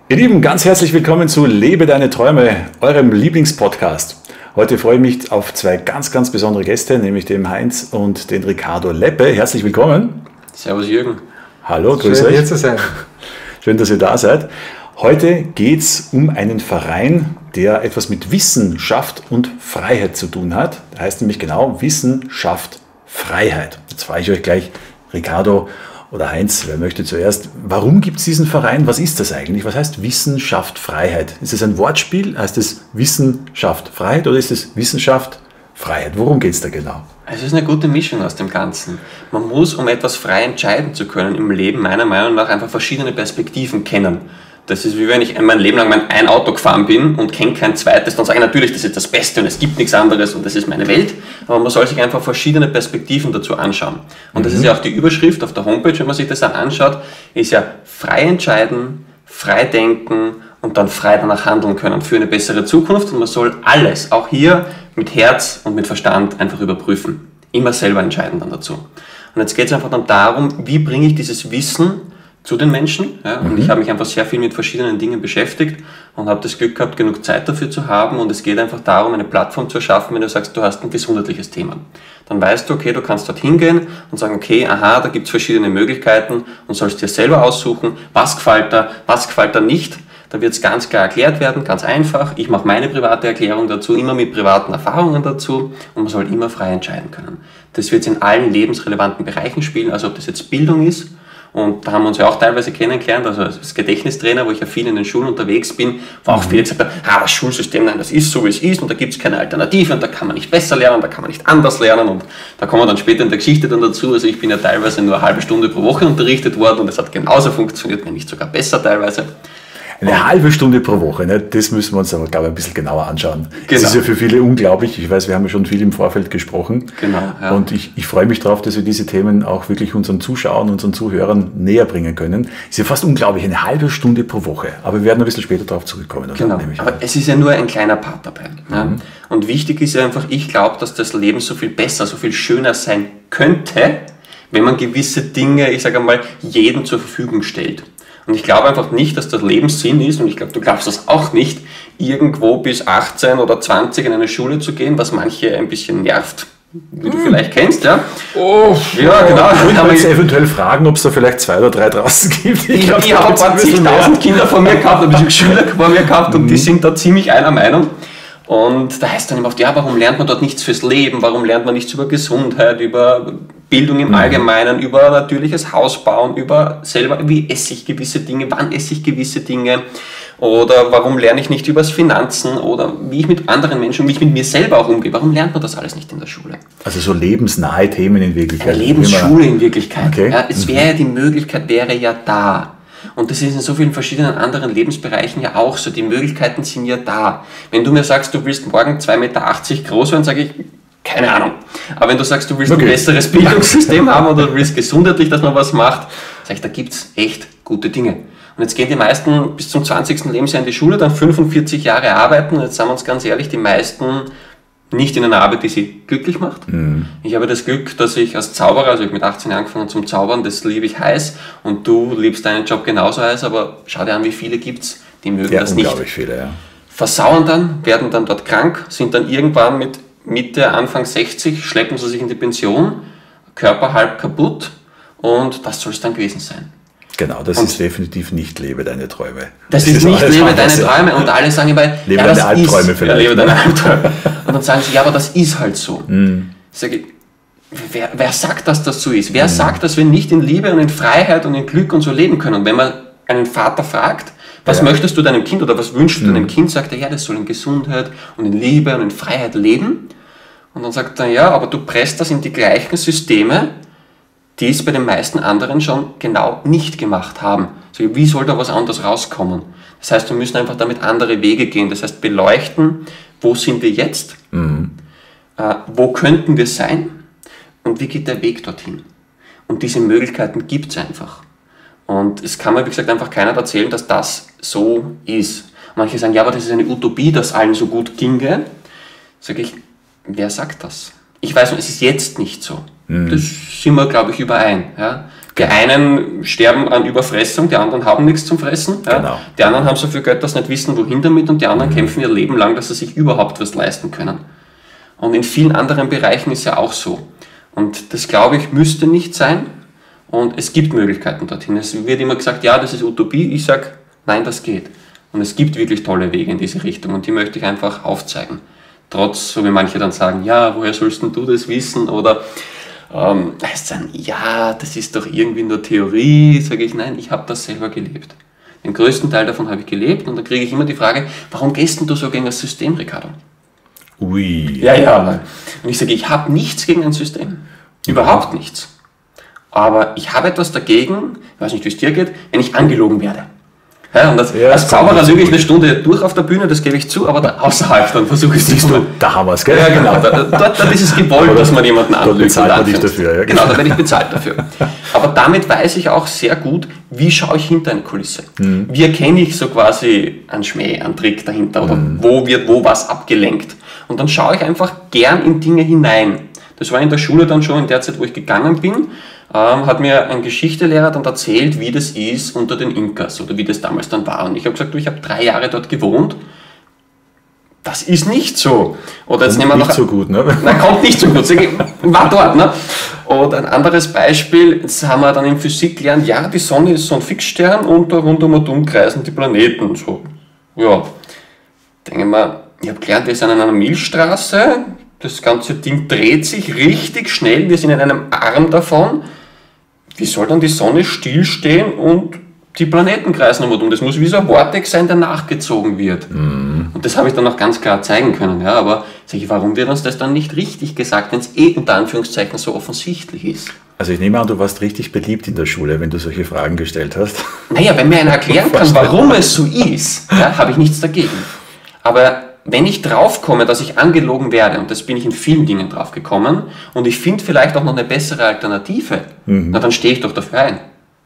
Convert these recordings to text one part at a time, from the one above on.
Ihr Lieben, ganz herzlich willkommen zu Lebe deine Träume, eurem Lieblingspodcast. Heute freue ich mich auf zwei ganz besondere Gäste, nämlich den Heinz und den Ricardo Leppe. Herzlich willkommen. Servus Jürgen. Hallo, grüß euch. Schön hier zu sein. Schön, dass ihr da seid. Heute geht es um einen Verein, der etwas mit Wissenschaft und Freiheit zu tun hat. Der heißt nämlich genau Wissenschaft, Freiheit. Jetzt frage ich euch gleich, Ricardo oder Heinz, wer möchte zuerst, warum gibt es diesen Verein? Was ist das eigentlich? Was heißt Wissenschaft, Freiheit? Ist es ein Wortspiel? Heißt es Wissenschaft, Freiheit oder ist es Wissenschaft, Freiheit? Worum geht es da genau? Es ist eine gute Mischung aus dem Ganzen. Man muss, um etwas frei entscheiden zu können im Leben, meiner Meinung nach einfach verschiedene Perspektiven kennen. Das ist wie wenn ich mein Leben lang ein Auto gefahren bin und kenne kein zweites, dann sage ich natürlich, das ist das Beste und es gibt nichts anderes und das ist meine Welt. Aber man soll sich einfach verschiedene Perspektiven dazu anschauen. Und das ist ja auch die Überschrift auf der Homepage, wenn man sich das dann anschaut, ist ja frei entscheiden, frei denken und dann frei danach handeln können für eine bessere Zukunft. Und man soll alles, auch hier mit Herz und mit Verstand einfach überprüfen. Immer selber entscheiden dann dazu. Und jetzt geht es einfach dann darum, wie bringe ich dieses Wissen zu den Menschen. Ja, und ich habe mich einfach sehr viel mit verschiedenen Dingen beschäftigt und habe das Glück gehabt, genug Zeit dafür zu haben. Und es geht einfach darum, eine Plattform zu erschaffen, wenn du sagst, du hast ein gesundheitliches Thema. Dann weißt du, okay, du kannst dort hingehen und sagen, okay, aha, da gibt es verschiedene Möglichkeiten und sollst dir selber aussuchen, was gefällt da nicht. Da wird es ganz klar erklärt werden, ganz einfach. Ich mache meine private Erklärung dazu, immer mit privaten Erfahrungen dazu und man soll immer frei entscheiden können. Das wird in allen lebensrelevanten Bereichen spielen, also ob das jetzt Bildung ist. Und da haben wir uns ja auch teilweise kennengelernt, also als Gedächtnistrainer, wo ich ja viel in den Schulen unterwegs bin, wo auch viele gesagt haben, das Schulsystem, nein, das ist so, wie es ist und da gibt es keine Alternative und da kann man nicht besser lernen, da kann man nicht anders lernen und da kommen wir dann später in der Geschichte dann dazu. Also ich bin ja teilweise nur eine halbe Stunde pro Woche unterrichtet worden und es hat genauso funktioniert, wenn nicht sogar besser teilweise. Eine halbe Stunde pro Woche, ne? Das müssen wir uns aber, glaube ich, ein bisschen genauer anschauen. Genau. Das ist ja für viele unglaublich. Ich weiß, wir haben ja schon viel im Vorfeld gesprochen. Genau, ja. Und ich freue mich darauf, dass wir diese Themen auch wirklich unseren Zuschauern, unseren Zuhörern näher bringen können. Ist ja fast unglaublich, eine halbe Stunde pro Woche. Aber wir werden ein bisschen später darauf zurückkommen. Genau, aber es ist ja nur ein kleiner Part dabei. Ja? Und wichtig ist ja einfach, ich glaube, dass das Leben so viel besser, so viel schöner sein könnte, wenn man gewisse Dinge, ich sage einmal, jedem zur Verfügung stellt. Und ich glaube einfach nicht, dass das Lebenssinn ist, und ich glaube, du glaubst das auch nicht, irgendwo bis 18 oder 20 in eine Schule zu gehen, was manche ein bisschen nervt, wie du vielleicht kennst, ja? Oh, ja, genau. Ich würde jetzt eventuell fragen, ob es da vielleicht 2 oder 3 draußen gibt. Ich habe ein paar zigtausend Kinder vor mir gehabt, ein bisschen Schüler vor mir gehabt und die sind da ziemlich einer Meinung. Und da heißt dann immer oft, ja, warum lernt man dort nichts fürs Leben, warum lernt man nichts über Gesundheit, über Bildung im Allgemeinen, über natürliches Hausbauen, über selber, wie esse ich gewisse Dinge, wann esse ich gewisse Dinge oder warum lerne ich nicht über das Finanzen oder wie ich mit anderen Menschen, wie ich mit mir selber auch umgehe, warum lernt man das alles nicht in der Schule? Also so lebensnahe Themen in Wirklichkeit. Eine Lebensschule in Wirklichkeit. Okay. Ja, es wäre ja die Möglichkeit, wäre ja da. Und das ist in so vielen verschiedenen anderen Lebensbereichen ja auch so. Die Möglichkeiten sind ja da. Wenn du mir sagst, du willst morgen 2,80 Meter groß werden, sage ich, keine Ahnung. Aber wenn du sagst, du willst ein besseres Bildungssystem haben oder du willst gesundheitlich, dass man was macht, sage ich, da gibt es echt gute Dinge. Und jetzt gehen die meisten bis zum 20. Lebensjahr in die Schule, dann 45 Jahre arbeiten. Und jetzt sagen wir uns ganz ehrlich, die meisten nicht in einer Arbeit, die sie glücklich macht. Ich habe das Glück, dass ich als Zauberer, also ich habe mit 18 Jahren angefangen zum Zaubern, das liebe ich heiß und du liebst deinen Job genauso heiß, aber schau dir an, wie viele gibt es, die mögen das nicht. Unglaublich viele, ja. Versauern dann, werden dann dort krank, sind dann irgendwann mit Mitte, Anfang 60, schleppen sie sich in die Pension, Körper halb kaputt und das soll es dann gewesen sein. Genau, das ist definitiv nicht Lebe deine Träume. Das ist nicht Lebe deine Träume und alle sagen immer, Lebe deine Albträume vielleicht. Ja, Lebe deine Albträume. Und dann sagen sie, ja, aber das ist halt so. Ich sage, wer sagt, dass das so ist? Wer sagt, dass wir nicht in Liebe und in Freiheit und in Glück und so leben können? Und wenn man einen Vater fragt, was möchtest du deinem Kind oder was wünschst du deinem Kind, sagt er, ja, das soll in Gesundheit und in Liebe und in Freiheit leben. Und dann sagt er, ja, aber du presst das in die gleichen Systeme, die es bei den meisten anderen schon genau nicht gemacht haben. Also wie soll da was anderes rauskommen? Das heißt, wir müssen einfach damit andere Wege gehen. Das heißt, beleuchten, wo sind wir jetzt, wo könnten wir sein und wie geht der Weg dorthin. Und diese Möglichkeiten gibt es einfach. Und es kann mir, wie gesagt, einfach keiner erzählen, dass das so ist. Manche sagen, ja, aber das ist eine Utopie, dass allen so gut ginge. Sage ich, wer sagt das? Ich weiß, es ist jetzt nicht so. Das sind wir, glaube ich, überein. Ja? Die einen sterben an Überfressung, die anderen haben nichts zum Fressen. Ja? Genau. Die anderen haben so viel Geld, dass sie nicht wissen, wohin damit, und die anderen kämpfen ihr Leben lang, dass sie sich überhaupt was leisten können. Und in vielen anderen Bereichen ist ja auch so. Und das, glaube ich, müsste nicht sein. Und es gibt Möglichkeiten dorthin. Es wird immer gesagt, ja, das ist Utopie. Ich sage, nein, das geht. Und es gibt wirklich tolle Wege in diese Richtung. Und die möchte ich einfach aufzeigen. Trotz, so wie manche dann sagen, ja, woher sollst denn du das wissen? Oder heißt dann, ja, das ist doch irgendwie nur Theorie. Sage ich, nein, ich habe das selber gelebt. Den größten Teil davon habe ich gelebt. Und dann kriege ich immer die Frage, warum gehst denn du so gegen das System, Ricardo? Ui. Ja. Und ich sage, ich habe nichts gegen ein System. Überhaupt nichts. Aber ich habe etwas dagegen, ich weiß nicht, wie es dir geht, wenn ich angelogen werde. Ja, und als Zauberer lüge ich eine Stunde durch auf der Bühne, das gebe ich zu, aber da außerhalb, dann versuche ich es nicht mehr. Da haben wir es, gell? Ja, genau. Dort ist es gewollt, dass man jemanden anlügt. Da bezahlt man dich dafür. Ja, genau, da werde ich bezahlt dafür. Aber damit weiß ich auch sehr gut, wie schaue ich hinter eine Kulisse. Wie erkenne ich so quasi einen Schmäh, einen Trick dahinter oder wo wird wo was abgelenkt. Und dann schaue ich einfach gern in Dinge hinein. Das war in der Schule dann schon, in der Zeit, wo ich gegangen bin, hat mir ein Geschichtelehrer dann erzählt, wie das ist unter den Inkas oder wie das damals dann war. Und ich habe gesagt, du, ich habe 3 Jahre dort gewohnt. Das ist nicht so. Oder jetzt nehmen wir nicht so gut, ne? Nein, kommt nicht so gut. War dort, ne? Oder ein anderes Beispiel, jetzt haben wir dann in Physik gelernt, ja, die Sonne ist so ein Fixstern und da rund und um kreisen die Planeten. So, ja. Denke mal, ich habe gelernt, wir sind an einer Milchstraße, das ganze Ding dreht sich richtig schnell, wir sind in einem Arm davon. Wie soll dann die Sonne stillstehen und die Planeten kreisen um? Das muss wie so ein Vortex sein, der nachgezogen wird. Und das habe ich dann auch ganz klar zeigen können. Ja, aber sag ich, warum wird uns das dann nicht richtig gesagt, wenn es unter Anführungszeichen so offensichtlich ist? Also ich nehme an, du warst richtig beliebt in der Schule, wenn du solche Fragen gestellt hast. Naja, wenn mir einer erklären kann, warum es so ist, ja, habe ich nichts dagegen. Aber wenn ich draufkomme, dass ich angelogen werde, und das bin ich in vielen Dingen drauf gekommen, und ich finde vielleicht auch noch eine bessere Alternative, na, dann stehe ich doch dafür ein.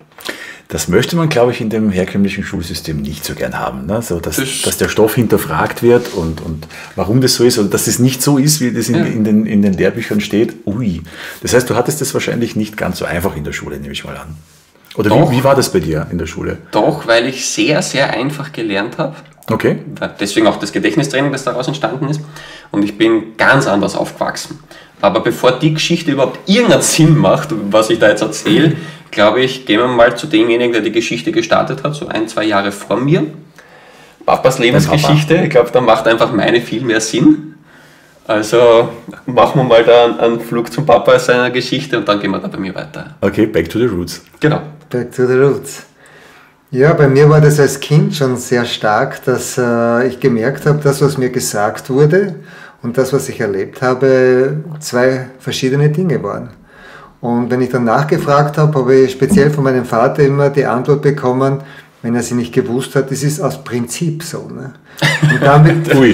Das möchte man, glaube ich, in dem herkömmlichen Schulsystem nicht so gern haben. Ne? So, dass der Stoff hinterfragt wird und warum das so ist, oder dass es nicht so ist, wie das in den Lehrbüchern steht. Ui. Das heißt, du hattest das wahrscheinlich nicht ganz so einfach in der Schule, nehme ich mal an. Oder wie war das bei dir in der Schule? Doch, weil ich sehr, sehr einfach gelernt habe. Okay. Deswegen auch das Gedächtnistraining, das daraus entstanden ist. Und ich bin ganz anders aufgewachsen. Aber bevor die Geschichte überhaupt irgendeinen Sinn macht, was ich da jetzt erzähle, glaube ich, gehen wir mal zu demjenigen, der die Geschichte gestartet hat, so 1-2 Jahre vor mir. Papas Lebensgeschichte. Ich glaube, da macht einfach meine viel mehr Sinn. Also machen wir mal da einen Flug zum Papa aus seiner Geschichte und dann gehen wir da bei mir weiter. Okay, back to the roots. Genau. Back to the roots. Ja, bei mir war das als Kind schon sehr stark, dass ich gemerkt habe, das, was mir gesagt wurde und das, was ich erlebt habe, 2 verschiedene Dinge waren. Und wenn ich dann nachgefragt habe, habe ich speziell von meinem Vater immer die Antwort bekommen, wenn er sie nicht gewusst hat, das ist aus Prinzip so. Ne? Und damit habe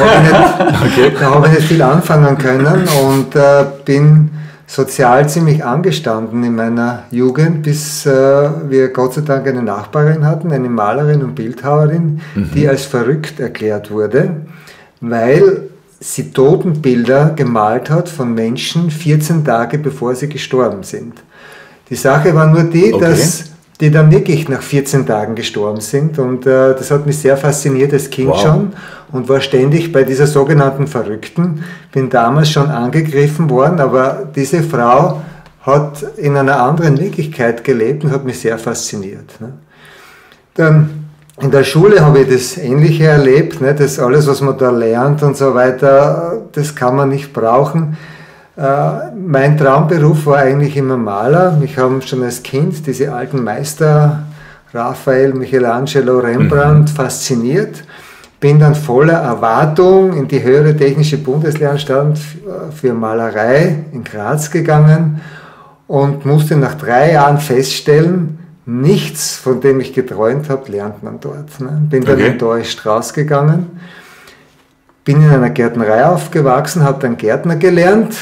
ich nicht viel anfangen können und bin sozial ziemlich angestanden in meiner Jugend, bis wir Gott sei Dank eine Nachbarin hatten, eine Malerin und Bildhauerin, die als verrückt erklärt wurde, weil sie Totenbilder gemalt hat von Menschen 14 Tage bevor sie gestorben sind. Die Sache war nur die, dass die dann wirklich nach 14 Tagen gestorben sind und das hat mich sehr fasziniert als Kind schon und war ständig bei dieser sogenannten Verrückten. Bin damals schon angegriffen worden, aber diese Frau hat in einer anderen Wirklichkeit gelebt und hat mich sehr fasziniert. Ne? Dann in der Schule habe ich das Ähnliche erlebt, ne? Das alles, was man da lernt und so weiter, das kann man nicht brauchen. Mein Traumberuf war eigentlich immer Maler. Mich haben schon als Kind diese alten Meister, Raphael, Michelangelo, Rembrandt, fasziniert. Bin dann voller Erwartung in die höhere technische Bundeslehranstalt für Malerei in Graz gegangen und musste nach 3 Jahren feststellen, nichts, von dem ich geträumt habe, lernt man dort. Ne? Bin dann enttäuscht rausgegangen, bin in einer Gärtnerei aufgewachsen, habe dann Gärtner gelernt,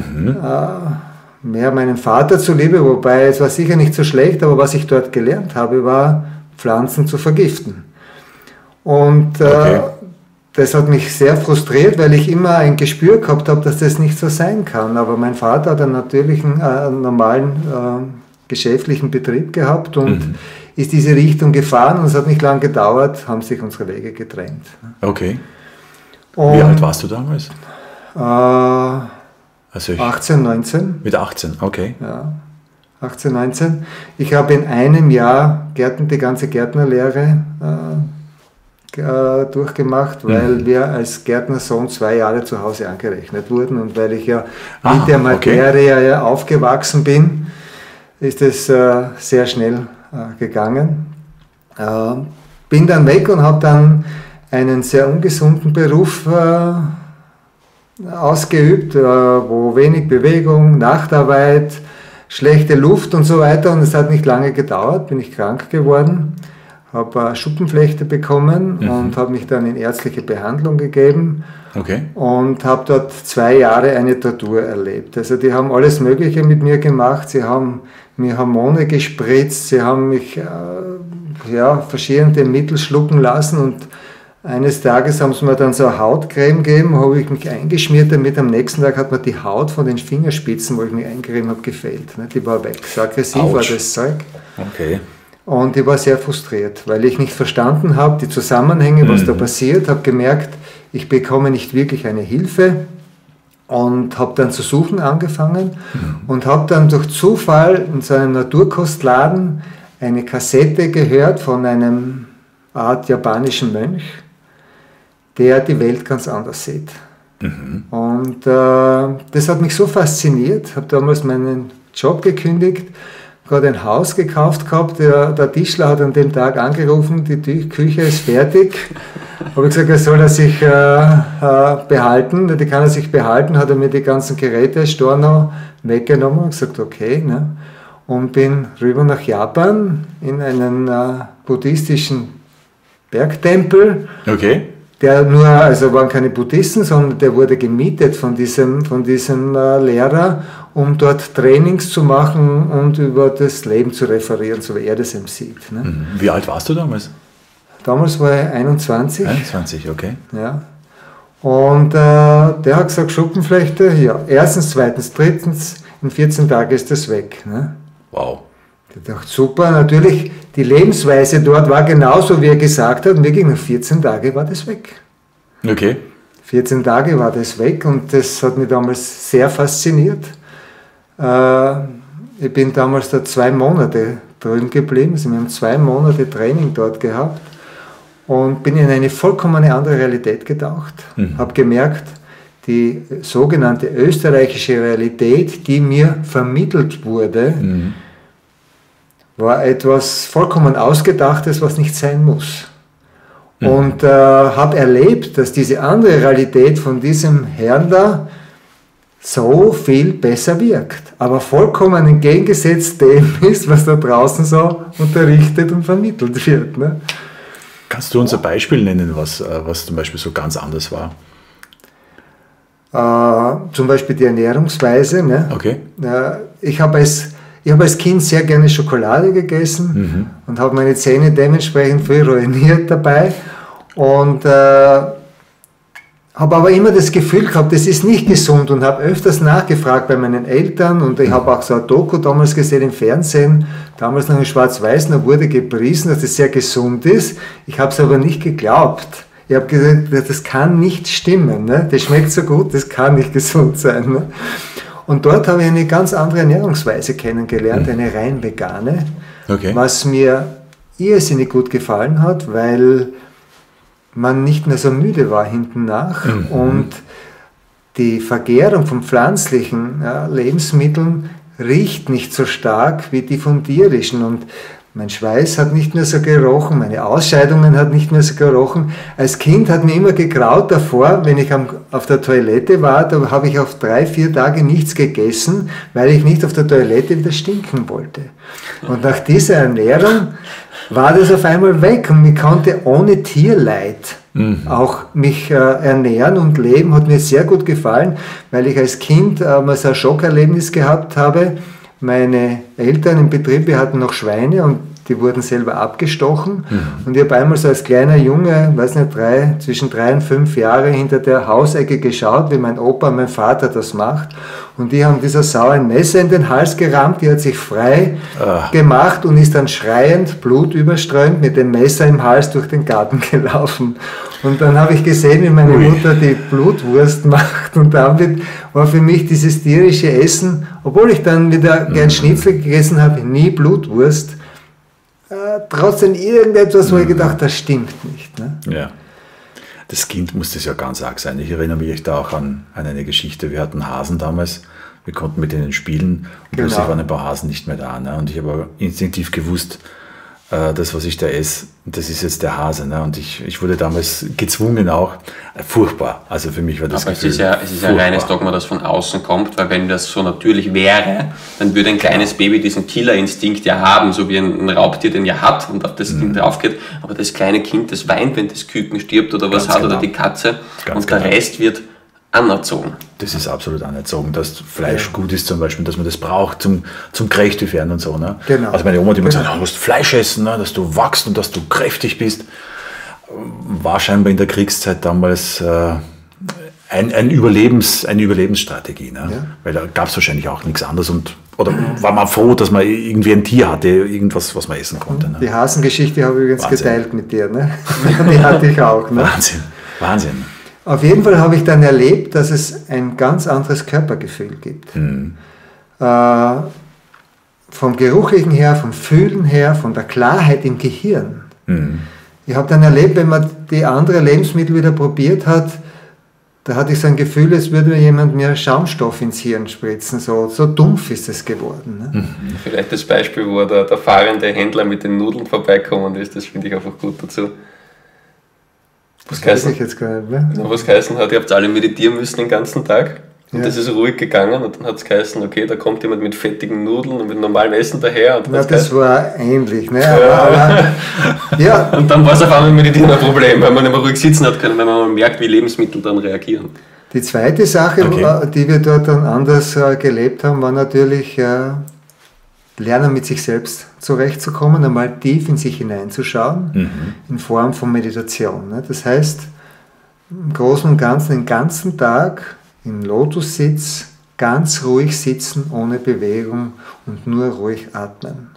mehr meinem Vater zuliebe, wobei es war sicher nicht so schlecht, aber was ich dort gelernt habe, war Pflanzen zu vergiften. Und das hat mich sehr frustriert, weil ich immer ein Gespür gehabt habe, dass das nicht so sein kann. Aber mein Vater hat einen natürlichen, normalen geschäftlichen Betrieb gehabt und ist diese Richtung gefahren und es hat nicht lange gedauert, haben sich unsere Wege getrennt. Okay. Und, wie alt warst du damals? 18, 19. Mit 18, okay. Ja, 18, 19. Ich habe in einem Jahr die ganze Gärtnerlehre durchgemacht, weil wir als Gärtnersohn 2 Jahre zu Hause angerechnet wurden und weil ich ja mit der Materie aufgewachsen bin, ist es sehr schnell gegangen. Bin dann weg und habe dann einen sehr ungesunden Beruf ausgeübt, wo wenig Bewegung, Nachtarbeit, schlechte Luft und so weiter, und es hat nicht lange gedauert, bin ich krank geworden, habe Schuppenflechte bekommen und habe mich dann in ärztliche Behandlung gegeben und habe dort 2 Jahre eine Tortur erlebt. Also die haben alles Mögliche mit mir gemacht, sie haben mir Hormone gespritzt, sie haben mich verschiedene Mittel schlucken lassen und eines Tages haben sie mir dann so eine Hautcreme gegeben, habe ich mich eingeschmiert damit. Am nächsten Tag hat mir die Haut von den Fingerspitzen, wo ich mich eingecremt habe, gefehlt. Die war weg. So aggressiv war das Zeug. Okay. Und ich war sehr frustriert, weil ich nicht verstanden habe, die Zusammenhänge, was da passiert, habe gemerkt, ich bekomme nicht wirklich eine Hilfe und habe dann zu suchen angefangen und habe dann durch Zufall in so einem Naturkostladen eine Kassette gehört von einem Art japanischen Mönch, der die Welt ganz anders sieht. Und das hat mich so fasziniert, habe damals meinen Job gekündigt, gerade ein Haus gekauft gehabt, der Tischler hat an dem Tag angerufen, die Küche ist fertig. Habe ich gesagt, er soll er sich behalten, die kann er sich behalten, hat er mir die ganzen Geräte, Storno weggenommen und gesagt, okay. Ne? Und bin rüber nach Japan in einen buddhistischen Bergtempel. Okay. Der nur, also waren keine Buddhisten, sondern der wurde gemietet von diesem Lehrer, um dort Trainings zu machen und über das Leben zu referieren, so wie er das eben sieht. Ne? Wie alt warst du damals? Damals war ich 21. 21, okay. Ja. Und der hat gesagt, Schuppenflechte, ja, erstens, zweitens, drittens, in 14 Tagen ist das weg. Ne? Wow. Ich dachte, super, natürlich, die Lebensweise dort war genauso, wie er gesagt hat, und wirklich nach 14 Tagen war das weg. Okay. 14 Tage war das weg und das hat mich damals sehr fasziniert. Ich bin damals da 2 Monate drüben geblieben, also wir haben 2 Monate Training dort gehabt und bin in eine vollkommen andere Realität getaucht. Habe gemerkt, die sogenannte österreichische Realität, die mir vermittelt wurde, war etwas vollkommen Ausgedachtes, was nicht sein muss. Und habe erlebt, dass diese andere Realität von diesem Herrn da so viel besser wirkt, aber vollkommen entgegengesetzt dem ist, was da draußen so unterrichtet und vermittelt wird. Ne? Kannst du uns ein Beispiel nennen, was zum Beispiel so ganz anders war? Zum Beispiel die Ernährungsweise. Ne? Okay. Ich habe als Kind sehr gerne Schokolade gegessen und habe meine Zähne dementsprechend viel ruiniert dabei und habe aber immer das Gefühl gehabt, das ist nicht gesund und habe öfters nachgefragt bei meinen Eltern und ich habe auch so ein Doku damals gesehen im Fernsehen, damals noch in Schwarz-Weiß, da wurde gepriesen, dass das sehr gesund ist. Ich habe es aber nicht geglaubt. Ich habe gesagt, das kann nicht stimmen, ne? Das schmeckt so gut, das kann nicht gesund sein. Ne? Und dort habe ich eine ganz andere Ernährungsweise kennengelernt, eine rein vegane, was mir irrsinnig gut gefallen hat, weil man nicht mehr so müde war hinten nach und die Vergärung von pflanzlichen Lebensmitteln riecht nicht so stark wie die von tierischen und mein Schweiß hat nicht mehr so gerochen, meine Ausscheidungen hat nicht mehr so gerochen. Als Kind hat mir immer gegraut davor, wenn ich auf der Toilette war, da habe ich auf 3-4 Tage nichts gegessen, weil ich nicht auf der Toilette wieder stinken wollte. Und nach dieser Ernährung war das auf einmal weg und ich konnte ohne Tierleid auch mich ernähren und leben, hat mir sehr gut gefallen, weil ich als Kind mal so ein Schockerlebnis gehabt habe. Meine Eltern im Betrieb, wir hatten noch Schweine und die wurden selber abgestochen. Und ich habe einmal so als kleiner Junge, weiß nicht, zwischen 3 und 5 Jahre hinter der Hausecke geschaut, wie mein Opa und mein Vater das macht. Und die haben dieser Sau ein Messer in den Hals gerammt, die hat sich frei gemacht und ist dann schreiend, blutüberströmt mit dem Messer im Hals durch den Garten gelaufen. Und dann habe ich gesehen, wie meine Mutter die Blutwurst macht, und damit war für mich dieses tierische Essen, obwohl ich dann wieder gern Schnitzel gegessen habe, nie Blutwurst, trotzdem irgendetwas, wo ich gedacht habe, das stimmt nicht. Ne? Ja. Das Kind muss das ja ganz arg sein. Ich erinnere mich da auch an eine Geschichte. Wir hatten Hasen damals, wir konnten mit denen spielen und plötzlich waren ein paar Hasen nicht mehr da. Ne? Und ich habe aber instinktiv gewusst, das, was ich da esse, das ist jetzt der Hase. Ne? Und ich wurde damals gezwungen auch, furchtbar. Also für mich war das Gefühl es ist ja ein reines Dogma, das von außen kommt, weil wenn das so natürlich wäre, dann würde ein kleines Baby diesen Killerinstinkt ja haben, so wie ein Raubtier den ja hat und auf das Kind drauf geht. Aber das kleine Kind, das weint, wenn das Küken stirbt oder was hat oder die Katze, und der Rest wird anerzogen. Das ist absolut anerzogen, dass Fleisch gut ist zum Beispiel, dass man das braucht zum kräftig werden und so. Ne? Genau. Also meine Oma hat immer gesagt, du musst Fleisch essen, ne? Dass du wachst und dass du kräftig bist. War scheinbar in der Kriegszeit damals eine Überlebensstrategie. Ne? Ja. Weil da gab es wahrscheinlich auch nichts anderes. Oder war man froh, dass man irgendwie ein Tier hatte, irgendwas, was man essen konnte. Ne? Die Hasengeschichte habe ich übrigens geteilt mit dir. Ne? Die hatte ich auch. Ne? Wahnsinn. Auf jeden Fall habe ich dann erlebt, dass es ein ganz anderes Körpergefühl gibt. Vom Geruchlichen her, vom Fühlen her, von der Klarheit im Gehirn. Ich habe dann erlebt, wenn man die anderen Lebensmittel wieder probiert hat, da hatte ich so ein Gefühl, als würde mir jemand mir Schaumstoff ins Hirn spritzen. So dumpf ist es geworden. Ne? Vielleicht das Beispiel, wo der fahrende Händler mit den Nudeln vorbeikommen ist, das finde ich einfach gut dazu. Was weiß ich jetzt gar nicht mehr. Was geheißen hat, ihr habt alle meditieren müssen den ganzen Tag. Und das ist ruhig gegangen, und dann hat es geheißen, okay, da kommt jemand mit fettigen Nudeln und mit normalem Essen daher. Und das war ähnlich. Ne? Ja. Und dann war es auf einmal Meditieren ein Problem, weil man nicht mehr ruhig sitzen hat können, weil man mal merkt, wie Lebensmittel dann reagieren. Die zweite Sache, die wir dort dann anders gelebt haben, war natürlich lernen, mit sich selbst zurechtzukommen, einmal tief in sich hineinzuschauen, in Form von Meditation. Ne? Das heißt, im Großen und Ganzen den ganzen Tag im Lotussitz ganz ruhig sitzen, ohne Bewegung und nur ruhig atmen.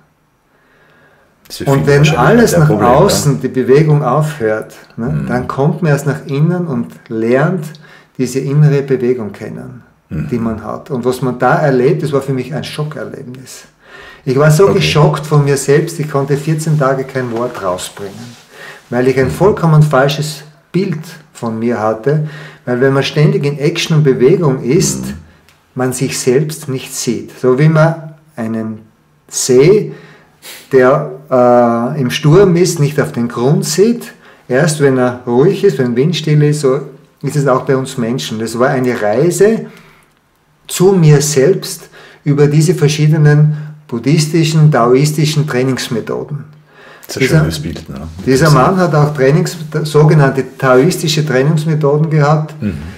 Und wenn alles nach außen, die Bewegung aufhört, ne, dann kommt man erst nach innen und lernt diese innere Bewegung kennen, die man hat. Und was man da erlebt, das war für mich ein Schockerlebnis. Ich war so geschockt von mir selbst, ich konnte 14 Tage kein Wort rausbringen, weil ich ein vollkommen falsches Bild von mir hatte, weil wenn man ständig in Action und Bewegung ist, man sich selbst nicht sieht. So wie man einen See, der im Sturm ist, nicht auf den Grund sieht, erst wenn er ruhig ist, wenn windstill ist, so ist es auch bei uns Menschen. Das war eine Reise zu mir selbst über diese verschiedenen buddhistischen, taoistischen Trainingsmethoden. Das ist ein schönes Bild. Ne? Dieser Mann hat auch sogenannte taoistische Trainingsmethoden gehabt,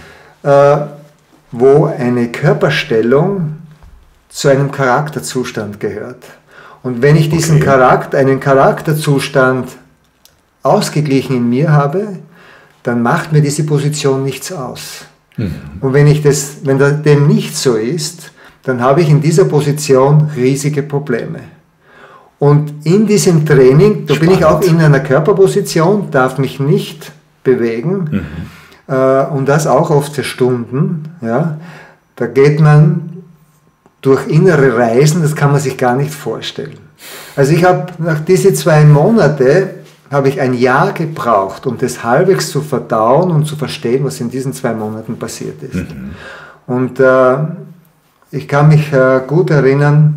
wo eine Körperstellung zu einem Charakterzustand gehört. Und wenn ich diesen einen Charakterzustand ausgeglichen in mir habe, dann macht mir diese Position nichts aus. Und wenn dem nicht so ist, dann habe ich in dieser Position riesige Probleme. Und in diesem Training, da bin ich auch in einer Körperposition, darf mich nicht bewegen, und das auch oft für Stunden. Ja. Da geht man durch innere Reisen, das kann man sich gar nicht vorstellen. Also ich habe nach diesen 2 Monaten, habe ich ein Jahr gebraucht, um das halbwegs zu verdauen und zu verstehen, was in diesen 2 Monaten passiert ist. Und ich kann mich gut erinnern,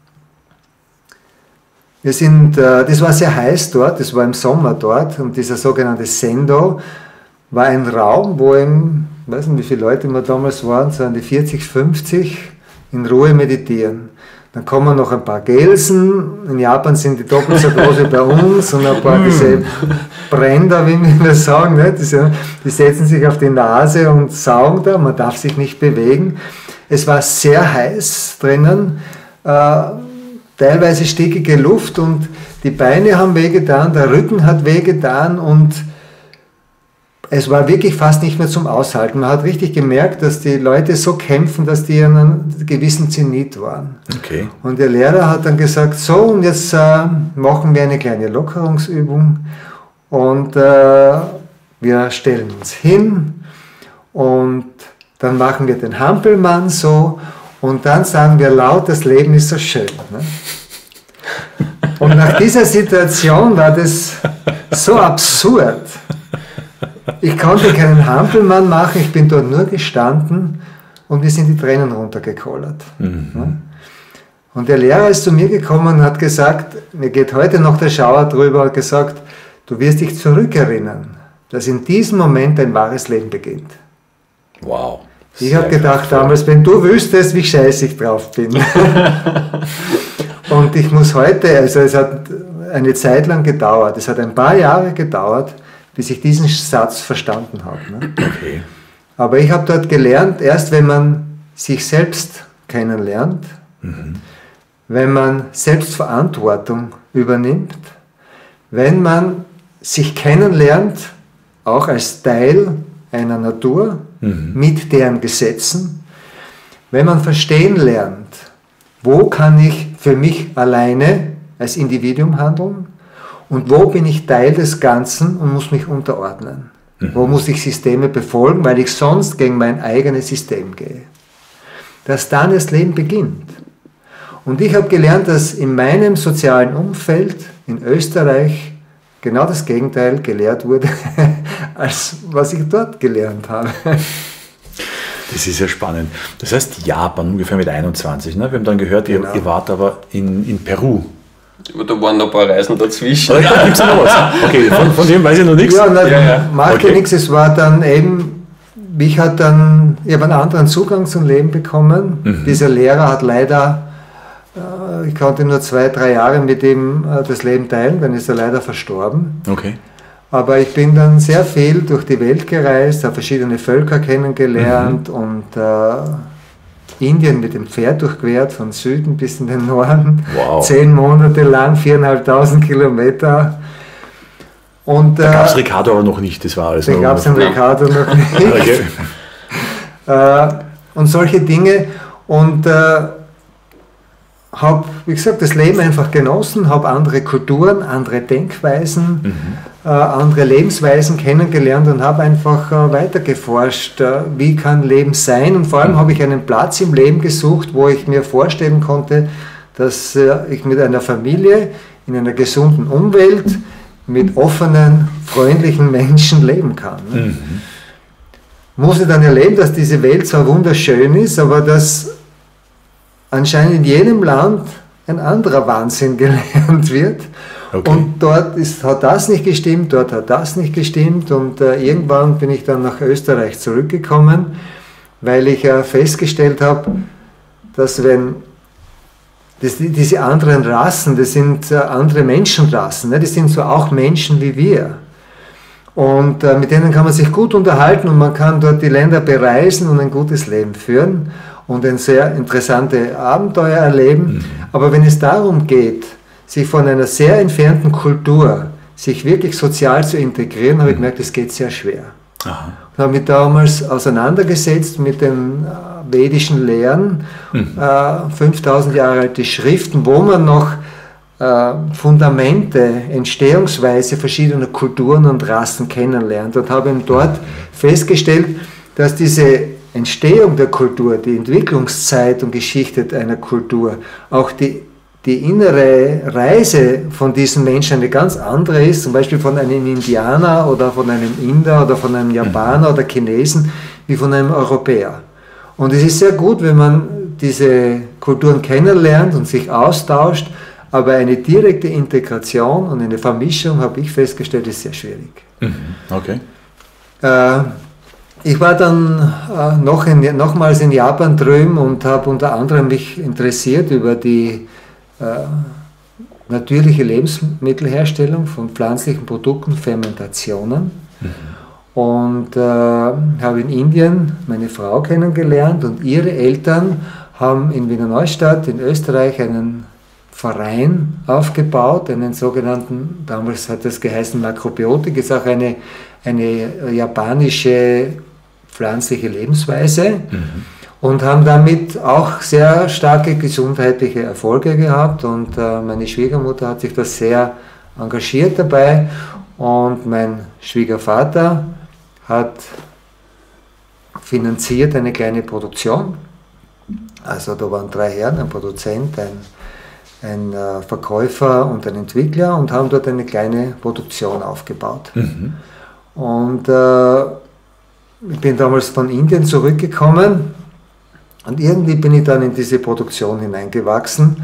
das war sehr heiß dort, das war im Sommer dort, und dieser sogenannte Sendo war ein Raum, wo ich weiß nicht, wie viele Leute wir damals waren, so an die 40, 50, in Ruhe meditieren. Dann kommen noch ein paar Gelsen, in Japan sind die doppelt so groß wie bei uns, und ein paar diese Bränder, wie wir sagen, ne? Die setzen sich auf die Nase und saugen da, man darf sich nicht bewegen. Es war sehr heiß drinnen. teilweise stickige Luft und die Beine haben wehgetan, der Rücken hat wehgetan und es war wirklich fast nicht mehr zum Aushalten. Man hat richtig gemerkt, dass die Leute so kämpfen, dass die an einem gewissen Zenit waren. Okay. Und der Lehrer hat dann gesagt, so und jetzt machen wir eine kleine Lockerungsübung und wir stellen uns hin und dann machen wir den Hampelmann so und dann sagen wir laut, das Leben ist so schön. Ne? Und nach dieser Situation war das so absurd. Ich konnte keinen Hampelmann machen, ich bin dort nur gestanden und mir sind die Tränen runtergekollert. Ne? Und der Lehrer ist zu mir gekommen und hat gesagt, mir geht heute noch der Schauer drüber, hat gesagt, du wirst dich zurückerinnern, dass in diesem Moment dein wahres Leben beginnt. Wow. Ich habe gedacht damals, wenn du wüsstest, wie scheiße ich drauf bin. Und ich muss heute, also es hat eine Zeit lang gedauert, es hat ein paar Jahre gedauert, bis ich diesen Satz verstanden habe. Ne? Okay. Aber ich habe dort gelernt, erst wenn man sich selbst kennenlernt, wenn man Selbstverantwortung übernimmt, wenn man sich kennenlernt, auch als Teil einer Natur, mit deren Gesetzen, wenn man verstehen lernt, wo kann ich für mich alleine als Individuum handeln und wo bin ich Teil des Ganzen und muss mich unterordnen. Wo muss ich Systeme befolgen, weil ich sonst gegen mein eigenes System gehe. Dass dann das Leben beginnt. Und ich habe gelernt, dass in meinem sozialen Umfeld in Österreich genau das Gegenteil gelehrt wurde, als was ich dort gelernt habe. Das ist ja spannend. Das heißt Japan ungefähr mit 21. Ne? Wir haben dann gehört, Genau. ihr wart aber in Peru. Da waren noch ein paar Reisen dazwischen. Da gibt es noch was. Okay, von dem weiß ich noch nichts. Ja, macht ja Okay. nichts. Es war dann eben, ich habe einen anderen Zugang zum Leben bekommen. Dieser Lehrer hat leider, ich konnte nur 2-3 Jahre mit ihm das Leben teilen, dann ist er leider verstorben. Okay. Aber ich bin dann sehr viel durch die Welt gereist, habe verschiedene Völker kennengelernt und Indien mit dem Pferd durchquert, von Süden bis in den Norden. Wow. 10 Monate lang, 4.500 Kilometer. Und, Da gab es Ricardo aber noch nicht, das war alles. da gab es den Ricardo noch nicht. Okay. Und solche Dinge. Und habe, wie gesagt, das Leben einfach genossen, habe andere Kulturen, andere Denkweisen, andere Lebensweisen kennengelernt und habe einfach weiter geforscht, wie kann Leben sein. Und vor allem habe ich einen Platz im Leben gesucht, wo ich mir vorstellen konnte, dass ich mit einer Familie in einer gesunden Umwelt mit offenen, freundlichen Menschen leben kann. Ne? Muss ich dann erleben, dass diese Welt zwar wunderschön ist, aber dass anscheinend in jedem Land ein anderer Wahnsinn gelernt wird. Okay. Und dort hat das nicht gestimmt, dort hat das nicht gestimmt. Und irgendwann bin ich dann nach Österreich zurückgekommen, weil ich festgestellt habe, dass wenn diese anderen Rassen, das sind andere Menschenrassen, ne? Die sind so auch Menschen wie wir. Und mit denen kann man sich gut unterhalten und man kann dort die Länder bereisen und ein gutes Leben führen und ein sehr interessante Abenteuer erleben. Aber wenn es darum geht, sich von einer sehr entfernten Kultur, sich wirklich sozial zu integrieren, habe ich gemerkt, das geht sehr schwer. Aha. Ich habe mich damals auseinandergesetzt mit den vedischen Lehren, 5000 Jahre alte Schriften, wo man noch Fundamente, Entstehungsweise verschiedener Kulturen und Rassen kennenlernt und habe dort festgestellt, dass diese Entstehung der Kultur, die Entwicklungszeit und Geschichte einer Kultur, auch die innere Reise von diesen Menschen eine ganz andere ist, zum Beispiel von einem Indianer oder von einem Inder oder von einem Japaner oder Chinesen, wie von einem Europäer. Und es ist sehr gut, wenn man diese Kulturen kennenlernt und sich austauscht, aber eine direkte Integration und eine Vermischung, habe ich festgestellt, ist sehr schwierig. Okay. Ich war dann nochmals in Japan drüben und habe unter anderem mich interessiert über die natürliche Lebensmittelherstellung von pflanzlichen Produkten, Fermentationen. Und habe in Indien meine Frau kennengelernt und ihre Eltern haben in Wiener Neustadt in Österreich einen Verein aufgebaut, einen sogenannten, damals hat das geheißen Makrobiotik, ist auch eine japanische pflanzliche Lebensweise und haben damit auch sehr starke gesundheitliche Erfolge gehabt und meine Schwiegermutter hat sich das sehr engagiert dabei und mein Schwiegervater hat finanziert eine kleine Produktion. Also da waren 3 Herren, ein Produzent, ein Verkäufer und ein Entwickler und haben dort eine kleine Produktion aufgebaut. Und ich bin damals von Indien zurückgekommen und irgendwie bin ich dann in diese Produktion hineingewachsen.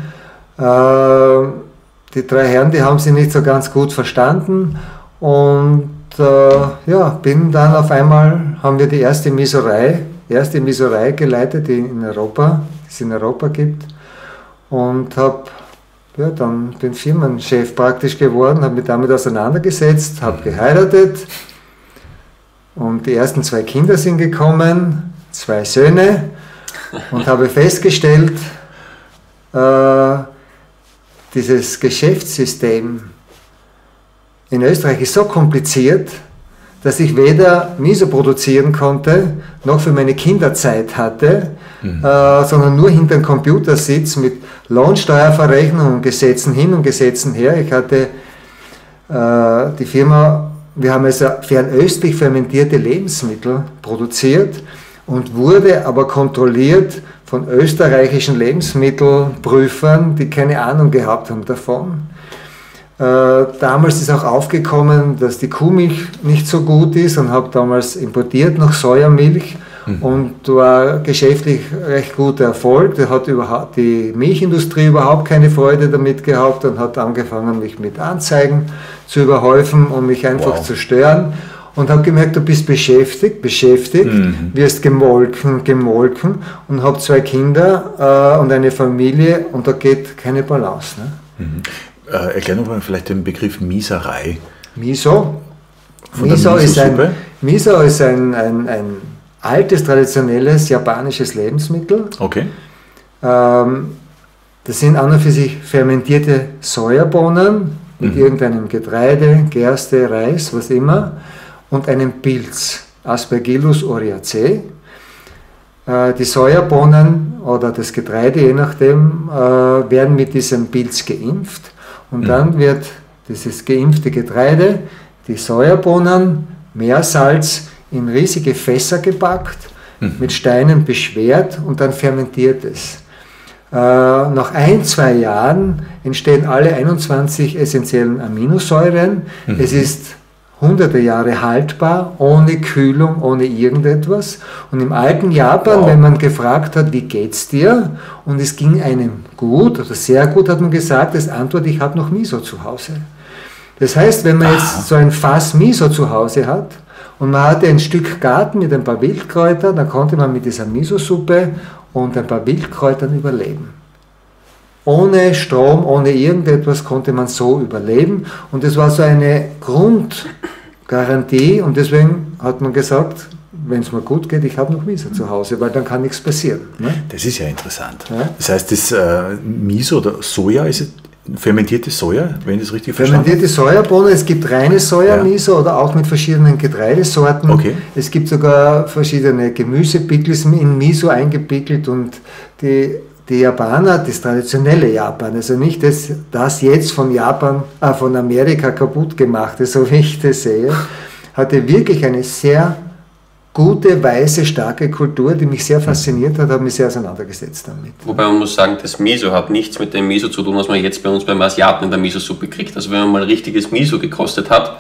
Die 3 Herren, die haben sie nicht so ganz gut verstanden und bin dann auf einmal, haben wir die erste Miserei geleitet, die es in Europa gibt und habe dann den Firmenchef praktisch geworden, habe mich damit auseinandergesetzt, habe geheiratet und die ersten 2 Kinder sind gekommen, 2 Söhne und habe festgestellt, dieses Geschäftssystem in Österreich ist so kompliziert, dass ich weder Miso produzieren konnte, noch für meine Kinder Zeit hatte, sondern nur hinter dem Computer sitze mit Lohnsteuerverrechnung und Gesetzen hin und Gesetzen her. Ich hatte die Firma, wir haben also fernöstlich fermentierte Lebensmittel produziert und wurde aber kontrolliert von österreichischen Lebensmittelprüfern, die keine Ahnung gehabt haben davon. Damals ist auch aufgekommen, dass die Kuhmilch nicht so gut ist und habe damals importiert noch Sojamilch und war geschäftlich recht guter Erfolg. Da hat die Milchindustrie überhaupt keine Freude damit gehabt und hat angefangen, mich mit Anzeigen zu überhäufen, um mich einfach zu stören. Und habe gemerkt, du bist beschäftigt, wirst gemolken und habe 2 Kinder und eine Familie und da geht keine Balance. Ne? Erklär noch mal vielleicht den Begriff Miserei. Miso ist ein altes, traditionelles japanisches Lebensmittel. Okay. Das sind an und für sich fermentierte Sojabohnen mit irgendeinem Getreide, Gerste, Reis, was immer, und einem Pilz, Aspergillus oreaceae. Die Sojabohnen oder das Getreide, je nachdem, werden mit diesem Pilz geimpft. Und dann wird dieses geimpfte Getreide, die Sojabohnen, Meersalz in riesige Fässer gepackt, mit Steinen beschwert und dann fermentiert es. Nach 1-2 Jahren entstehen alle 21 essentiellen Aminosäuren. Es ist hunderte Jahre haltbar, ohne Kühlung, ohne irgendetwas. Und im alten Japan, wenn man gefragt hat, wie geht's dir? Und es ging einem gut oder sehr gut, hat man gesagt, als Antwort, ich habe noch Miso zu Hause. Das heißt, wenn man jetzt so ein Fass Miso zu Hause hat und man hatte ein Stück Garten mit ein paar Wildkräutern, dann konnte man mit dieser Miso-Suppe und ein paar Wildkräutern überleben. Ohne Strom, ohne irgendetwas konnte man so überleben und es war so eine Grundgarantie und deswegen hat man gesagt, wenn es mir gut geht, ich habe noch Miso zu Hause, weil dann kann nichts passieren. Ne? Das ist ja interessant. Ja? Das heißt, das Miso oder Soja, ist fermentierte Soja, wenn ich das richtig verstanden habe? Fermentierte Sojabohnen, es gibt reine Soja-Miso oder auch mit verschiedenen Getreidesorten. Okay. Es gibt sogar verschiedene Gemüsepickels in Miso eingepickelt und die Japaner, das traditionelle Japan, also nicht das jetzt von von Amerika kaputt gemachte, so wie ich das sehe, hatte wirklich eine sehr gute, weiße, starke Kultur, die mich sehr fasziniert hat, habe mich sehr auseinandergesetzt damit. Wobei man muss sagen, das Miso hat nichts mit dem Miso zu tun, was man jetzt bei uns beim Asiaten in der Miso-Suppe kriegt. Also wenn man mal richtiges Miso gekostet hat,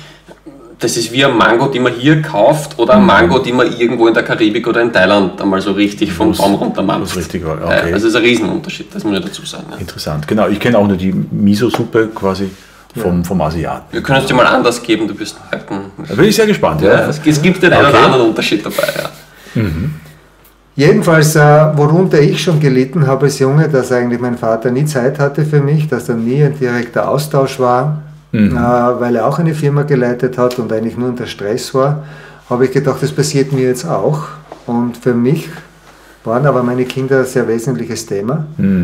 das ist wie ein Mango, die man hier kauft oder ein Mango, die man irgendwo in der Karibik oder in Thailand einmal so richtig vom Baum runtermampft. Okay. Also das ist ein Riesenunterschied, das muss ich dazu sagen. Ja. Interessant, genau. Ich kenne auch nur die Miso-Suppe quasi vom Asiaten. Wir können es dir mal anders geben, du bist halt da bin ich sehr gespannt. Ja. Es gibt den einen oder anderen Unterschied dabei. Ja. Jedenfalls, worunter ich schon gelitten habe als Junge, dass eigentlich mein Vater nie Zeit hatte für mich, dass da nie ein direkter Austausch war, weil er auch eine Firma geleitet hat und eigentlich nur unter Stress war, habe ich gedacht, das passiert mir jetzt auch. Und für mich waren aber meine Kinder ein sehr wesentliches Thema.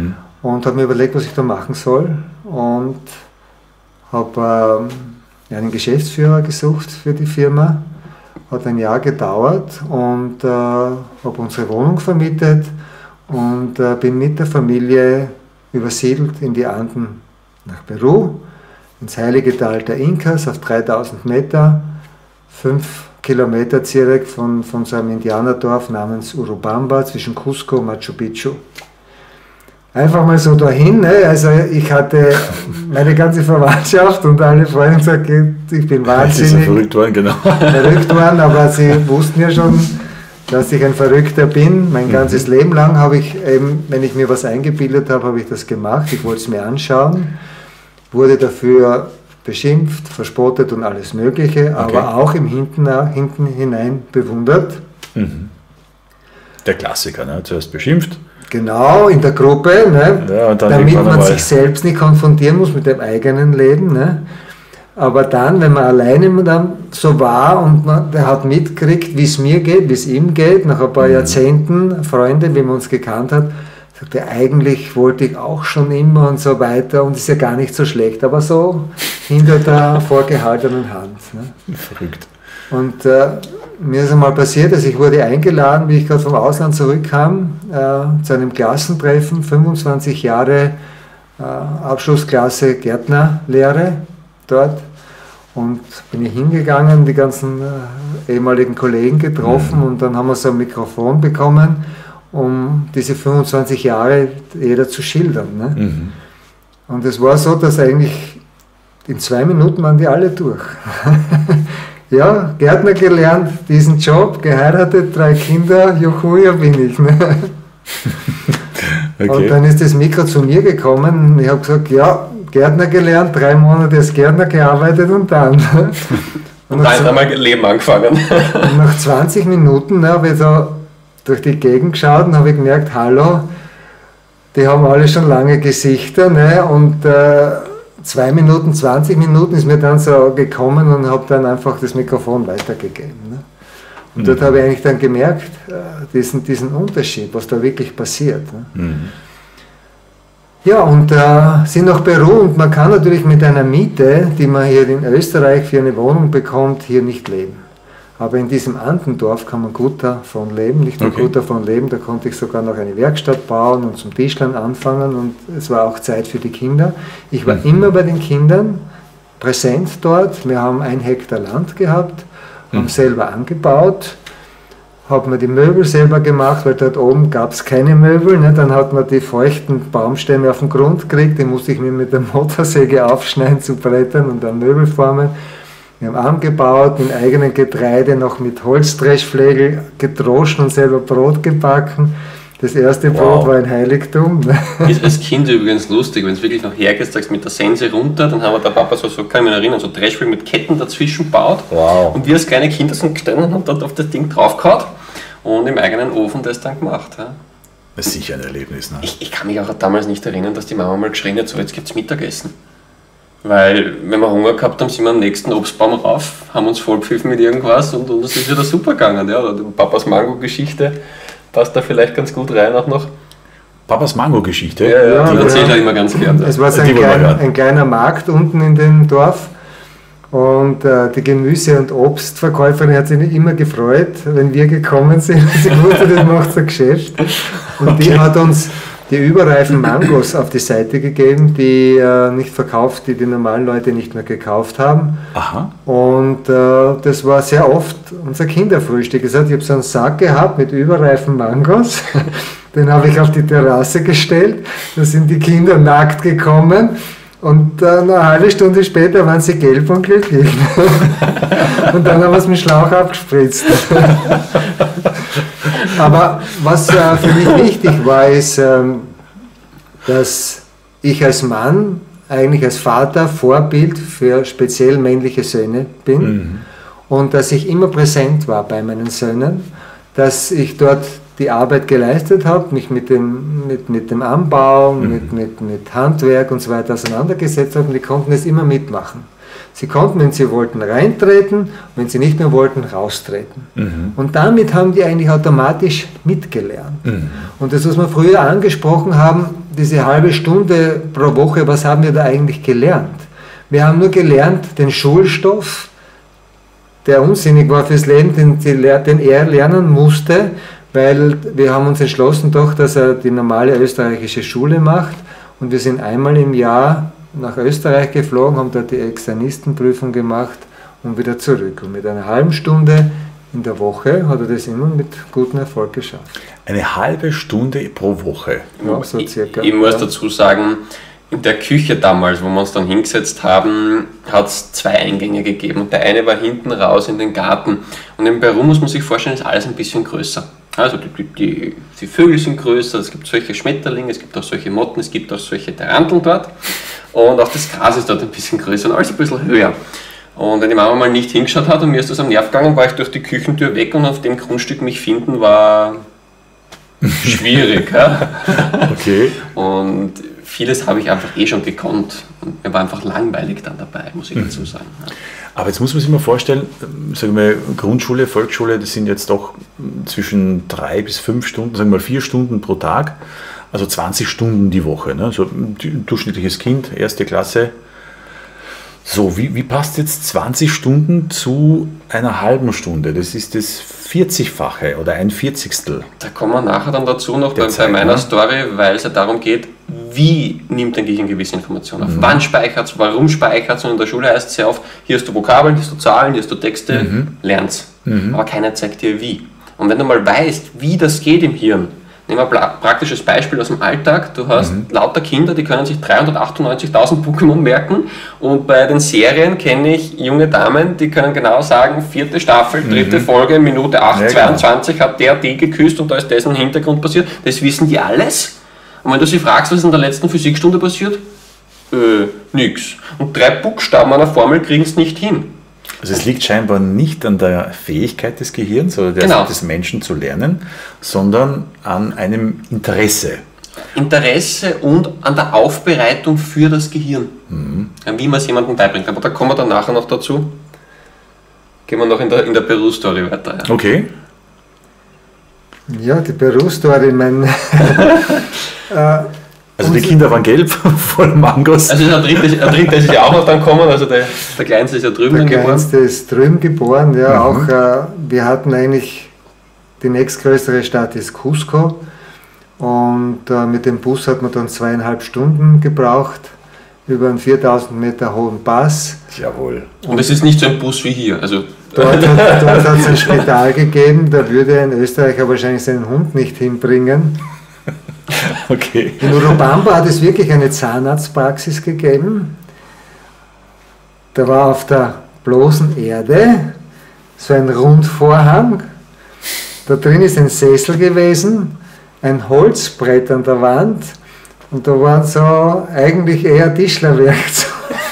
und habe mir überlegt, was ich da machen soll und habe einen Geschäftsführer gesucht für die Firma. Hat ein Jahr gedauert und habe unsere Wohnung vermietet und bin mit der Familie übersiedelt in die Anden nach Peru, ins heilige Tal der Inkas auf 3000 Meter, 5 Kilometer direkt von so einem Indianerdorf namens Urubamba zwischen Cusco und Machu Picchu. Einfach mal so dahin, ne? Also ich hatte meine ganze Verwandtschaft und alle Freunde gesagt, ich bin wahnsinnig. Sie sind verrückt worden, genau. Verrückt worden, aber sie wussten ja schon, dass ich ein Verrückter bin. Mein ganzes Leben lang habe ich eben, wenn ich mir was eingebildet habe, habe ich das gemacht. Ich wollte es mir anschauen, wurde dafür beschimpft, verspottet und alles Mögliche, aber auch im Hinten hinein bewundert. Der Klassiker, ne? Zuerst beschimpft. Genau, in der Gruppe, ne? Ja, und dann damit man sich selbst nicht konfrontieren muss mit dem eigenen Leben. Ne? Aber dann, wenn man alleine dann so war und der hat mitgekriegt, wie es mir geht, wie es ihm geht, nach ein paar Jahrzehnten, Freunde, wie man uns gekannt hat, sagte, eigentlich wollte ich auch schon immer und so weiter und ist ja gar nicht so schlecht, aber so hinter der vorgehaltenen Hand. Ne? Verrückt. Und mir ist einmal passiert, dass ich wurde eingeladen, wie ich gerade vom Ausland zurückkam, zu einem Klassentreffen, 25 Jahre Abschlussklasse Gärtnerlehre dort. Und bin ich hingegangen, die ganzen ehemaligen Kollegen getroffen und dann haben wir so ein Mikrofon bekommen, um diese 25 Jahre jeder zu schildern. Ne? Und es war so, dass eigentlich in 2 Minuten waren die alle durch. Ja, Gärtner gelernt, diesen Job, geheiratet, 3 Kinder, juhu, ja bin ich. Ne? Und dann ist das Mikro zu mir gekommen und ich habe gesagt, ja, Gärtner gelernt, 3 Monate als Gärtner gearbeitet und dann. Und dann haben wir Leben angefangen. Und nach 20 Minuten habe ich so durch die Gegend geschaut und habe gemerkt, hallo, die haben alle schon lange Gesichter, ne? Und 2 Minuten, 20 Minuten ist mir dann so gekommen und habe dann einfach das Mikrofon weitergegeben. Ne? Und dort habe ich eigentlich dann gemerkt, diesen Unterschied, was da wirklich passiert. Ne? Ja, und sind nach Peru und man kann natürlich mit einer Miete, die man hier in Österreich für eine Wohnung bekommt, hier nicht leben. Aber in diesem Andendorf kann man gut davon leben, nicht nur gut davon leben, da konnte ich sogar noch eine Werkstatt bauen und zum Tischlern anfangen und es war auch Zeit für die Kinder. Ich war immer bei den Kindern präsent dort, wir haben 1 Hektar Land gehabt, haben selber angebaut, haben wir die Möbel selber gemacht, weil dort oben gab es keine Möbel, ne? Dann hat man die feuchten Baumstämme auf den Grund gekriegt, die musste ich mir mit der Motorsäge aufschneiden zu Brettern und dann Möbel formen. Wir haben angebaut, mit eigenem Getreide noch mit Holzdreschflegel gedroschen und selber Brot gebacken. Das erste Brot war ein Heiligtum. Ist als Kind übrigens lustig, wenn es wirklich noch hergehst, sagst mit der Sense runter, dann haben wir der Papa so kann ich mich erinnern, so Dreschflegel mit Ketten dazwischen baut. Und wir als kleine Kinder sind gestanden und haben dort auf das Ding draufgehauen und im eigenen Ofen das dann gemacht. Ja. Das ist sicher ein Erlebnis. Ne? Ich kann mich auch damals nicht erinnern, dass die Mama mal geschrien hat, so jetzt gibt es Mittagessen. Weil, wenn wir Hunger gehabt haben, sind wir am nächsten Obstbaum rauf, haben uns vollgepfiffen mit irgendwas und es ist wieder super gegangen. Ja. Oder Papas Mango-Geschichte passt da vielleicht ganz gut rein auch noch. Papas Mango-Geschichte? Ja, die erzähle ich immer ganz gerne. Es war so ein kleiner Markt unten in dem Dorf und die Gemüse- und Obstverkäuferin hat sich immer gefreut, wenn wir gekommen sind. Sie wusste, das macht so ein Geschäft. Und die hat uns die überreifen Mangos auf die Seite gegeben, die nicht verkauft, die normalen Leute nicht mehr gekauft haben. Aha. Und das war sehr oft unser Kinderfrühstück. Ich habe so einen Sack gehabt mit überreifen Mangos, den habe ich auf die Terrasse gestellt. Da sind die Kinder nackt gekommen und eine halbe Stunde später waren sie gelb und glücklich. Und dann haben wir es mit Schlauch abgespritzt. Aber was für mich wichtig war, ist, dass ich als Mann, eigentlich als Vater, Vorbild für speziell männliche Söhne bin und dass ich immer präsent war bei meinen Söhnen, dass ich dort die Arbeit geleistet habe, mich mit dem Anbau, mit Handwerk und so weiter auseinandergesetzt habe und die konnten es immer mitmachen. Sie konnten, wenn sie wollten, reintreten, wenn sie nicht mehr wollten, raustreten. Und damit haben die eigentlich automatisch mitgelernt. Und das, was wir früher angesprochen haben, diese halbe Stunde pro Woche, was haben wir da eigentlich gelernt? Wir haben nur gelernt, den Schulstoff, der unsinnig war fürs Leben, den er lernen musste, weil wir haben uns entschlossen doch, dass er die normale österreichische Schule macht, und wir sind einmal im Jahr nach Österreich geflogen, haben dort die Externistenprüfung gemacht und wieder zurück. Und mit einer halben Stunde in der Woche hat er das immer mit gutem Erfolg geschafft. Eine halbe Stunde pro Woche? Ja, so circa. Ich muss dazu sagen, in der Küche damals, wo wir uns dann hingesetzt haben, hat es 2 Eingänge gegeben. Und der eine war hinten raus in den Garten. Und im Peru muss man sich vorstellen, ist alles ein bisschen größer. Also die Vögel sind größer, es gibt solche Schmetterlinge, es gibt auch solche Motten, es gibt auch solche Taranteln dort. Und auch das Gras ist dort ein bisschen größer und alles ein bisschen höher. Und wenn die Mama mal nicht hingeschaut hat und mir ist das am Nerv gegangen, war ich durch die Küchentür weg, und auf dem Grundstück mich finden war schwierig. Ja? Okay. Und vieles habe ich einfach schon gekonnt. Und mir war einfach langweilig dann dabei, muss ich dazu sagen. Ja. Aber jetzt muss man sich mal vorstellen, sagen wir Grundschule, Volksschule, das sind jetzt doch zwischen 3 bis 5 Stunden, sagen wir mal 4 Stunden pro Tag, also 20 Stunden die Woche. Ne? So ein durchschnittliches Kind, 1. Klasse. So, wie passt jetzt 20 Stunden zu einer halben Stunde? Das ist das 40-fache oder ein 40stel. Da kommen wir nachher dann dazu noch bei Zeit, meiner ne? Story, weil es ja darum geht, wie nimmt dein Gehirn gewisse Informationen auf? Wann speichert es, warum speichert es? Und in der Schule heißt es sehr oft, hier hast du Vokabeln, hier hast du Zahlen, hier hast du Texte, lern's. Aber keiner zeigt dir wie. Und wenn du mal weißt, wie das geht im Hirn, nehmen wir ein praktisches Beispiel aus dem Alltag. Du hast lauter Kinder, die können sich 398.000 Pokémon merken, und bei den Serien kenne ich junge Damen, die können genau sagen, 4. Staffel, 3. Folge, Minute 8:22 hat der die geküsst und da ist das im Hintergrund passiert. Das wissen die alles. Und wenn du sie fragst, was in der letzten Physikstunde passiert, nix. Und 3 Buchstaben einer Formel kriegen es nicht hin. Also es liegt scheinbar nicht an der Fähigkeit des Gehirns oder des Menschen zu lernen, sondern an einem Interesse. Interesse und an der Aufbereitung für das Gehirn. Wie man es jemandem beibringt. Aber da kommen wir dann nachher noch dazu. Gehen wir noch in der Peru-Story weiter. Ja. Okay. Ja, die Peru-Story, Also die Kinder waren gelb, voll Mangos. Also der dritte ist ja auch noch dann gekommen, also der Kleinste ist ja drüben geboren. Der Kleinste ist drüben geboren, ja. Auch wir hatten eigentlich, die nächstgrößere Stadt ist Cusco, und mit dem Bus hat man dann 2,5 Stunden gebraucht, über einen 4000 Meter hohen Pass. Jawohl. Und es ist nicht so ein Bus wie hier. Also dort hat es ein Spital gegeben, da würde ein Österreicher wahrscheinlich seinen Hund nicht hinbringen. Okay. In Urubamba hat es wirklich eine Zahnarztpraxis gegeben. Da war auf der bloßen Erde so ein Rundvorhang. Da drin ist ein Sessel gewesen, ein Holzbrett an der Wand, und da waren so eigentlich eher Tischlerwerkzeuge.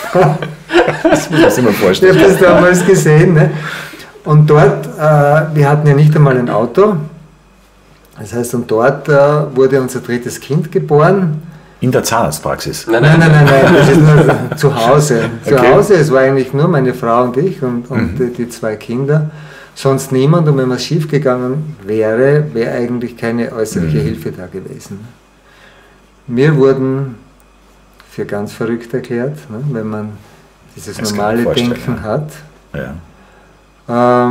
Das muss man sich mal vorstellen. Ich habe das damals gesehen. Ne? Und dort, wir hatten ja nicht einmal ein Auto. Das heißt, und dort wurde unser 3. Kind geboren. In der Zahnarztpraxis? Nein, das ist nur zu Hause. Zu Okay. Hause, es war eigentlich nur meine Frau und ich und die 2 Kinder. Sonst niemand, und wenn was schief gegangen wäre, wäre eigentlich keine äußerliche Hilfe da gewesen. Wir wurden für ganz verrückt erklärt, ne, wenn man dieses Das kann normale man vorstellen, Denken hat. Ja.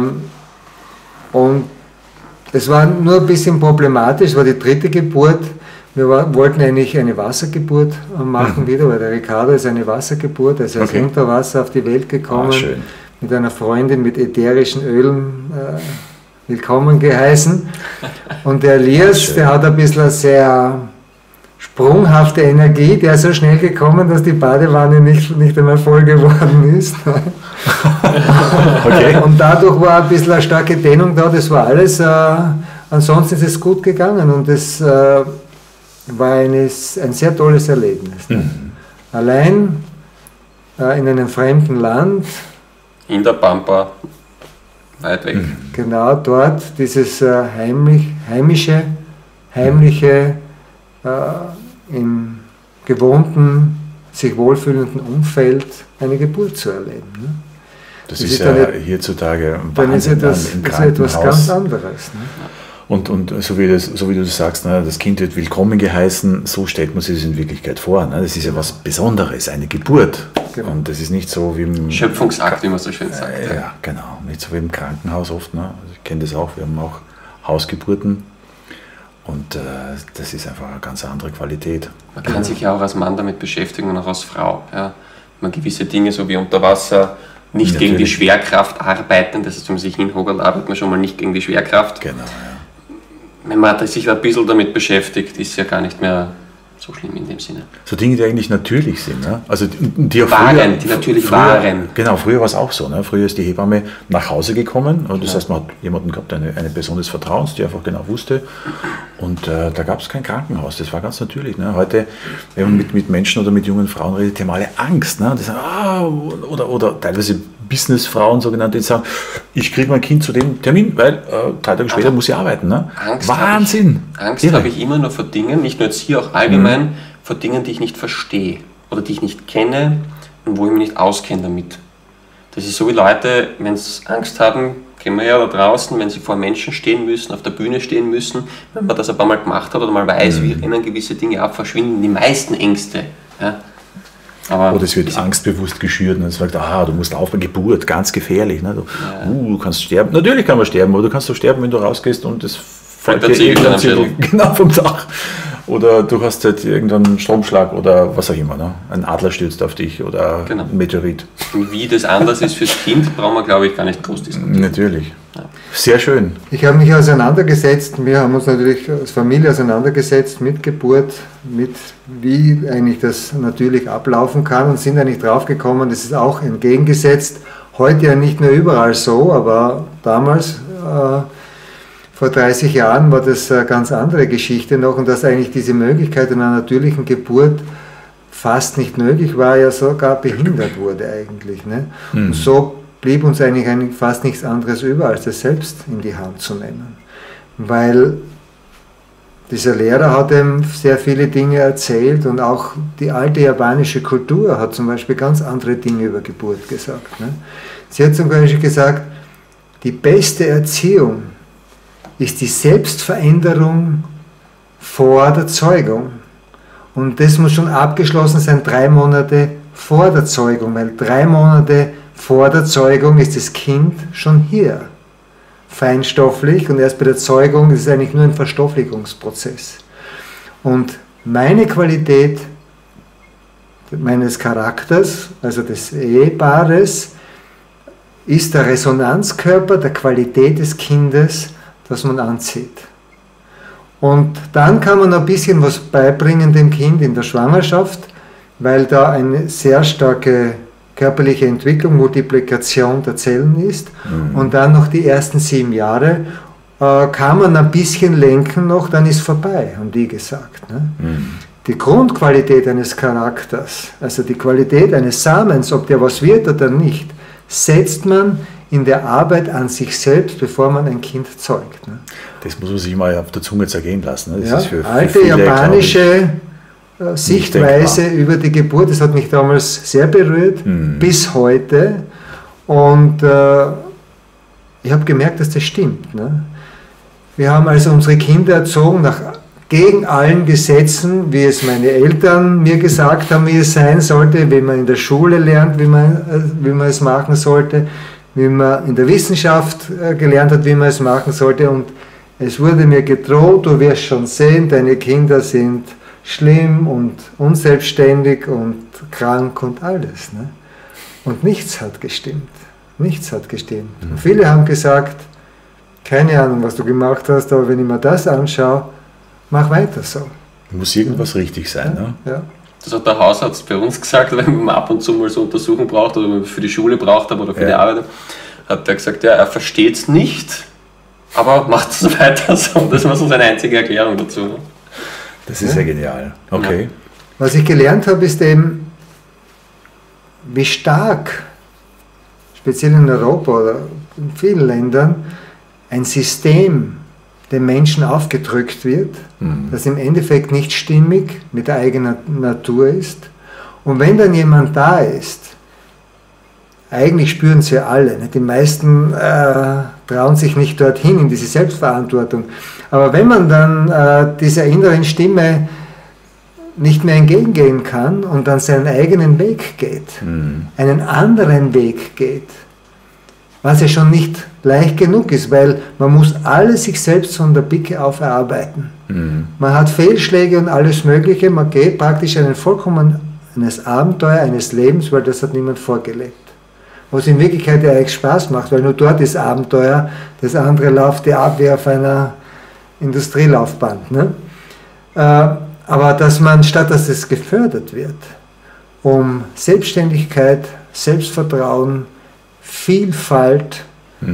Und es war nur ein bisschen problematisch, es war die 3. Geburt. Wir wollten eigentlich eine Wassergeburt machen wieder, weil der Ricardo ist eine Wassergeburt, also er ist unter Wasser auf die Welt gekommen, schön. Mit einer Freundin mit ätherischen Ölen willkommen geheißen. Und der Elias, der hat ein bisschen eine sehr sprunghafte Energie, der ist so schnell gekommen, dass die Badewanne nicht einmal voll geworden ist. Okay. Und dadurch war ein bisschen eine starke Dehnung da, das war alles. Ansonsten ist es gut gegangen, und es war ein sehr tolles Erlebnis. Allein in einem fremden Land. in der Pampa, weit weg. Genau dort, dieses heimliche, im gewohnten sich wohlfühlenden Umfeld eine Geburt zu erleben. Ne? Das ist ja hierzutage Wahnsinn im Krankenhaus. Das ist etwas ganz anderes. Ne? Und so wie du sagst, ne, das Kind wird willkommen geheißen, so stellt man sich das in Wirklichkeit vor. Ne? Das ist ja was Besonderes, eine Geburt. Genau. Und das ist nicht so wie im Schöpfungsakt, wie man so schön sagt. Ja, genau. Nicht so wie im Krankenhaus oft. Ne? Also ich kenne das auch, wir haben auch Hausgeburten. Und das ist einfach eine ganz andere Qualität. Man kann sich ja auch als Mann damit beschäftigen und auch als Frau. Ja? Man gewisse Dinge, so wie unter Wasser, nicht gegen die Schwerkraft arbeiten. Das heißt, wenn man sich hinhogelt, arbeitet man schon mal nicht gegen die Schwerkraft. Genau, ja. Wenn man sich ein bisschen damit beschäftigt, ist ja gar nicht mehr so schlimm in dem Sinne. So Dinge, die eigentlich natürlich sind. Ne? Also die natürlich waren. Genau, früher war es auch so. Ne? Früher ist die Hebamme nach Hause gekommen. Und das heißt, man hat jemanden gehabt, eine Person des Vertrauens, die einfach genau wusste. Und da gab es kein Krankenhaus. Das war ganz natürlich. Ne? Heute, wenn man mit Menschen oder mit jungen Frauen redet, die haben alle Angst. Ne? Die sagen, oder teilweise Businessfrauen sogenannte, die sagen, ich kriege mein Kind zu dem Termin, weil 3 Tage später muss ich arbeiten. Ne? Wahnsinn! Angst habe ich immer nur vor Dingen, nicht nur jetzt hier, auch allgemein, vor Dingen, die ich nicht verstehe oder die ich nicht kenne und wo ich mich nicht auskenne damit. Das ist so wie Leute, wenn sie Angst haben, kennen wir ja da draußen, wenn sie vor Menschen stehen müssen, auf der Bühne stehen müssen, wenn man das ein paar Mal gemacht hat oder mal weiß, wie ihnen gewisse Dinge ab, verschwinden die meisten Ängste. Ja? Oder es wird angstbewusst geschürt und es sagt, du musst aufhören, Geburt, ganz gefährlich. Ne? Du kannst sterben. Natürlich kann man sterben, aber du kannst so sterben, wenn du rausgehst und es fällt dir irgendein Zirkel genau vom Dach. Oder du hast halt irgendeinen Stromschlag oder was auch immer. Ne? Ein Adler stürzt auf dich oder ein Meteorit. Und wie das anders ist fürs Kind, brauchen wir, glaube ich, gar nicht groß diskutieren. Natürlich. Ja. Sehr schön. Ich habe mich auseinandergesetzt, wir haben uns natürlich als Familie auseinandergesetzt mit Geburt, mit wie eigentlich das natürlich ablaufen kann und sind eigentlich draufgekommen, das ist auch entgegengesetzt. Heute ja nicht mehr überall so, aber damals, vor 30 Jahren, war das eine ganz andere Geschichte noch und dass eigentlich diese Möglichkeit einer natürlichen Geburt fast nicht möglich war, ja sogar behindert wurde eigentlich. Ne? Und so blieb uns eigentlich fast nichts anderes über, als das selbst in die Hand zu nehmen. Weil dieser Lehrer hat ihm sehr viele Dinge erzählt und auch die alte japanische Kultur hat zum Beispiel ganz andere Dinge über Geburt gesagt. Ne? Sie hat zum Beispiel gesagt, die beste Erziehung ist die Selbstveränderung vor der Zeugung. Und das muss schon abgeschlossen sein 3 Monate vor der Zeugung, weil 3 Monate vor der Zeugung ist das Kind schon hier, feinstofflich, und erst bei der Zeugung ist es eigentlich nur ein Verstofflichungsprozess. Und meine Qualität meines Charakters, also des Ehepaares, ist der Resonanzkörper der Qualität des Kindes, das man anzieht. Und dann kann man ein bisschen was beibringen dem Kind in der Schwangerschaft, weil da eine sehr starke körperliche Entwicklung, Multiplikation der Zellen ist. Und dann noch die ersten 7 Jahre kann man ein bisschen lenken noch, dann ist vorbei, haben die gesagt. Ne? Die Grundqualität eines Charakters, also die Qualität eines Samens, ob der was wird oder nicht, setzt man in der Arbeit an sich selbst, bevor man ein Kind zeugt. Ne? Das muss man sich mal auf der Zunge zergehen lassen. Ne? Das ist für alte viele, Sichtweise über die Geburt, das hat mich damals sehr berührt, bis heute. Und ich habe gemerkt, dass das stimmt. Ne? Wir haben also unsere Kinder erzogen gegen allen Gesetzen, wie es meine Eltern mir gesagt haben, wie es sein sollte, wie man in der Schule lernt, wie man es machen sollte, wie man in der Wissenschaft gelernt hat, wie man es machen sollte. Und es wurde mir gedroht, du wirst schon sehen, deine Kinder sind schlimm und unselbstständig und krank und alles. Ne? Und nichts hat gestimmt. Nichts hat gestimmt. Und viele haben gesagt, keine Ahnung, was du gemacht hast, aber wenn ich mir das anschaue, mach weiter so. Muss irgendwas richtig sein. Ne? Ja. Das hat der Hausarzt bei uns gesagt, wenn man ab und zu mal so Untersuchung braucht oder wenn man für die Schule braucht oder für die Arbeit, hat er gesagt, er versteht es nicht, aber macht es weiter so. Das war so seine einzige Erklärung dazu. Das ist ja genial. Okay. Was ich gelernt habe, ist eben, wie stark, speziell in Europa oder in vielen Ländern, ein System dem Menschen aufgedrückt wird, das im Endeffekt nicht stimmig mit der eigenen Natur ist Und wenn dann jemand da ist, eigentlich spüren es ja alle, nicht? Die meisten trauen sich nicht dorthin in diese Selbstverantwortung. Aber wenn man dann dieser inneren Stimme nicht mehr entgegengehen kann und dann seinen eigenen Weg geht, einen anderen Weg geht, was ja schon nicht leicht genug ist, weil man muss alles sich selbst von der Picke auf erarbeiten. Man hat Fehlschläge und alles Mögliche, man geht praktisch ein vollkommenes Abenteuer eines Lebens, weil das hat niemand vorgelebt. Was in Wirklichkeit ja eigentlich Spaß macht, weil nur dort ist Abenteuer, das andere läuft ja ab wie auf einer Industrielaufbahn. Ne? Aber dass man, statt dass es gefördert wird, um Selbstständigkeit, Selbstvertrauen, Vielfalt,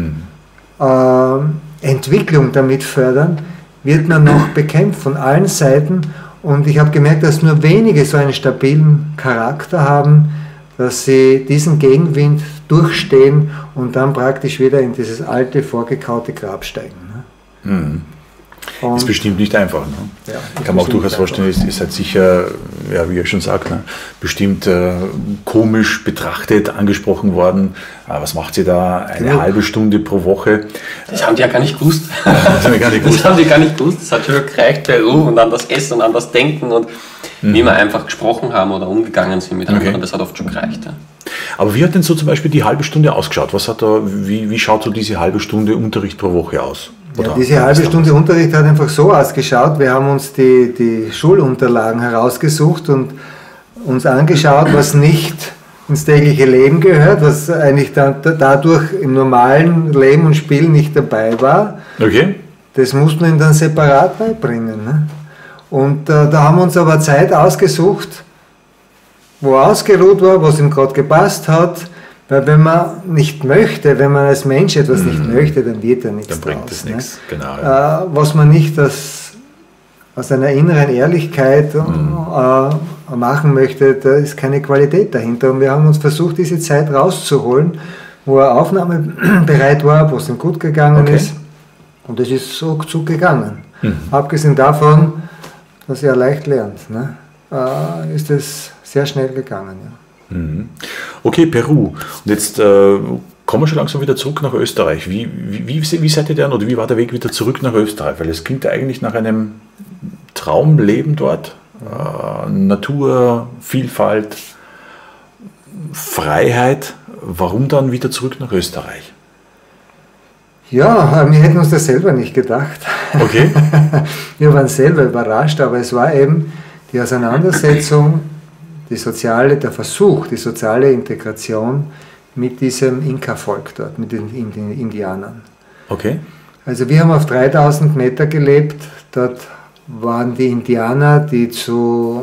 Entwicklung damit fördern, wird man noch bekämpft von allen Seiten. Und ich habe gemerkt, dass nur wenige so einen stabilen Charakter haben, dass sie diesen Gegenwind durchstehen und dann praktisch wieder in dieses alte, vorgekaute Grab steigen. Ne? Ist bestimmt nicht einfach. Ne? Ja, kann man auch durchaus vorstellen, ist halt sicher, ja, wie ich schon sage, ne, bestimmt komisch betrachtet, angesprochen worden. Was macht sie da? Eine halbe Stunde pro Woche? Das haben die ja gar nicht gewusst. Das haben die gar nicht gewusst. Das hat schon gereicht, Peru und an das Essen und an das Denken und wie wir einfach gesprochen haben oder umgegangen sind mit anderen. Das hat oft schon gereicht. Ja. Aber wie hat denn so zum Beispiel die halbe Stunde ausgeschaut? Wie schaut so diese halbe Stunde Unterricht pro Woche aus? Ja, diese halbe Stunde Unterricht hat einfach so ausgeschaut. Wir haben uns die Schulunterlagen herausgesucht und uns angeschaut, was nicht ins tägliche Leben gehört, was eigentlich dann dadurch im normalen Leben und Spiel nicht dabei war. Okay. Das mussten wir ihm dann separat beibringen. Ne? Und da haben wir uns aber Zeit ausgesucht, wo er ausgeruht war, was ihm gerade gepasst hat. Weil wenn man nicht möchte, wenn man als Mensch etwas nicht möchte, dann wird er nichts dann bringt draus, es nichts. Genau, ja. Was man nicht aus einer inneren Ehrlichkeit machen möchte, da ist keine Qualität dahinter. Und wir haben uns versucht, diese Zeit rauszuholen, wo er aufnahmebereit war, wo es ihm gut gegangen ist. Und es ist so gegangen. Abgesehen davon, dass er leicht lernt, ne, ist es sehr schnell gegangen. Ja. Okay, Peru. Und jetzt kommen wir schon langsam wieder zurück nach Österreich. Wie seid ihr denn, oder wie war der Weg wieder zurück nach Österreich? Weil es klingt ja eigentlich nach einem Traumleben dort. Natur, Vielfalt, Freiheit. Warum dann wieder zurück nach Österreich? Ja, wir hätten uns das selber nicht gedacht. Okay. Wir waren selber überrascht, aber es war eben die Auseinandersetzung, der Versuch, die soziale Integration mit diesem Inka-Volk dort, mit den Indianern. Okay. Also wir haben auf 3000 Meter gelebt, dort waren die Indianer, die zu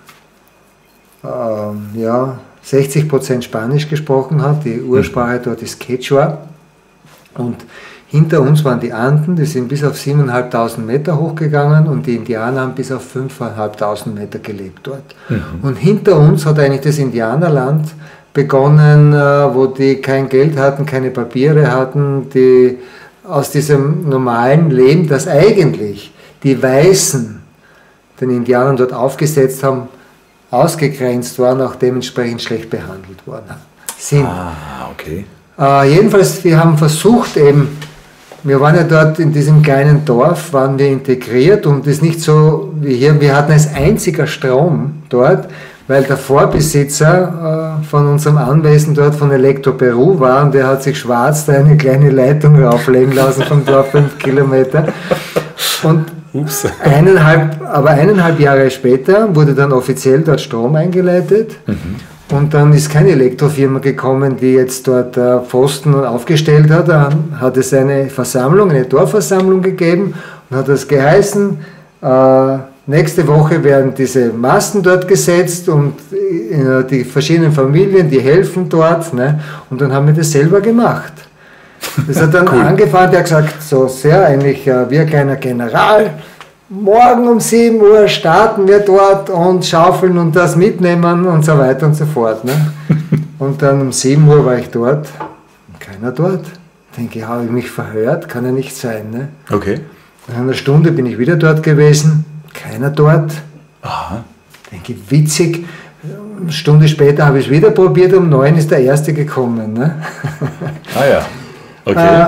60% Spanisch gesprochen haben, die Ursprache dort ist Quechua. Und hinter uns waren die Anden, die sind bis auf 7.500 Meter hochgegangen und die Indianer haben bis auf 5.500 Meter gelebt dort. Und hinter uns hat eigentlich das Indianerland begonnen, wo die kein Geld hatten, keine Papiere hatten, die aus diesem normalen Leben, das eigentlich die Weißen den Indianern dort aufgesetzt haben, ausgegrenzt waren, auch dementsprechend schlecht behandelt worden sind. Okay. Jedenfalls, wir haben versucht eben, wir waren ja dort in diesem kleinen Dorf, waren wir integriert und das ist nicht so wie hier, wir hatten als einziger Strom dort, weil der Vorbesitzer von unserem Anwesen dort von Elektro Peru war und der hat sich schwarz da eine kleine Leitung rauflegen lassen vom Dorf 5 Kilometer. Und eineinhalb Jahre später wurde dann offiziell dort Strom eingeleitet. Und dann ist keine Elektrofirma gekommen, die jetzt dort Pfosten aufgestellt hat. Dann hat es eine Versammlung, eine Dorfversammlung gegeben und hat das geheißen, nächste Woche werden diese Masten dort gesetzt und die verschiedenen Familien, die helfen dort. Ne? Und dann haben wir das selber gemacht. Das hat dann angefangen, der hat gesagt, so sehr eigentlich wie ein kleiner General, morgen um 7 Uhr starten wir dort und schaufeln und das mitnehmen und so weiter und so fort. Ne? Und dann um 7 Uhr war ich dort, keiner dort. Denke ich, habe ich mich verhört? Kann ja nicht sein. Ne? Okay. Nach einer Stunde bin ich wieder dort gewesen, keiner dort. Aha. Denke ich, witzig. eine Stunde später habe ich es wieder probiert, um 9 ist der erste gekommen. Ne? Ah ja, okay.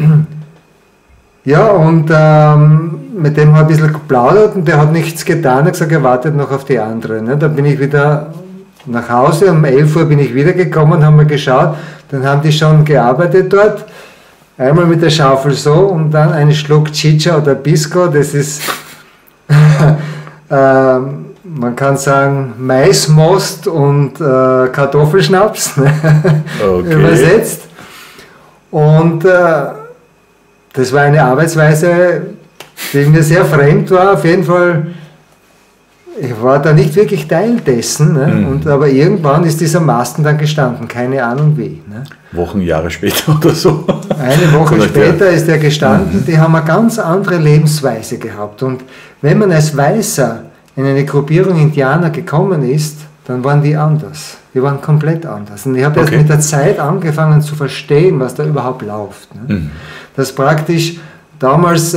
Ja, und mit dem habe ich ein bisschen geplaudert und der hat nichts getan. Er hat gesagt, er wartet noch auf die andere. Ne? Dann bin ich wieder nach Hause, um 11 Uhr bin ich wieder gekommen, haben wir geschaut, dann haben die schon gearbeitet dort. Einmal mit der Schaufel so und dann einen Schluck Chicha oder Pisco, das ist, man kann sagen, Maismost und Kartoffelschnaps, okay. Übersetzt. Und das war eine Arbeitsweise, die mir sehr fremd war. Auf jeden Fall, ich war da nicht wirklich Teil dessen. Ne? Aber irgendwann ist dieser Masten dann gestanden, keine Ahnung wie. Ne? Wochen, Jahre später oder so. Eine Woche später ist er gestanden. Die haben eine ganz andere Lebensweise gehabt. Und wenn man als Weißer in eine Gruppierung Indianer gekommen ist, dann waren die anders. Die waren komplett anders. Und ich habe erst mit der Zeit angefangen zu verstehen, was da überhaupt läuft. Ne? Dass praktisch damals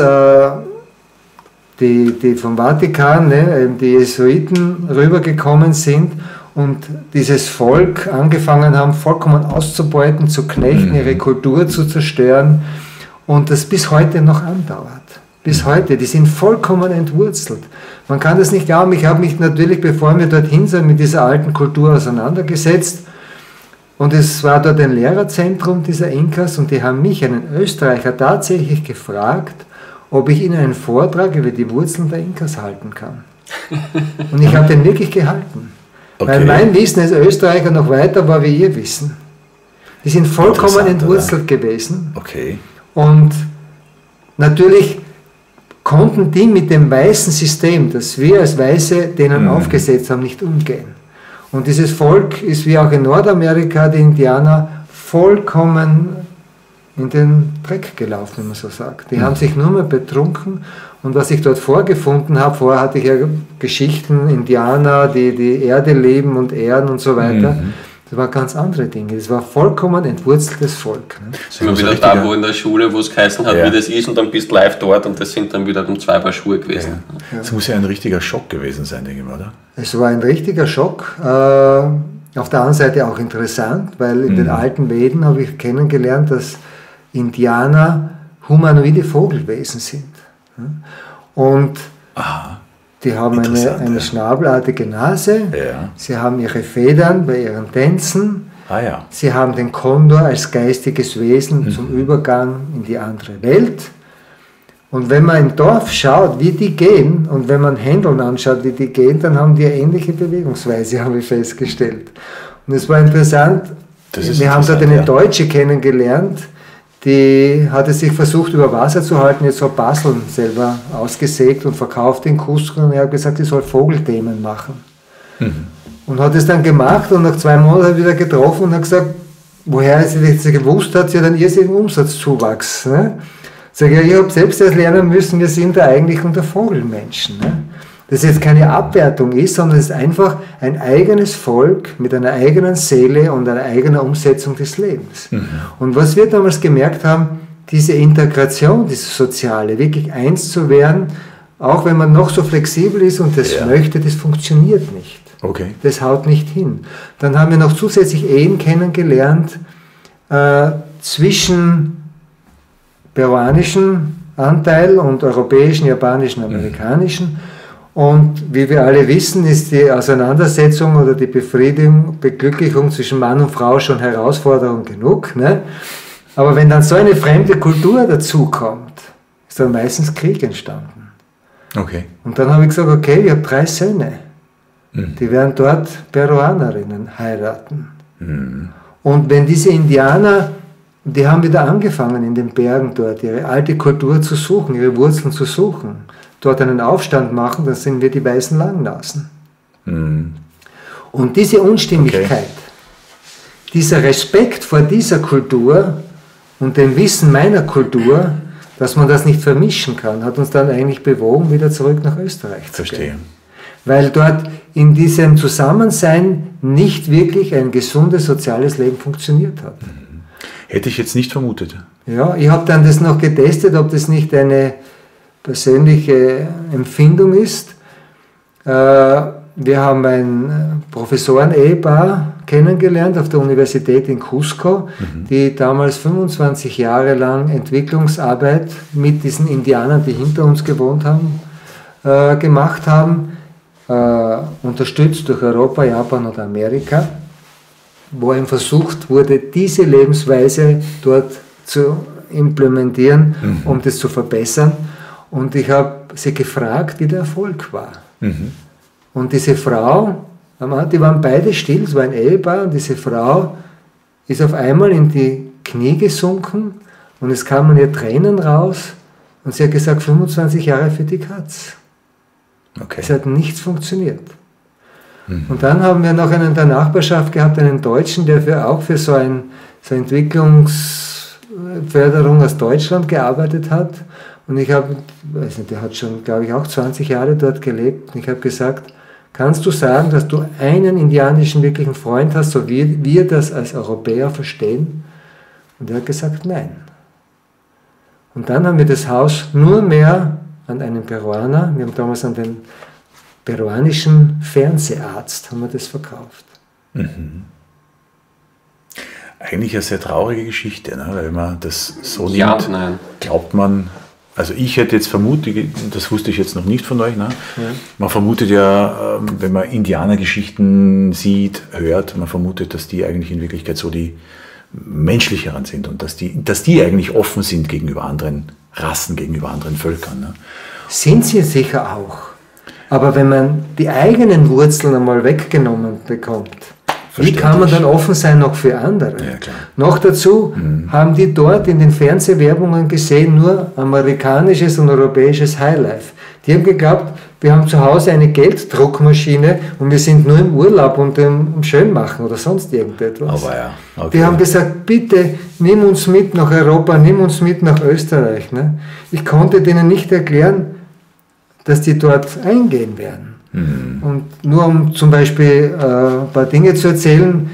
die vom Vatikan, ne, die Jesuiten rübergekommen sind und dieses Volk angefangen haben, vollkommen auszubeuten, zu knechten, ihre Kultur zu zerstören und das bis heute noch andauert. Bis heute, die sind vollkommen entwurzelt. Man kann das nicht glauben, ich habe mich natürlich, bevor wir dorthin sind, mit dieser alten Kultur auseinandergesetzt und es war dort ein Lehrerzentrum dieser Inkas und die haben mich, einen Österreicher, tatsächlich gefragt, ob ich ihnen einen Vortrag über die Wurzeln der Inkas halten kann. Und ich habe den wirklich gehalten. Okay. Weil mein Wissen als Österreicher noch weiter war wie ihr Wissen. Die sind vollkommen entwurzelt gewesen. Okay. Und natürlich konnten die mit dem weißen System, das wir als Weiße denen aufgesetzt haben, nicht umgehen. Und dieses Volk ist wie auch in Nordamerika, die Indianer, vollkommen in den Dreck gelaufen, wenn man so sagt. Die haben sich nur mehr betrunken und was ich dort vorgefunden habe, vorher hatte ich ja Geschichten, Indianer, die die Erde leben und ehren und so weiter. Das waren ganz andere Dinge. Das war vollkommen entwurzeltes Volk. Ne? Sind wir wieder da, wo in der Schule, wo es geheißen hat, wie das ist und dann bist du live dort und das sind dann wieder um 2 Paar Schuhe gewesen. Ja. Das muss ja ein richtiger Schock gewesen sein, denke ich mal, oder? Es war ein richtiger Schock. Auf der anderen Seite auch interessant, weil in den alten Veden habe ich kennengelernt, dass Indianer humanoide Vogelwesen sind. Und die haben eine schnabelartige Nase, sie haben ihre Federn bei ihren Tänzen, sie haben den Kondor als geistiges Wesen zum Übergang in die andere Welt. Und wenn man im Dorf schaut, wie die gehen, und wenn man Händeln anschaut, wie die gehen, dann haben die eine ähnliche Bewegungsweise, habe ich festgestellt. Und es war interessant, wir haben dort eine Deutsche kennengelernt, die hatte sich versucht über Wasser zu halten, jetzt so Baseln selber ausgesägt und verkauft in Cusco und er hat gesagt, sie soll Vogelthemen machen. Und hat es dann gemacht und nach 2 Monaten wieder getroffen und hat gesagt, woher sie gewusst hat, sie hat einen irrsinnigen Umsatzzuwachs. Ne? Sag ich, ich habe selbst erst lernen müssen, wir sind da eigentlich unter Vogelmenschen. Ne? Das jetzt keine Abwertung ist, sondern es ist einfach ein eigenes Volk mit einer eigenen Seele und einer eigenen Umsetzung des Lebens. Und was wir damals gemerkt haben, diese Integration, diese soziale, wirklich eins zu werden, auch wenn man noch so flexibel ist und das möchte, das funktioniert nicht. Okay. Das haut nicht hin. Dann haben wir noch zusätzlich Ehen kennengelernt zwischen peruanischen Anteil und europäischen, japanischen, amerikanischen. Und wie wir alle wissen, ist die Auseinandersetzung oder die Befriedigung, Beglücklichung zwischen Mann und Frau schon Herausforderung genug. Ne? Aber wenn dann so eine fremde Kultur dazukommt, ist dann meistens Krieg entstanden. Okay. Und dann habe ich gesagt, okay, ich habe 3 Söhne. Die werden dort Peruanerinnen heiraten. Und wenn diese Indianer, die haben wieder angefangen in den Bergen dort, ihre alte Kultur zu suchen, ihre Wurzeln zu suchen, dort einen Aufstand machen, dann sind wir die weißen Langnasen. Und diese Unstimmigkeit, dieser Respekt vor dieser Kultur und dem Wissen meiner Kultur, dass man das nicht vermischen kann, hat uns dann eigentlich bewogen, wieder zurück nach Österreich zu gehen. Weil dort in diesem Zusammensein nicht wirklich ein gesundes soziales Leben funktioniert hat. Hätte ich jetzt nicht vermutet. Ja, ich habe dann das noch getestet, ob das nicht eine persönliche Empfindung ist. wir haben ein Professoren-Ehepaar kennengelernt auf der Universität in Cusco, die damals 25 Jahre lang Entwicklungsarbeit mit diesen Indianern, die hinter uns gewohnt haben, gemacht haben, unterstützt durch Europa, Japan oder Amerika, wo eben versucht wurde, diese Lebensweise dort zu implementieren, um das zu verbessern. Und ich habe sie gefragt, wie der Erfolg war. Und diese Frau, die waren beide still, es war ein Ehepaar, und diese Frau ist auf einmal in die Knie gesunken und es kamen ihr Tränen raus und sie hat gesagt, 25 Jahre für die Katz. Okay. Es hat nichts funktioniert. Und dann haben wir noch einen in der Nachbarschaft gehabt, einen Deutschen, der auch für so eine Entwicklungsförderung aus Deutschland gearbeitet hat. Und ich habe, weiß nicht, der hat schon, glaube ich, auch 20 Jahre dort gelebt. Und ich habe gesagt, kannst du sagen, dass du einen indianischen wirklichen Freund hast, so wie wir das als Europäer verstehen? Und er hat gesagt, nein. Und dann haben wir das Haus nur mehr an einen Peruaner, wir haben damals an den peruanischen Fernseharzt haben wir das verkauft. Eigentlich eine sehr traurige Geschichte, ne? Weil man das so Ja, nimmt, nein. glaubt man, also ich hätte jetzt vermutet, das wusste ich jetzt noch nicht von euch, ne? Man vermutet ja, wenn man Indianergeschichten sieht, hört, man vermutet, dass die eigentlich in Wirklichkeit so die menschlicheren sind und dass die eigentlich offen sind gegenüber anderen Rassen, gegenüber anderen Völkern. Ne? Sind sie sicher auch. Aber wenn man die eigenen Wurzeln einmal weggenommen bekommt, wie kann man dann offen sein noch für andere? Ja, klar. Noch dazu haben die dort in den Fernsehwerbungen gesehen nur amerikanisches und europäisches Highlife. Die haben geglaubt, wir haben zu Hause eine Gelddruckmaschine und wir sind nur im Urlaub und im Schönmachen oder sonst irgendetwas. Aber ja, okay. Die haben gesagt, bitte nimm uns mit nach Europa, nimm uns mit nach Österreich. Ne? Ich konnte denen nicht erklären, dass die dort eingehen werden. Und nur um zum Beispiel ein paar Dinge zu erzählen,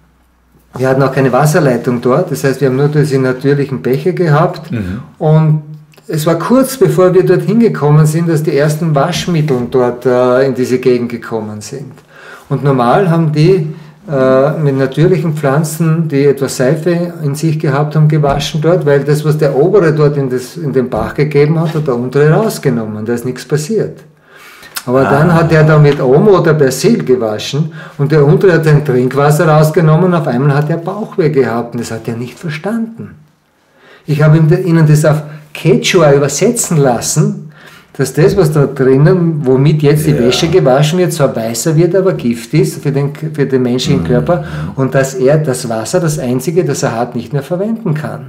wir hatten auch keine Wasserleitung dort, das heißt, wir haben nur diese natürlichen Bäche gehabt und es war kurz bevor wir dort hingekommen sind, dass die ersten Waschmittel dort in diese Gegend gekommen sind. Und normal haben die mit natürlichen Pflanzen, die etwas Seife in sich gehabt haben, gewaschen dort, weil das, was der obere dort in den Bach gegeben hat, hat der untere rausgenommen, da ist nichts passiert. Aber dann hat er da mit Omo oder Persil gewaschen und der untere hat sein Trinkwasser rausgenommen und auf einmal hat er Bauchweh gehabt und das hat er nicht verstanden. Ich habe ihnen das auf Quechua übersetzen lassen, dass das, was da drinnen, womit jetzt die Wäsche gewaschen wird, zwar weißer wird, aber Gift ist für den menschlichen Körper und dass er das Wasser, das einzige, das er hat, nicht mehr verwenden kann.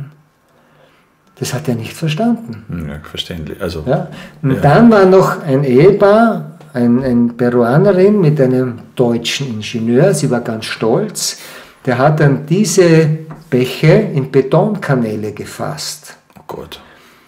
Das hat er nicht verstanden. Ja, verständlich. Also, ja. Und dann war noch ein Ehepaar, eine Peruanerin mit einem deutschen Ingenieur, sie war ganz stolz, der hat dann diese Bäche in Betonkanäle gefasst. oh Gott.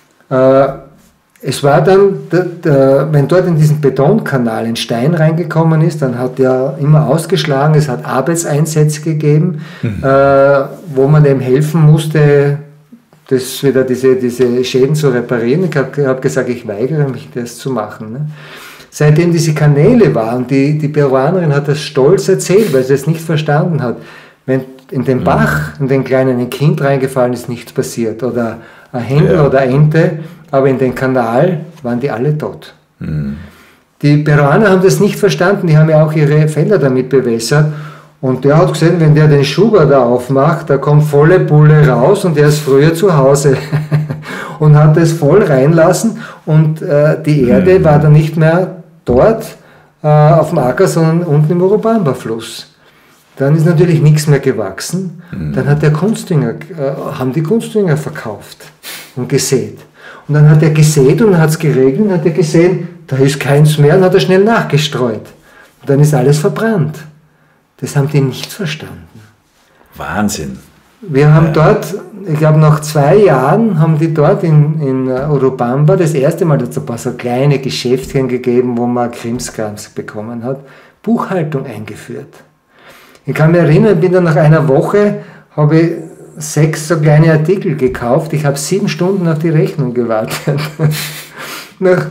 Es war dann, wenn dort in diesen Betonkanal ein Stein reingekommen ist, dann hat er immer ausgeschlagen, es hat Arbeitseinsätze gegeben, wo man dem helfen musste, das wieder diese Schäden zu reparieren. Ich habe gesagt, ich weigere mich, das zu machen. Ne? Seitdem diese Kanäle waren, die Peruanerin hat das stolz erzählt, weil sie es nicht verstanden hat. Wenn in den Bach, in den Kleinen ein Kind reingefallen ist, nichts passiert. Oder ein Händel oder Ente, aber in den Kanal waren die alle tot. Die Peruaner haben das nicht verstanden, die haben ja auch ihre Felder damit bewässert. Und der hat gesehen, wenn der den Schuber da aufmacht, da kommt volle Bulle raus und der ist früher zu Hause. Und hat das voll reinlassen und die Erde war dann nicht mehr dort auf dem Acker, sondern unten im Urubamba-Fluss. Dann ist natürlich nichts mehr gewachsen. Dann hat der haben die Kunstdünger verkauft und gesät. Und dann hat er gesät und dann hat es geregnet und hat er gesehen, da ist keins mehr und hat er schnell nachgestreut. Und dann ist alles verbrannt. Das haben die nicht verstanden. Wahnsinn. Wir haben dort, ich glaube nach 2 Jahren, haben die dort in Urubamba das erste Mal, hat es ein paar so kleine Geschäftchen gegeben, wo man Krimskrams bekommen hat, Buchhaltung eingeführt. Ich kann mich erinnern, ich bin dann nach einer Woche, habe ich 6 so kleine Artikel gekauft, ich habe 7 Stunden auf die Rechnung gewartet. Nach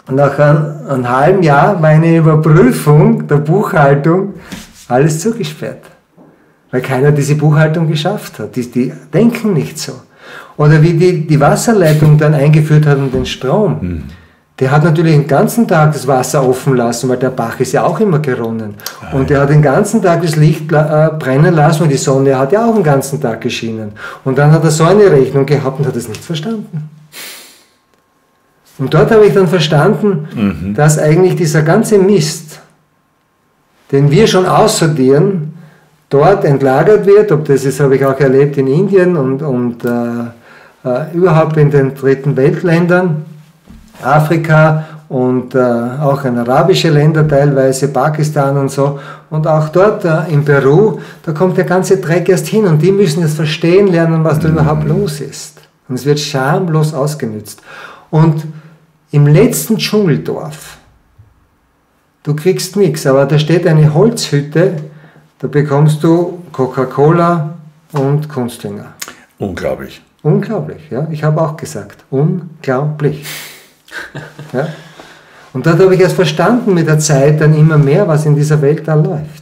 Und nach einem halben Jahr meine Überprüfung der Buchhaltung, alles zugesperrt. Weil keiner diese Buchhaltung geschafft hat. Die denken nicht so. Oder wie die Wasserleitung dann eingeführt hat und den Strom. Der hat natürlich den ganzen Tag das Wasser offen lassen, weil der Bach ist ja auch immer geronnen. Und der hat den ganzen Tag das Licht brennen lassen, weil die Sonne hat ja auch den ganzen Tag geschienen. Und dann hat er so eine Rechnung gehabt und hat es nicht verstanden. Und dort habe ich dann verstanden, dass eigentlich dieser ganze Mist, den wir schon aussortieren, dort entlagert wird. Ob das ist, habe ich auch erlebt in Indien und überhaupt in den dritten Weltländern, Afrika und auch in arabische Länder teilweise, Pakistan und so. Und auch dort in Peru, da kommt der ganze Dreck erst hin und die müssen jetzt verstehen lernen, was da überhaupt los ist. Und es wird schamlos ausgenützt. Und im letzten Dschungeldorf, du kriegst nichts, aber da steht eine Holzhütte, da bekommst du Coca-Cola und Kunstdünger. Unglaublich. Unglaublich, ja. Ich habe auch gesagt, unglaublich. Ja? Und dort habe ich erst verstanden mit der Zeit dann immer mehr, was in dieser Welt da läuft.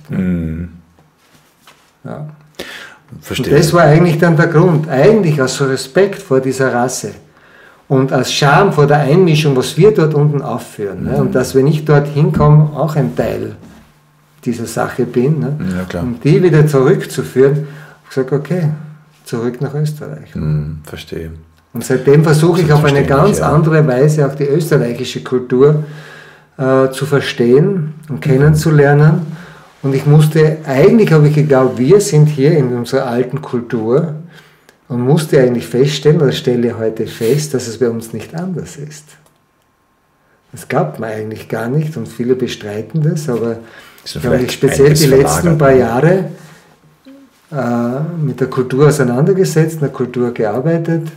Ja. Verstehe. Und das war eigentlich dann der Grund, eigentlich aus Respekt vor dieser Rasse und als Scham vor der Einmischung, was wir dort unten aufführen. Ne? Und dass, wenn ich dort hinkomme, auch ein Teil dieser Sache bin. Ne? Ja, klar. Um die wieder zurückzuführen, habe ich gesagt, okay, zurück nach Österreich. Verstehe. Und seitdem versuche ich auf eine ganz andere Weise auch die österreichische Kultur zu verstehen und kennenzulernen. Und ich musste, eigentlich habe ich geglaubt, wir sind hier in unserer alten Kultur und musste eigentlich feststellen, oder stelle heute fest, dass es bei uns nicht anders ist. Das glaubt man eigentlich gar nicht und viele bestreiten das, aber ich habe mich speziell die letzten paar Jahre mit der Kultur auseinandergesetzt, in der Kultur gearbeitet.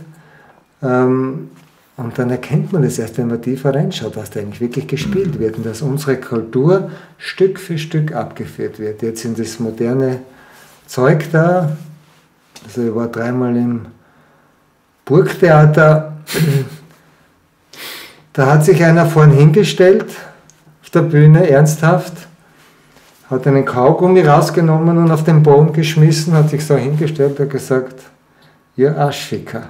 Und dann erkennt man das erst, wenn man tiefer reinschaut, was da eigentlich wirklich gespielt wird und dass unsere Kultur Stück für Stück abgeführt wird. Jetzt sind das moderne Zeug da. Also ich war 3-mal im Burgtheater. Da hat sich einer vorhin hingestellt auf der Bühne, ernsthaft, hat einen Kaugummi rausgenommen und auf den Boden geschmissen, hat sich so hingestellt und gesagt, ihr Arschficker.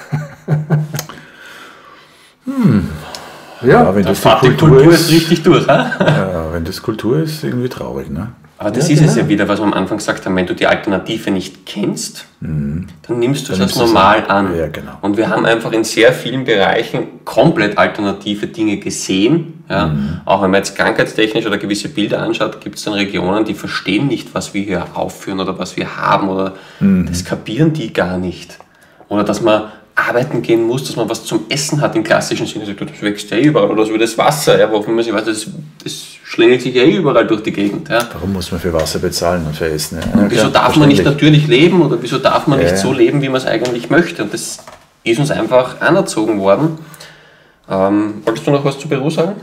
Ja, wenn Da das fährt die Kultur ist richtig durch. Ja, wenn das Kultur ist, irgendwie traurig, ne? Aber das ist es ja wieder, was wir am Anfang gesagt haben, wenn du die Alternative nicht kennst, dann nimmst du es als normal an. Ja, genau. Und wir haben einfach in sehr vielen Bereichen komplett alternative Dinge gesehen. Ja? Auch wenn man jetzt krankheitstechnisch oder gewisse Bilder anschaut, gibt es dann Regionen, die verstehen nicht, was wir hier aufführen oder was wir haben oder das kapieren die gar nicht. Oder dass man arbeiten gehen muss, dass man was zum Essen hat im klassischen Sinne. Das wächst ja überall. Oder so wie das Wasser, ja, wovon man sich weiß, das schlängelt sich ja überall durch die Gegend. Ja. Warum muss man für Wasser bezahlen und für Essen? Ja, und wieso darf man nicht natürlich leben oder wieso darf man nicht so leben, wie man es eigentlich möchte? Und das ist uns einfach anerzogen worden. Wolltest du noch was zu Peru sagen?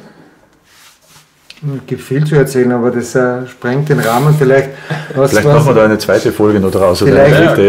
Es gibt viel zu erzählen, aber das sprengt den Rahmen. Vielleicht machen wir da eine zweite Folge noch draus. Oder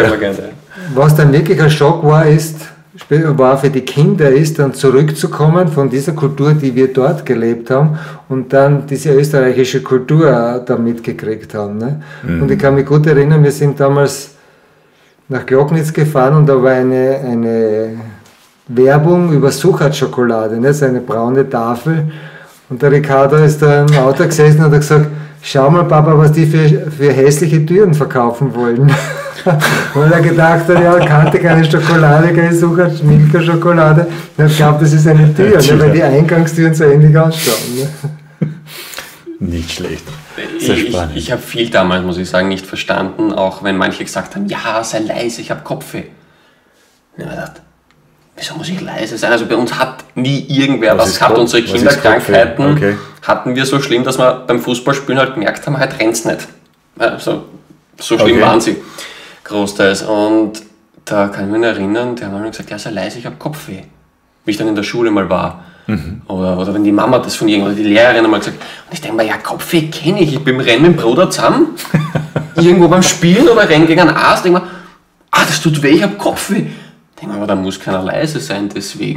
was dann wirklich ein Schock war für die Kinder ist, dann zurückzukommen von dieser Kultur, die wir dort gelebt haben und dann diese österreichische Kultur da mitgekriegt haben. Ne? Und ich kann mich gut erinnern, wir sind damals nach Glocknitz gefahren und da war eine Werbung über Suchat-Schokolade, ne? So eine braune Tafel. Und der Ricardo ist da im Auto gesessen und hat gesagt, schau mal Papa, was die für hässliche Türen verkaufen wollen. Weil er gedacht hat, ja, er kannte keine Schokolade, keine Milka-Schokolade. Und ich glaube, das ist eine Tür, ne, weil die Eingangstüren so ähnlich ausschauen. Ne? Nicht schlecht. Sehr spannend. Ich habe viel damals, muss ich sagen, nicht verstanden, auch wenn manche gesagt haben, ja, sei leise, ich habe Kopfweh. Und ich habe gedacht, wieso muss ich leise sein? Also bei uns hat nie irgendwer was gehabt. Unsere Kinderkrankheiten hatten wir so schlimm, dass wir beim Fußballspielen halt gemerkt haben, halt rennt's nicht. Also, so schlimm waren sie. Großteils. Und da kann ich mich erinnern, die haben mir gesagt, ja, sei leise, ich habe Kopfweh. Wie ich dann in der Schule mal war. Oder wenn die Mama das von irgendwo, oder die Lehrerin einmal gesagt, und ich denke mir, ja, Kopfweh kenne ich. Ich bin renne mit dem Bruder zusammen, irgendwo beim Spielen oder renne gegen einen Arzt, denke mir, das tut weh, ich habe Kopfweh. Ich denke mir, aber da muss keiner leise sein, deswegen.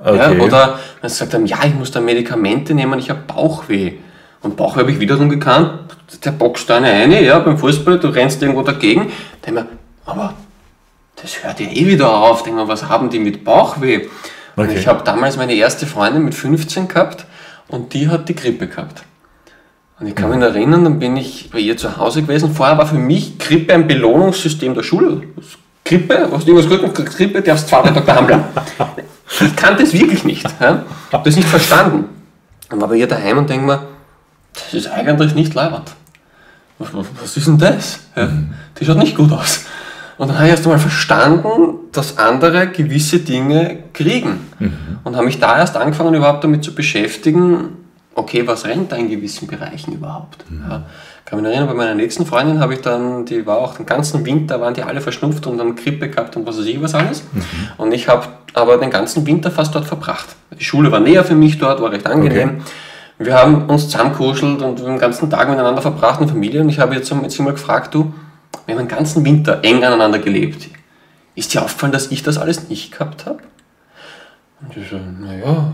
Okay. Ja, oder wenn sie gesagt haben, ja, ich muss da Medikamente nehmen, ich habe Bauchweh. Und Bauchweh habe ich wiederum gekannt, der boxt da eine, ja, beim Fußball, du rennst irgendwo dagegen. Denk mir, aber das hört ja eh wieder auf. Denk mir, was haben die mit Bauchweh? Und ich habe damals meine erste Freundin mit 15 gehabt und die hat die Grippe gehabt. Und ich kann mich erinnern, dann bin ich bei ihr zu Hause gewesen. Vorher war für mich Grippe ein Belohnungssystem der Schule. Grippe, was du irgendwas gut mit Grippe, darfst 2 Tage daheim bleiben. Ich kannte es wirklich nicht. Ja? Habe das nicht verstanden. Dann war bei ihr daheim und denke mir, das ist eigentlich nicht leibend. Was ist denn das? Ja? Die schaut nicht gut aus. Und dann habe ich erst einmal verstanden, dass andere gewisse Dinge kriegen. Und habe mich da erst angefangen, überhaupt damit zu beschäftigen, okay, was rennt da in gewissen Bereichen überhaupt? Ja. Kann mich erinnern, bei meiner nächsten Freundin habe ich dann, die war auch den ganzen Winter, waren die alle verschnupft und haben Grippe gehabt und was weiß ich was alles. Und ich habe aber den ganzen Winter fast dort verbracht. Die Schule war näher für mich dort, war recht angenehm. Wir haben uns zusammengekuschelt und den ganzen Tag miteinander verbracht in Familie. Und ich habe jetzt immer gefragt, du, wir haben den ganzen Winter eng aneinander gelebt. Ist dir aufgefallen, dass ich das alles nicht gehabt habe? Und ich so, naja,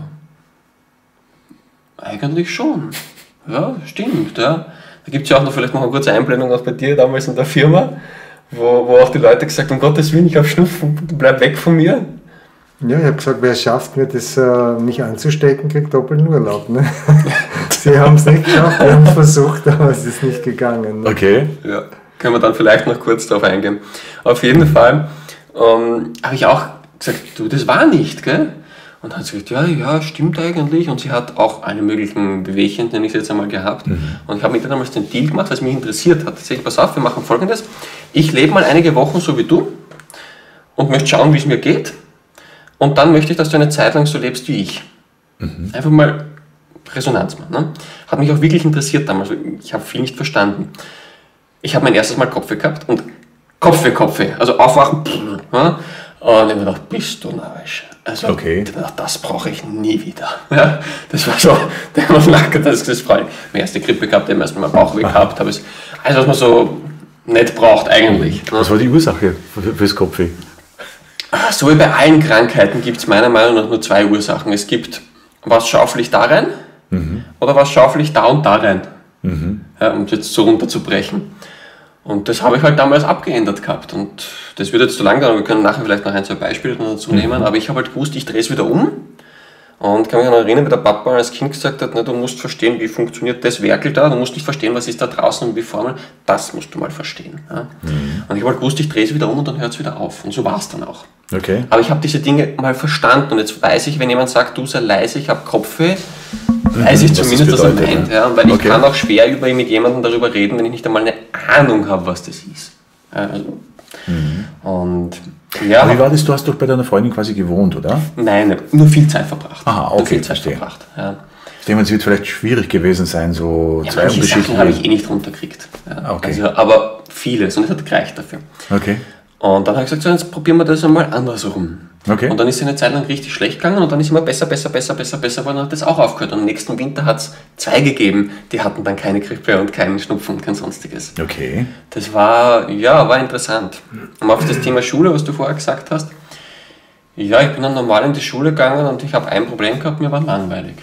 eigentlich schon. Ja, stimmt. Ja. Da gibt es ja auch noch vielleicht noch eine kurze Einblendung auch bei dir damals in der Firma, wo auch die Leute gesagt haben, um Gottes Willen, ich habe Schnupfen, bleib weg von mir. Ja, ich habe gesagt, wer es schafft, mir das nicht anzustecken, kriegt doppelten Urlaub. Ne? Sie haben es nicht geschafft, wir haben es versucht, aber es ist nicht gegangen. Ne? Okay. Ja, können wir dann vielleicht noch kurz darauf eingehen. Auf jeden Fall habe ich auch gesagt, du, das war nicht, gell? Und dann hat sie gesagt, ja, stimmt eigentlich. Und sie hat auch alle möglichen Bewegchen, nenne ich es jetzt einmal, gehabt. Und ich habe mit ihr damals den Deal gemacht, was mich interessiert hat. Ich sage, pass auf, wir machen Folgendes. Ich lebe mal einige Wochen so wie du und möchte schauen, wie es mir geht. Und dann möchte ich, dass du eine Zeit lang so lebst wie ich. Einfach mal Resonanz machen. Ne? Hat mich auch wirklich interessiert damals. Ich habe viel nicht verstanden. Ich habe mein erstes Mal Kopfweh gehabt und Kopfweh. Also aufwachen. Ja? Und ich habe mir gedacht, bist du narrisch. Also, okay. Das brauche ich nie wieder. Ja? Das war so, das freut mich. Meine erste Grippe gehabt, ich habe erstmal Bauchweh gehabt. Habe es, alles, was man so nicht braucht eigentlich. Was war die Ursache fürs Kopfweh? So wie bei allen Krankheiten gibt es meiner Meinung nach nur 2 Ursachen. Es gibt, was schaufel ich da rein oder was schaufel ich da und da rein. Ja, um es jetzt so runterzubrechen. Und das habe ich halt damals abgeändert gehabt. Und das wird jetzt zu lang dauern, wir können nachher vielleicht noch 1, 2 Beispiele dazu nehmen. Aber ich habe halt gewusst, ich drehe es wieder um. Und kann mich noch erinnern, wie der Papa als Kind gesagt hat, ne, du musst verstehen, wie funktioniert das Werkel da, du musst nicht verstehen, was ist da draußen und wie Formel, das musst du mal verstehen. Ja. Und ich habe halt gewusst, ich drehe es wieder um und dann hört es wieder auf. Und so war es dann auch. Okay. Aber ich habe diese Dinge mal verstanden und jetzt weiß ich, wenn jemand sagt, du sei leise, ich habe Kopfweh, weiß ich zumindest, was er meint. Ja. Und weil ich kann auch schwer mit jemandem darüber reden, wenn ich nicht einmal eine Ahnung habe, was das ist. Ja, also. Und ja. Aber wie war das? Du hast doch bei deiner Freundin quasi gewohnt, oder? Nein, nur viel Zeit verbracht. Aha, okay, nur viel Zeit verstehe. verbracht. Ja. Ich denke, es wird vielleicht schwierig gewesen sein, so Ja, zwei manche unterschiedliche. Sachen habe ich eh nicht runtergekriegt. Ja. Okay. Also, aber vieles und es hat gereicht dafür. Okay. Und dann habe ich gesagt, so, jetzt probieren wir das einmal andersrum. Okay. Und dann ist es eine Zeit lang richtig schlecht gegangen und dann ist es immer besser geworden und hat das auch aufgehört. Und im nächsten Winter hat es 2 gegeben, die hatten dann keine Grippe und keinen Schnupfen und kein sonstiges. Okay. Das war interessant. Und auf das Thema Schule, was du vorher gesagt hast, ja, ich bin dann normal in die Schule gegangen und ich habe ein Problem gehabt, mir war langweilig.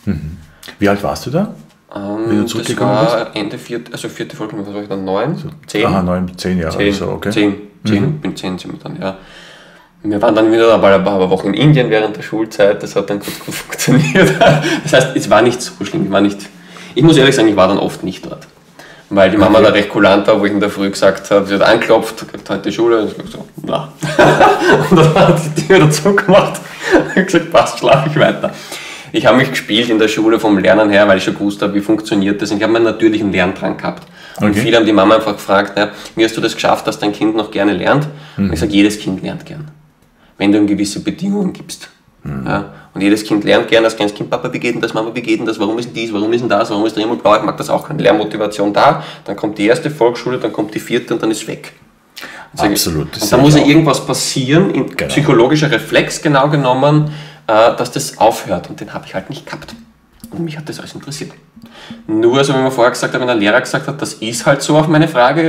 Wie alt warst du da? Wie du Das zurückgekommen war Ende 4. Folge, was war ich dann? 9? 10? Aha, 9, 10 Jahre 10, oder so, okay. 10, bin 10 sind wir dann, ja. Wir waren dann wieder ein paar Wochen in Indien während der Schulzeit, das hat dann gut funktioniert. Das heißt, es war nicht so schlimm, ich muss ehrlich sagen, ich war dann oft nicht dort. Weil die Mama da recht kulant war, wo ich in der Früh gesagt habe, sie hat angeklopft, gesagt, heute Schule, und ich habe gesagt, na. Und dann hat sie die wieder zugemacht und gesagt, passt, schlafe ich weiter. Ich habe mich gespielt in der Schule vom Lernen her, weil ich schon gewusst habe, wie funktioniert das. Und ich habe meinen natürlichen Lerndrang gehabt. Und viele haben die Mama einfach gefragt, ja, wie hast du das geschafft, dass dein Kind noch gerne lernt? Und ich sage, jedes Kind lernt gern, wenn du ihm gewisse Bedingungen gibst. Ja, und jedes Kind lernt gern, als kleines Kind, Papa, wie geht denn das, Mama, wie geht denn das, warum ist denn dies, warum ist denn das, warum ist der Himmel blau, ich mag das auch, keine Lehrmotivation da, dann kommt die erste Volksschule, dann kommt die 4. und dann ist es weg. Absolut. Und da muss ja irgendwas passieren, psychologischer Reflex genau genommen, dass das aufhört und den habe ich halt nicht gehabt. Und mich hat das alles interessiert. Nur, so wie man vorher gesagt hat, wenn der Lehrer gesagt hat, das ist halt so, auf meine Frage,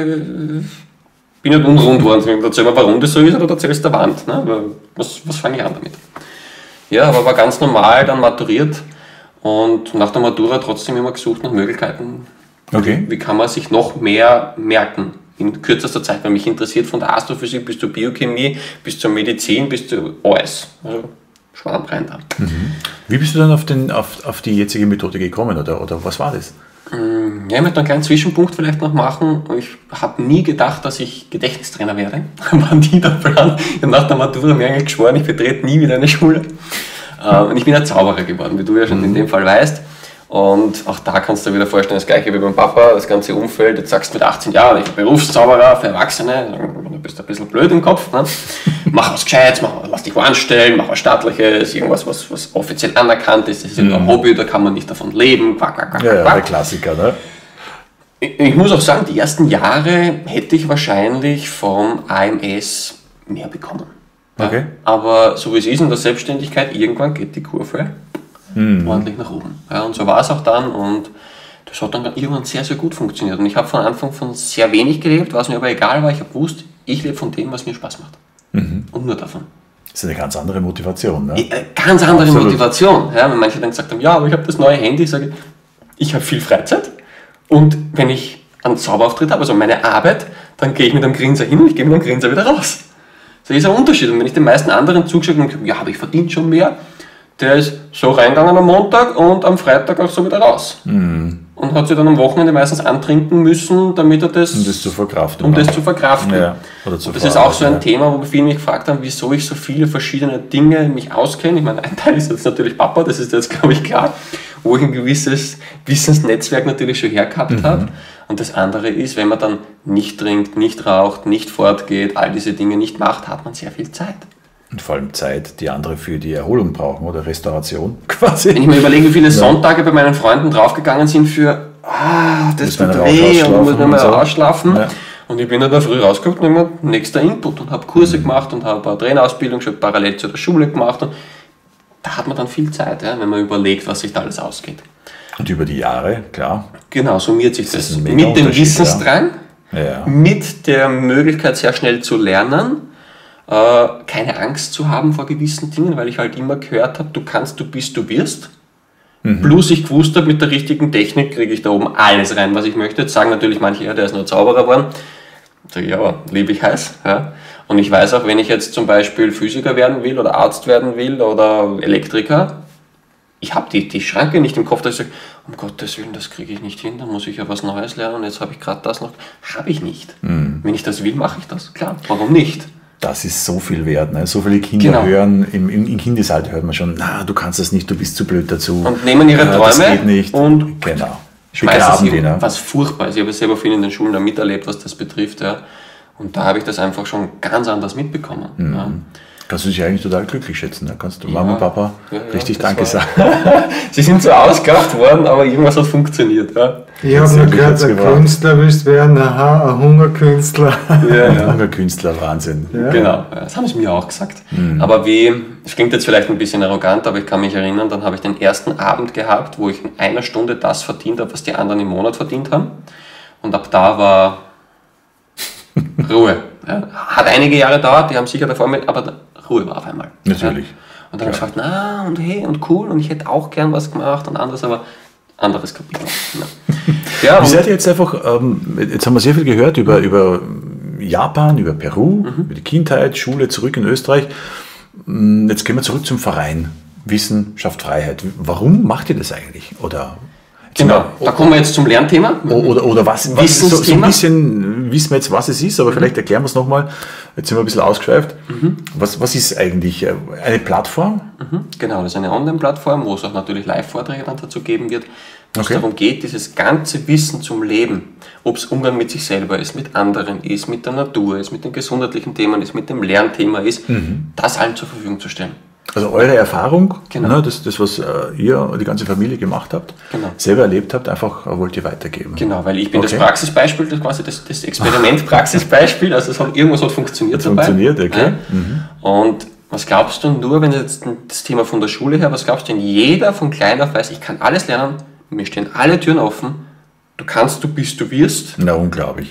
bin ich halt unrund worden. Erzähl mal, warum das so ist, oder erzählst du der Wand? Ne? Was fange ich an damit? Ja, aber war ganz normal, dann maturiert und nach der Matura trotzdem immer gesucht nach Möglichkeiten, wie kann man sich noch mehr merken in kürzester Zeit, weil mich interessiert von der Astrophysik bis zur Biochemie, bis zur Medizin, bis zu alles. Also Schwarm rein da. Wie bist du dann auf die jetzige Methode gekommen oder was war das? Ja, ich möchte einen kleinen Zwischenpunkt vielleicht noch machen. Ich habe nie gedacht, dass ich Gedächtnistrainer werde. War nie der Plan. Ich habe nach der Matura mir eigentlich geschworen, ich betrete nie wieder eine Schule. Und ich bin ein Zauberer geworden, wie du ja schon in dem Fall weißt. Und auch da kannst du dir wieder vorstellen, das gleiche wie beim Papa, das ganze Umfeld. Jetzt sagst du mit 18 Jahren, ich bin Berufszauberer für Erwachsene, du bist ein bisschen blöd im Kopf. Ne? Mach was Gescheites, lass dich wo anstellen, mach was Staatliches, irgendwas, was offiziell anerkannt ist. Das ist ein Hobby, da kann man nicht davon leben. Ja, der Klassiker, ne? Ich muss auch sagen, die ersten Jahre hätte ich wahrscheinlich vom AMS mehr bekommen. Okay. Ja, aber so wie es ist in der Selbstständigkeit, irgendwann geht die Kurve ordentlich nach oben. Ja, und so war es auch dann und das hat dann irgendwann sehr, sehr gut funktioniert. Und ich habe von Anfang von sehr wenig gelebt, was mir aber egal war. Ich habe gewusst, ich lebe von dem, was mir Spaß macht. Und nur davon. Das ist eine ganz andere Motivation. Ne? Ganz andere Motivation. Ja, wenn manche dann gesagt haben, ja, aber ich habe das neue Handy, sage ich habe viel Freizeit und wenn ich einen Zauberauftritt habe, also meine Arbeit, dann gehe ich mit einem Grinser hin und ich gehe mit einem Grinser wieder raus. Das ist ein Unterschied. Und wenn ich den meisten anderen zugeschaut habe, ja, aber ich verdiene schon mehr, der ist so reingegangen am Montag und am Freitag auch so wieder raus. Und hat sich dann am Wochenende meistens antrinken müssen, damit er das... Um das zu verkraften. Ja. Oder das ist auch so ein Thema, wo viele mich gefragt haben, wieso ich so viele verschiedene Dinge mich auskenne. Ich meine, ein Teil ist jetzt natürlich Papa, das ist jetzt, glaube ich, klar, wo ich ein gewisses Wissensnetzwerk natürlich schon hergehabt habe. Und das andere ist, wenn man dann nicht trinkt, nicht raucht, nicht fortgeht, all diese Dinge nicht macht, hat man sehr viel Zeit. Und vor allem Zeit, die andere für die Erholung brauchen oder Restauration quasi. Wenn ich mir überlege, wie viele Sonntage bei meinen Freunden draufgegangen sind für das tut weh und muss nicht mehr ausschlafen. Ja. Und ich bin dann da früh rausgekommen und immer nächster Input und habe Kurse gemacht und habe eine Trainerausbildung schon parallel zu der Schule gemacht. Und da hat man dann viel Zeit, ja, wenn man überlegt, was sich da alles ausgeht. Und über die Jahre, klar. Genau, summiert sich das mit dem Wissensdrang, mit der Möglichkeit, sehr schnell zu lernen, keine Angst zu haben vor gewissen Dingen, weil ich halt immer gehört habe, du kannst, du bist, du wirst. Plus ich gewusst habe, mit der richtigen Technik kriege ich da oben alles rein, was ich möchte. Jetzt sagen natürlich manche, ja, der ist nur Zauberer geworden. Sag ich, ja, liebe ich heiß. Ja. Und ich weiß auch, wenn ich jetzt zum Beispiel Physiker werden will oder Arzt werden will oder Elektriker, ich habe die Schranke nicht im Kopf, dass ich sage, um Gottes Willen, das kriege ich nicht hin, da muss ich ja was Neues lernen und jetzt habe ich gerade das noch. Habe ich nicht. Wenn ich das will, mache ich das. Klar, warum nicht? Das ist so viel wert. Ne? So viele Kinder hören, im Kindesalter hört man schon, na, du kannst das nicht, du bist zu blöd dazu. Und nehmen ihre Träume das geht nicht. Und schmeißen sie, was furchtbar ist. Ich habe selber viel in den Schulen da miterlebt, was das betrifft. Ja. Und da habe ich das einfach schon ganz anders mitbekommen. Ja. Kannst du dich eigentlich total glücklich schätzen. Ne? Kannst du Mama und Papa richtig Danke sagen. Sie sind so ausgelacht worden, aber irgendwas hat funktioniert. Ja. Ich habe nur gehört, ein Künstler willst werden, aha, ein Hungerkünstler. Ja. Hungerkünstler, Wahnsinn. Ja. Genau, das haben sie mir auch gesagt. Aber es klingt jetzt vielleicht ein bisschen arrogant, aber ich kann mich erinnern, dann habe ich den ersten Abend gehabt, wo ich in einer Stunde das verdient habe, was die anderen im Monat verdient haben. Und ab da war Ruhe. Ja. Hat einige Jahre gedauert, die haben sicher davor mit, aber Ruhe war auf einmal. Natürlich. Ja. Und dann habe ich gesagt, na und hey und cool und ich hätte auch gern was gemacht und anderes, aber anderes Kapitel. Ja, wie seid ihr jetzt einfach, jetzt haben wir sehr viel gehört über Japan, über Peru, über die Kindheit, Schule, zurück in Österreich. Jetzt gehen wir zurück zum Verein Wissen schafft Freiheit. Warum macht ihr das eigentlich? Oder genau, da kommen wir jetzt zum Lernthema. Oder was so ein bisschen wissen wir jetzt, was es ist, aber vielleicht erklären wir es nochmal. Jetzt sind wir ein bisschen ausgeschweift. Was ist eigentlich eine Plattform? Genau, das ist eine Online-Plattform, wo es auch natürlich Live-Vorträge dann dazu geben wird, wo es darum geht, dieses ganze Wissen zum Leben, ob es Umgang mit sich selber ist, mit anderen ist, mit der Natur ist, mit den gesundheitlichen Themen ist, mit dem Lernthema ist, das allen zur Verfügung zu stellen. Also eure Erfahrung, ne, das was ihr, die ganze Familie gemacht habt, selber erlebt habt, einfach wollt ihr weitergeben. Genau, weil ich bin das Praxisbeispiel, das quasi das Experiment-Praxisbeispiel, also irgendwas hat funktioniert dabei. Funktioniert, okay. Und was glaubst du nur, wenn jetzt das Thema von der Schule her, was glaubst du denn, jeder von klein auf weiß, ich kann alles lernen, mir stehen alle Türen offen, du kannst, du bist, du wirst. Na, unglaublich.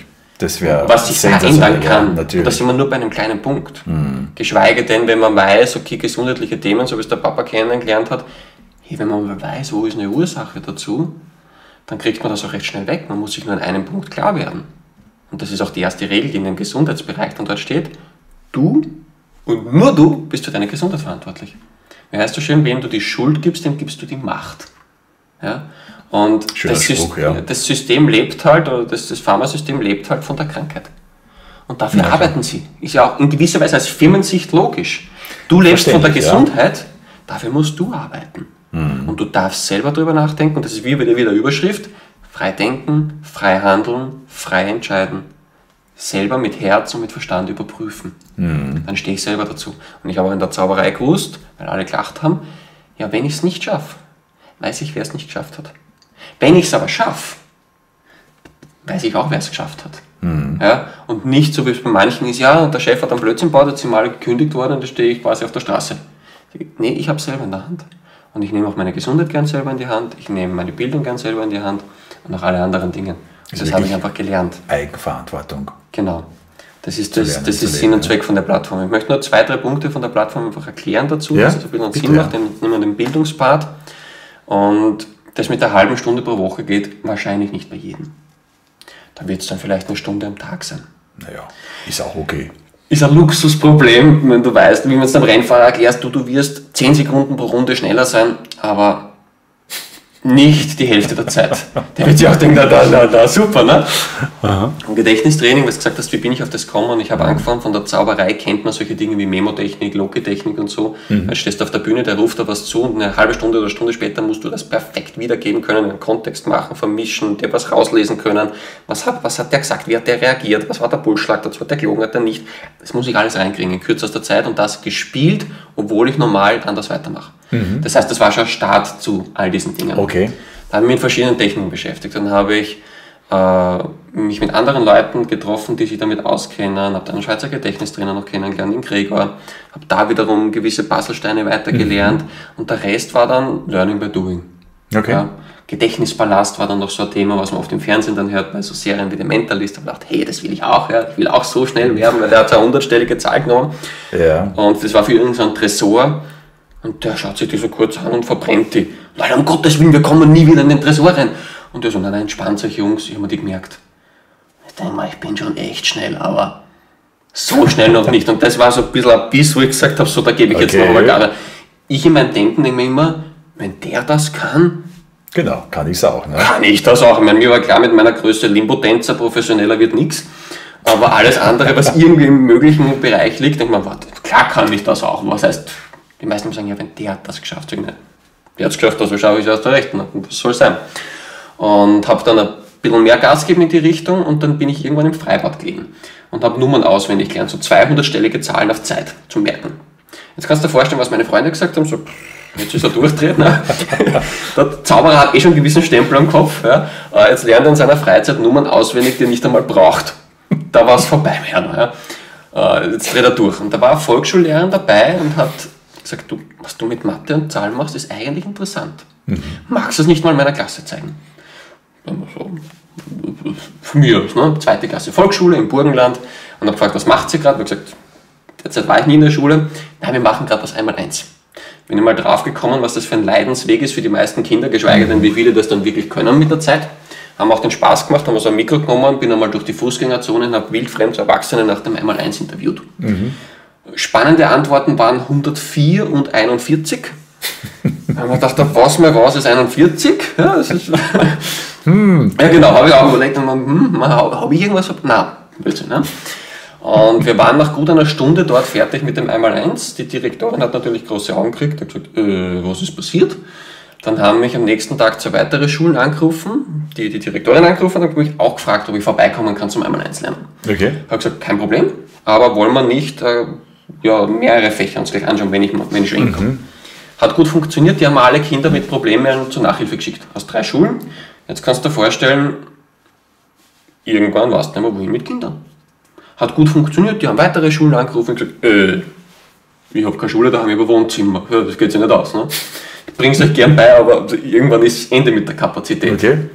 Das wäre was sich verändern kann. Natürlich. Da sind wir nur bei einem kleinen Punkt. Geschweige denn, wenn man weiß, okay, gesundheitliche Themen, so wie es der Papa kennengelernt hat, hey, wenn man weiß, wo ist eine Ursache dazu, dann kriegt man das auch recht schnell weg. Man muss sich nur an einem Punkt klar werden. Und das ist auch die erste Regel, die in dem Gesundheitsbereich dann dort steht. Du und nur du bist für deine Gesundheit verantwortlich. Wie heißt so schön, wem du die Schuld gibst, dem gibst du die Macht. Ja? Und das System lebt halt, oder das Pharmasystem lebt halt von der Krankheit. Und dafür arbeiten sie. Ist ja auch in gewisser Weise aus Firmensicht logisch. Du lebst von der Gesundheit, dafür musst du arbeiten. Und du darfst selber darüber nachdenken, und das ist wie bei der Überschrift, frei denken, frei handeln, frei entscheiden. Selber mit Herz und mit Verstand überprüfen. Dann stehe ich selber dazu. Und ich habe auch in der Zauberei gewusst, weil alle gelacht haben, ja, wenn ich es nicht schaffe, weiß ich, wer es nicht geschafft hat. Wenn ich es aber schaffe, weiß ich auch, wer es geschafft hat. Ja? Und nicht so, wie es bei manchen ist, ja, der Chef hat einen Blödsinn gebaut, jetzt sind mal gekündigt worden und da stehe ich quasi auf der Straße. Nee, ich habe es selber in der Hand. Und ich nehme auch meine Gesundheit gern selber in die Hand, ich nehme meine Bildung gern selber in die Hand und auch alle anderen Dinge. Das habe ich einfach gelernt. Eigenverantwortung. Genau. Das ist Sinn und Zweck von der Plattform. Ich möchte nur 2, 3 Punkte von der Plattform einfach erklären dazu, dass es ein bisschen Sinn macht, nehmen wir den Bildungspart. Und das mit der halben Stunde pro Woche geht wahrscheinlich nicht bei jedem. Da wird es dann vielleicht eine Stunde am Tag sein. Naja, ist auch okay. Ist ein Luxusproblem, wenn du weißt, wie man es dem Rennfahrer erklärst, du wirst 10 Sekunden pro Runde schneller sein, aber nicht die Hälfte der Zeit. Der wird sich auch denken, na super, ne? Aha. Im Gedächtnistraining, was du gesagt hast, wie bin ich auf das gekommen? Und ich habe angefangen, von der Zauberei kennt man solche Dinge wie Memotechnik, Loki-Technik und so. Dann stehst du auf der Bühne, der ruft da was zu und eine halbe Stunde oder Stunde später musst du das perfekt wiedergeben können, einen Kontext machen, vermischen, dir was rauslesen können. Was hat der gesagt? Wie hat der reagiert? Was war der Pulsschlag dazu? Hat der gelogen? Hat der nicht? Das muss ich alles reinkriegen in kürzester Zeit und das gespielt, obwohl ich normal anders weitermache. Das heißt, das war schon ein Start zu all diesen Dingen. Okay. Da habe ich mich mit verschiedenen Techniken beschäftigt. Dann habe ich mich mit anderen Leuten getroffen, die sich damit auskennen, habe dann einen Schweizer Gedächtnistrainer noch kennengelernt, den Gregor, habe da wiederum gewisse Puzzlesteine weitergelernt und der Rest war dann Learning by Doing. Okay. Ja, Gedächtnispalast war dann noch so ein Thema, was man auf dem Fernsehen dann hört, bei so Serien wie The Mentalist. Da habe ich gedacht, hey, das will ich auch, ja. Ich will auch so schnell werden, weil der hat so eine 100-stellige Zahl genommen. Ja. Und das war für ihn so ein Tresor. Und der schaut sich die so kurz an und verbrennt die. Leute, um Gottes Willen, wir kommen nie wieder in den Tresor rein. Und der so, nein, entspannt euch Jungs, ich habe mir die gemerkt. Ich denke mal, ich bin schon echt schnell, aber so schnell noch nicht. Und das war so ein bisschen ein Biss, wo ich gesagt habe, so, da gebe ich jetzt noch einmal Gas. Ich in meinem Denken denke mir immer, wenn der das kann, genau, kann ich es auch. Ne? Kann ich das auch. Ich meine, mir war klar, mit meiner Größe Limbo-Tänzer, professioneller wird nichts. Aber alles andere, was irgendwie im möglichen Bereich liegt, denke ich mir, warte, klar kann ich das auch. Was heißt, die meisten sagen, ja, wenn der hat das geschafft, sag ich nicht. Der hat es geschafft, also schaue ich aus der Rechten. Was soll sein? Und habe dann ein bisschen mehr Gas gegeben in die Richtung und dann bin ich irgendwann im Freibad gelegen und habe Nummern auswendig gelernt, so 200-stellige Zahlen auf Zeit zum Merken. Jetzt kannst du dir vorstellen, was meine Freunde gesagt haben, so, jetzt ist er durchdreht. Ne? Der Zauberer hat schon einen gewissen Stempel am Kopf. Ja? Jetzt lernt er in seiner Freizeit Nummern auswendig, die er nicht einmal braucht. Da war es vorbei. Ja? Jetzt dreht er durch. Und da war ein Volksschullehrer dabei und hat gesagt, du, was du mit Mathe und Zahlen machst, ist eigentlich interessant. Magst du es nicht mal meiner Klasse zeigen? So, von mir aus, ne? 2. Klasse Volksschule im Burgenland. Und habe gefragt, was macht sie gerade? Ich habe gesagt, derzeit war ich nie in der Schule. Nein, wir machen gerade was 1x1. Bin ich mal drauf gekommen, was das für ein Leidensweg ist für die meisten Kinder, geschweige denn, wie viele das dann wirklich können mit der Zeit. Haben auch den Spaß gemacht, haben so ein Mikro genommen, bin einmal durch die Fußgängerzone und habe wildfremd Erwachsene nach dem 1x1 interviewt. Spannende Antworten waren 104 und 41. Da haben wir gedacht, was mal was ist 41? Ja, das ist ja genau, habe ich auch überlegt, habe ich irgendwas? Nein, Blödsinn, ne? Und wir waren nach gut einer Stunde dort fertig mit dem 1x1. Die Direktorin hat natürlich große Augen gekriegt, hat gesagt, was ist passiert? Dann haben mich am nächsten Tag 2 weitere Schulen angerufen, die Direktorin angerufen und hat mich auch gefragt, ob ich vorbeikommen kann zum 1x1 lernen. Okay. Ich habe gesagt, kein Problem, aber wollen wir nicht mehrere Fächer uns gleich anschauen, wenn ich schon hinkomme. Hat gut funktioniert, die haben alle Kinder mit Problemen zur Nachhilfe geschickt. Aus 3 Schulen. Jetzt kannst du dir vorstellen, irgendwann warst du nicht mehr wohin mit Kindern. Hat gut funktioniert, die haben weitere Schulen angerufen und gesagt, ich habe keine Schule, da habe ich aber Wohnzimmer. Ja, das geht sich nicht aus. Ne? Ich bringe es euch gern bei, aber irgendwann ist Ende mit der Kapazität. Okay.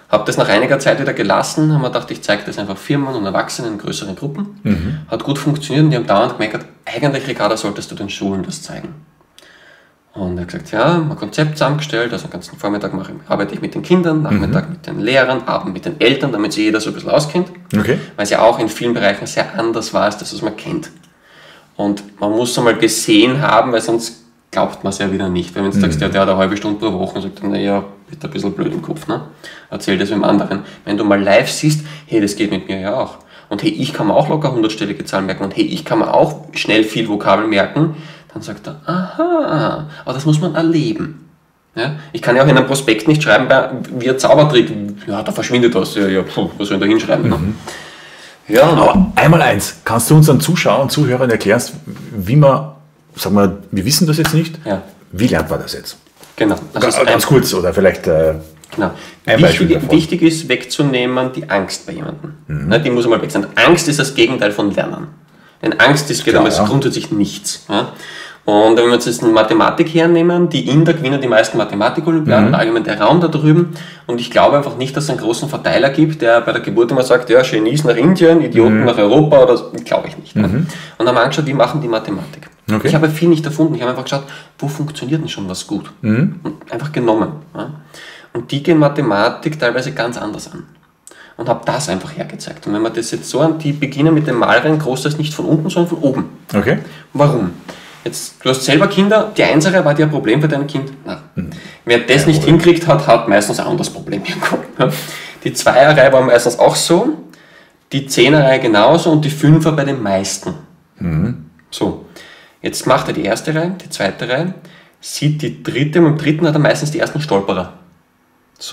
Habe das nach einiger Zeit wieder gelassen, haben wir gedacht, ich zeige das einfach Firmen und Erwachsenen in größeren Gruppen. Hat gut funktioniert und die haben dauernd gemerkt, eigentlich, Ricardo, solltest du den Schulen das zeigen. Und er hat gesagt, ja, ein Konzept zusammengestellt, also den ganzen Vormittag arbeite ich mit den Kindern, Nachmittag mit den Lehrern, Abend mit den Eltern, damit sich jeder so ein bisschen auskennt. Okay. Weil es ja auch in vielen Bereichen sehr anders war, als das, was man kennt. Und man muss es einmal gesehen haben, weil sonst glaubt man es ja wieder nicht. Wenn du sagst, der hat eine halbe Stunde pro Woche und sagt, naja, wird ein bisschen blöd im Kopf, ne? Erzähl das mit dem anderen. Wenn du mal live siehst, hey, das geht mit mir ja auch. Und hey, ich kann mir auch locker 100-stellige Zahlen merken und hey, ich kann mir auch schnell viel Vokabel merken, dann sagt er, aha, aber das muss man erleben. Ja? Ich kann ja auch in einem Prospekt nicht schreiben, wie ein Zaubertrick, ja, da verschwindet was, was soll ich da hinschreiben? Ne? Ja, aber einmal eins, kannst du unseren Zuschauern und Zuhörern erklären, wie man, sag mal, wir wissen das jetzt nicht, wie lernt man das jetzt? Genau. Also ganz kurz oder vielleicht genau. Wichtig ist wegzunehmen die Angst bei jemandem. Die muss einmal weg sein. Angst ist das Gegenteil von Lernen. Denn Angst geht einmal grundsätzlich nichts. Ja? Und wenn wir uns jetzt eine Mathematik hernehmen, die Inder gewinnen die meisten Mathematik-Olympiaden, allgemein der Raum da drüben. Und ich glaube einfach nicht, dass es einen großen Verteiler gibt, der bei der Geburt immer sagt, ja, Genies nach Indien, Idioten nach Europa, oder glaube ich nicht. Ja? Und haben wir angeschaut, wie machen die Mathematik. Okay. Ich habe viel nicht erfunden, ich habe einfach geschaut, wo funktioniert denn schon was gut? Und einfach genommen. Ja? Und die gehen Mathematik teilweise ganz anders an. Und habe das einfach hergezeigt. Und wenn man das jetzt so an, die beginnen mit dem Malrein, großteils nicht von unten, sondern von oben. Okay. Warum? Jetzt, du hast selber Kinder, die Einserreihe war dir ein Problem für dein Kind? Nein. Wer das nicht hinkriegt hat meistens ein anderes Problem bekommen. Die Zweierreihe war meistens auch so, die Zehnerreihe genauso und die Fünfer bei den meisten. So, jetzt macht er die erste Reihe, die zweite Reihe, sieht die dritte und im dritten hat er meistens die ersten Stolperer. So,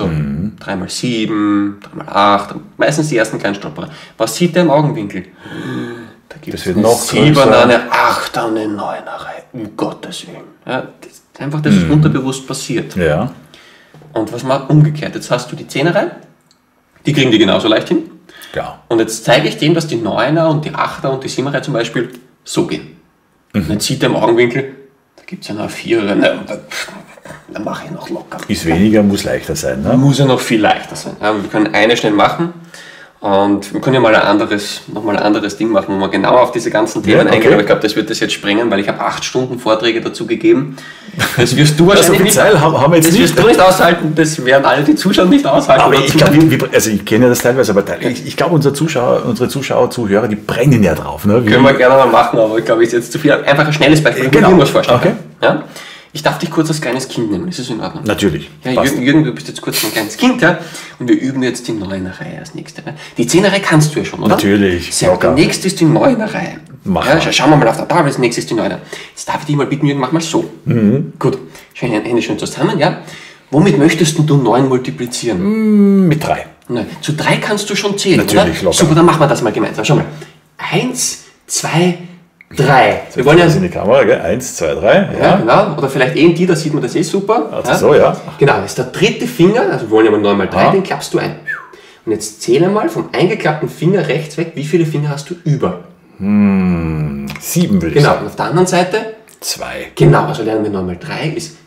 3x7, 3x8, meistens die ersten kleinen Stolperer. Was sieht der im Augenwinkel? Da gibt es eine 7er, eine 8er, eine 9er Reihe, um Gottes Willen. Ja, das ist unterbewusst passiert. Ja. Und was macht umgekehrt? Jetzt hast du die 10er Reihe, die kriegen die genauso leicht hin. Ja. Und jetzt zeige ich denen, dass die 9er und die 8er und die 7er Reihe zum Beispiel so gehen. Und jetzt sieht der im Augenwinkel, da gibt es ja noch eine 4er, dann mache ich noch locker. Ist weniger, muss leichter sein. Ne? Muss ja noch viel leichter sein. Ja, wir können eine schnell machen und wir können ja mal nochmal ein anderes Ding machen, wo wir genau auf diese ganzen Themen eingehen. Aber ich glaube, das wird das jetzt sprengen, weil ich habe 8 Stunden Vorträge dazu gegeben. Das wirst du wahrscheinlich nicht, haben wir jetzt das wirst du nicht aushalten, das werden alle die Zuschauer nicht aushalten. Aber ich glaube, ich kenne ja das teilweise, aber ich glaube, unsere Zuschauer, Zuhörer, die brennen ja drauf. Ne? Können wir gerne mal machen, aber ich glaube, ist jetzt zu viel. Einfach ein schnelles Beispiel, genau. Ich was vorstellen. Okay. Ja? Ich darf dich kurz als kleines Kind nehmen, ist das in Ordnung? Natürlich. Ja, Jürgen, du bist jetzt kurz ein kleines Kind, ja? Und wir üben jetzt die 9er Reihe als nächste. Die 10er Reihe kannst du ja schon, oder? Natürlich. Sehr gut. Die nächste ist die 9er Reihe. Schauen wir mal auf der Tafel, das nächste ist die 9er. Jetzt darf ich dich mal bitten, Jürgen, mach mal so. Gut. Hände schön zusammen, ja? Womit möchtest du 9 multiplizieren? Mit 3. Nein. Zu 3 kannst du schon zählen, natürlich, oder? Super, dann machen wir das mal gemeinsam. Schau mal. 1, 2, 3. Wir wollen ja in die Kamera, gell? 1, 2, 3. Ja, genau. Oder vielleicht da sieht man das super. Also so, ja. Genau, das ist der dritte Finger, also wir wollen ja mal 9 mal 3, den klappst du ein. Und jetzt zähle mal vom eingeklappten Finger rechts weg, wie viele Finger hast du über? 7 würde ich genau, sagen. und auf der anderen Seite? 2. Genau, also lernen wir 9 mal 3 ist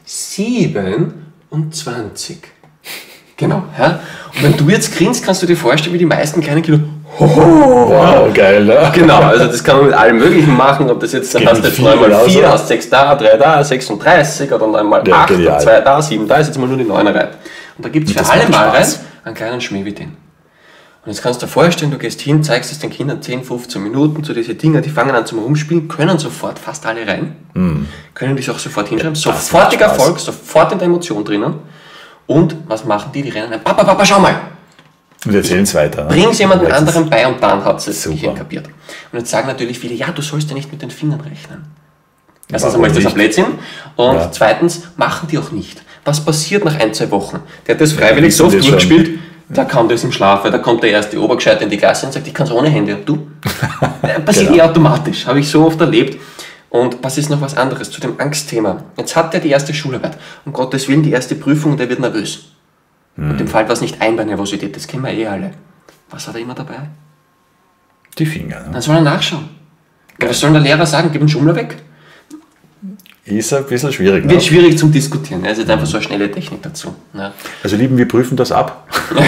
27. Genau, ja. Und wenn du jetzt grinst, kannst du dir vorstellen, wie die meisten kleinen Kinder. Wow, geil, ne? Genau, also das kann man mit allem Möglichen machen, ob das jetzt, hast du jetzt 9 mal 4, hast 6 da, 3 da, 36 oder 9 mal 8, 2 da, 7 da, ist jetzt mal nur die 9er Reihe. Und da gibt es für alle Malreihen einen kleinen Schmäh wie den. Und jetzt kannst du dir vorstellen, du gehst hin, zeigst es den Kindern 10, 15 Minuten zu diese Dinger, die fangen an zum Rumspielen, können sofort fast alle rein, können dich auch sofort hinschreiben, sofortiger Erfolg, sofort in der Emotion drinnen. Und was machen die? Die rennen ein, Papa, schau mal! Und erzählen es weiter. Bring es jemandem anderen bei und dann hat es das Gehirn kapiert. Und jetzt sagen natürlich viele, ja, du sollst ja nicht mit den Fingern rechnen. Erstens einmal ist das ein Blödsinn und zweitens machen die auch nicht. Was passiert nach 1, 2 Wochen? Der hat das freiwillig so oft durchgespielt, der kann das im Schlaf, weil da kommt der erste Obergescheit in die Klasse und sagt, ich kann es ohne Hände. Und du? Passiert automatisch, habe ich so oft erlebt. Und was ist noch was anderes zu dem Angstthema? Jetzt hat er die erste Schularbeit. Um Gottes Willen, die erste Prüfung, der wird nervös. Und dem fällt was nicht ein bei Nervosität, das kennen wir alle. Was hat er immer dabei? Die Finger. Ne? Dann soll er nachschauen. Was soll der Lehrer sagen? Gib den Schummler weg. ist ein bisschen schwierig. Wird schwierig zum Diskutieren. Es ist einfach so eine schnelle Technik dazu. Ja. Also Lieben, wir prüfen das ab.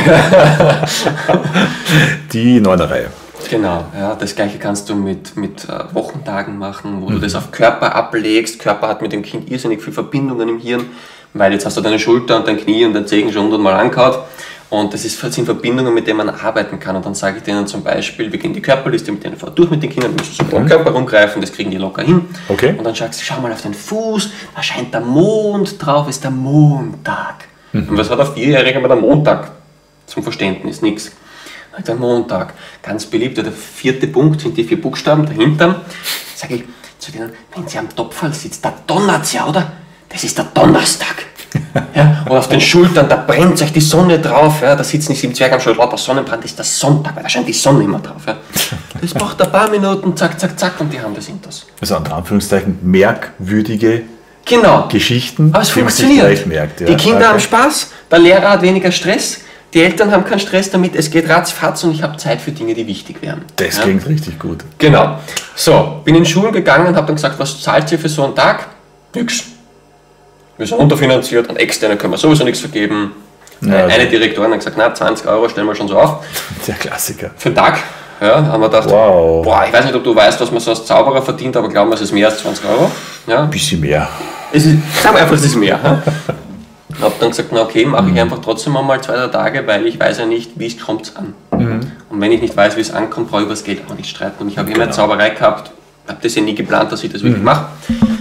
Die 9er Reihe. Genau, ja, das gleiche kannst du mit Wochentagen machen, wo du das auf Körper ablegst. Körper hat mit dem Kind irrsinnig viele Verbindungen im Hirn, weil jetzt hast du deine Schulter und dein Knie und dein Zehen schon 100-mal angehauen. Und das sind Verbindungen, mit denen man arbeiten kann. Und dann sage ich denen zum Beispiel, wir gehen die Körperliste mit denen vor durch mit den Kindern, müssen so den Körper rumgreifen, das kriegen die locker hin. Okay. Und dann sagst du, schau mal auf den Fuß, da scheint der Mond drauf, ist der Montag. Und was hat ein Vierjähriger mit einem Montag? Zum Verständnis, nichts. Der Montag, ganz beliebt, der 4. Punkt sind die 4 Buchstaben dahinter. Sage ich zu denen, wenn sie am Topfall sitzt, da donnert's ja, oder? Das ist der Donnerstag. Ja, und auf den Schultern, da brennt euch die Sonne drauf, ja, da sitzt nicht 7 Zwerge am Schulter, lauter Sonnenbrand, ist der Sonntag, weil da scheint die Sonne immer drauf. Ja. Das braucht ein paar Minuten, zack, zack, zack, und die haben das Intus. Also unter Anführungszeichen merkwürdige Genau. Geschichten, aber es die man sich funktioniert. gleich merkt. Ja. Die Kinder haben Spaß, der Lehrer hat weniger Stress, die Eltern haben keinen Stress damit, es geht ratzfatz und ich habe Zeit für Dinge, die wichtig wären. Das ja. klingt richtig gut. Genau. So, bin in Schulen gegangen und habe dann gesagt, was zahlt ihr für so einen Tag? Nix. Wir sind unterfinanziert, an Externe können wir sowieso nichts vergeben. Ja, eine Direktorin hat gesagt, na, 20 Euro stellen wir schon so auf. Der Klassiker. Für den Tag. Ja, haben wir gedacht, Wow. boah, ich weiß nicht, ob du weißt, was man so als Zauberer verdient, aber glauben wir, es ist mehr als 20 Euro. Ja. Ein bisschen mehr. Sagen wir einfach, es ist mehr. Ja. Habe dann gesagt, na okay, mache ich einfach trotzdem einmal 2, 3 Tage, weil ich weiß ja nicht, wie es kommt an. Und wenn ich nicht weiß, wie es ankommt, brauche ich über das Geld auch nicht streiten. Und ich habe immer eine Zauberei gehabt, habe das ja nie geplant, dass ich das wirklich mache.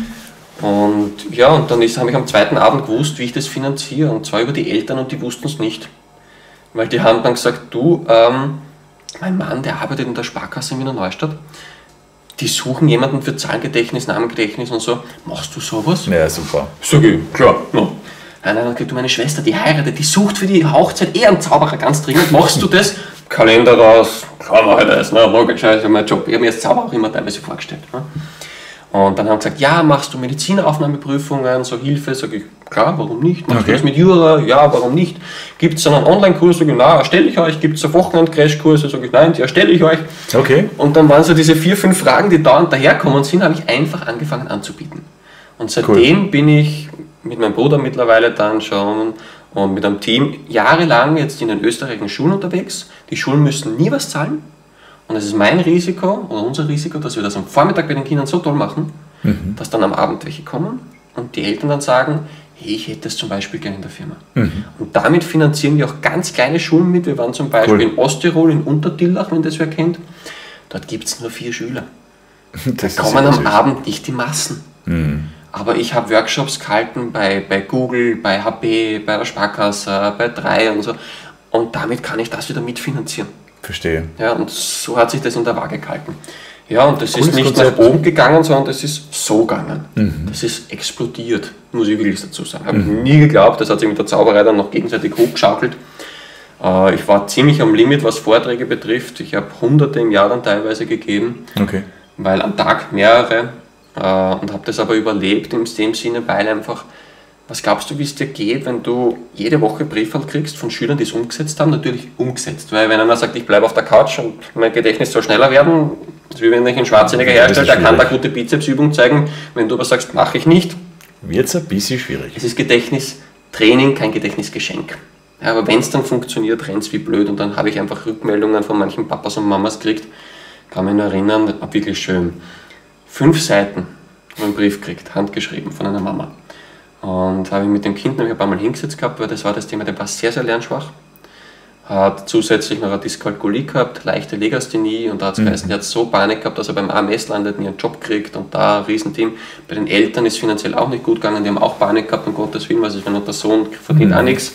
Und ja, und dann habe ich am 2. Abend gewusst, wie ich das finanziere. Und zwar über die Eltern und die wussten es nicht. Weil die haben dann gesagt, du, mein Mann, der arbeitet in der Sparkasse in Wiener Neustadt. Die suchen jemanden für Zahlengedächtnis, Namengedächtnis und so. Machst du sowas? Ja, super. Sag ich, klar. No. Nein, dann kriegt du meine Schwester, die heiratet, die sucht für die Hochzeit eher einen Zauberer ganz dringend. Machst du das? Kalender raus, klar mache ich das, ne? Logisch, das ist mein Job. Ich habe mir als Zauberer auch immer teilweise vorgestellt. Ne? Und dann haben sie gesagt, ja, machst du Medizinaufnahmeprüfungen, so Hilfe? Sag ich, klar, warum nicht? Machst du das mit Jura? Ja, warum nicht? Gibt es einen Online-Kurs? Sag ich, na, erstelle ich euch. Gibt es so Wochenend-Crashkurse? Sag ich, nein, die erstelle ich euch. Okay. Und dann waren so diese 4, 5 Fragen, die dauernd daherkommen sind, habe ich einfach angefangen anzubieten. Und seitdem bin ich mit meinem Bruder mittlerweile dann schon und mit einem Team jahrelang jetzt in den österreichischen Schulen unterwegs. Die Schulen müssen nie was zahlen. Und es ist mein Risiko oder unser Risiko, dass wir das am Vormittag bei den Kindern so toll machen, dass dann am Abend welche kommen und die Eltern dann sagen, hey, ich hätte das zum Beispiel gerne in der Firma. Und damit finanzieren wir auch ganz kleine Schulen mit. Wir waren zum Beispiel in Osttirol, in Untertillach, wenn das wer kennt. Dort gibt es nur 4 Schüler. Da kommen am Abend nicht die Massen. Aber ich habe Workshops gehalten bei Google, bei HP, bei der Sparkasse, bei 3 und so. Und damit kann ich das wieder mitfinanzieren. Verstehe. Ja, und so hat sich das in der Waage gehalten. Ja, und das ist nicht nach oben gegangen, sondern das ist so gegangen. Das ist explodiert, muss ich wirklich dazu sagen. Habe ich nie geglaubt, das hat sich mit der Zauberei dann noch gegenseitig hochgeschaukelt. Ich war ziemlich am Limit, was Vorträge betrifft. Ich habe Hunderte im Jahr dann teilweise gegeben, weil am Tag mehrere. Und habe das aber überlebt in dem Sinne, weil einfach, was glaubst du, wie es dir geht, wenn du jede Woche Briefwahl kriegst von Schülern, die es umgesetzt haben? Natürlich umgesetzt, weil wenn einer sagt, ich bleibe auf der Couch und mein Gedächtnis soll schneller werden, das ist wie wenn ich einen Schwarzenegger herstelle, der kann da gute Bizepsübung zeigen, wenn du aber sagst, mache ich nicht. Wird es ein bisschen schwierig. Es ist Gedächtnistraining, kein Gedächtnisgeschenk. Ja, aber wenn es dann funktioniert, rennt es wie blöd und dann habe ich einfach Rückmeldungen von manchen Papas und Mamas gekriegt, kann mich nur erinnern, das war wirklich schön. 5 Seiten einen Brief gekriegt, handgeschrieben von einer Mama. Und habe ich mit dem Kind noch ein paar Mal hingesetzt gehabt, weil das war das Thema, der war sehr, sehr lernschwach. Hat zusätzlich noch eine Dyskalkulie gehabt, leichte Legasthenie und da hat es geheißen, der hat so Panik gehabt, dass er beim AMS landet, nie einen Job kriegt und da ein Riesenteam. Bei den Eltern ist finanziell auch nicht gut gegangen, die haben auch Panik gehabt, um Gottes Willen, weil wenn der Sohn verdient auch nichts.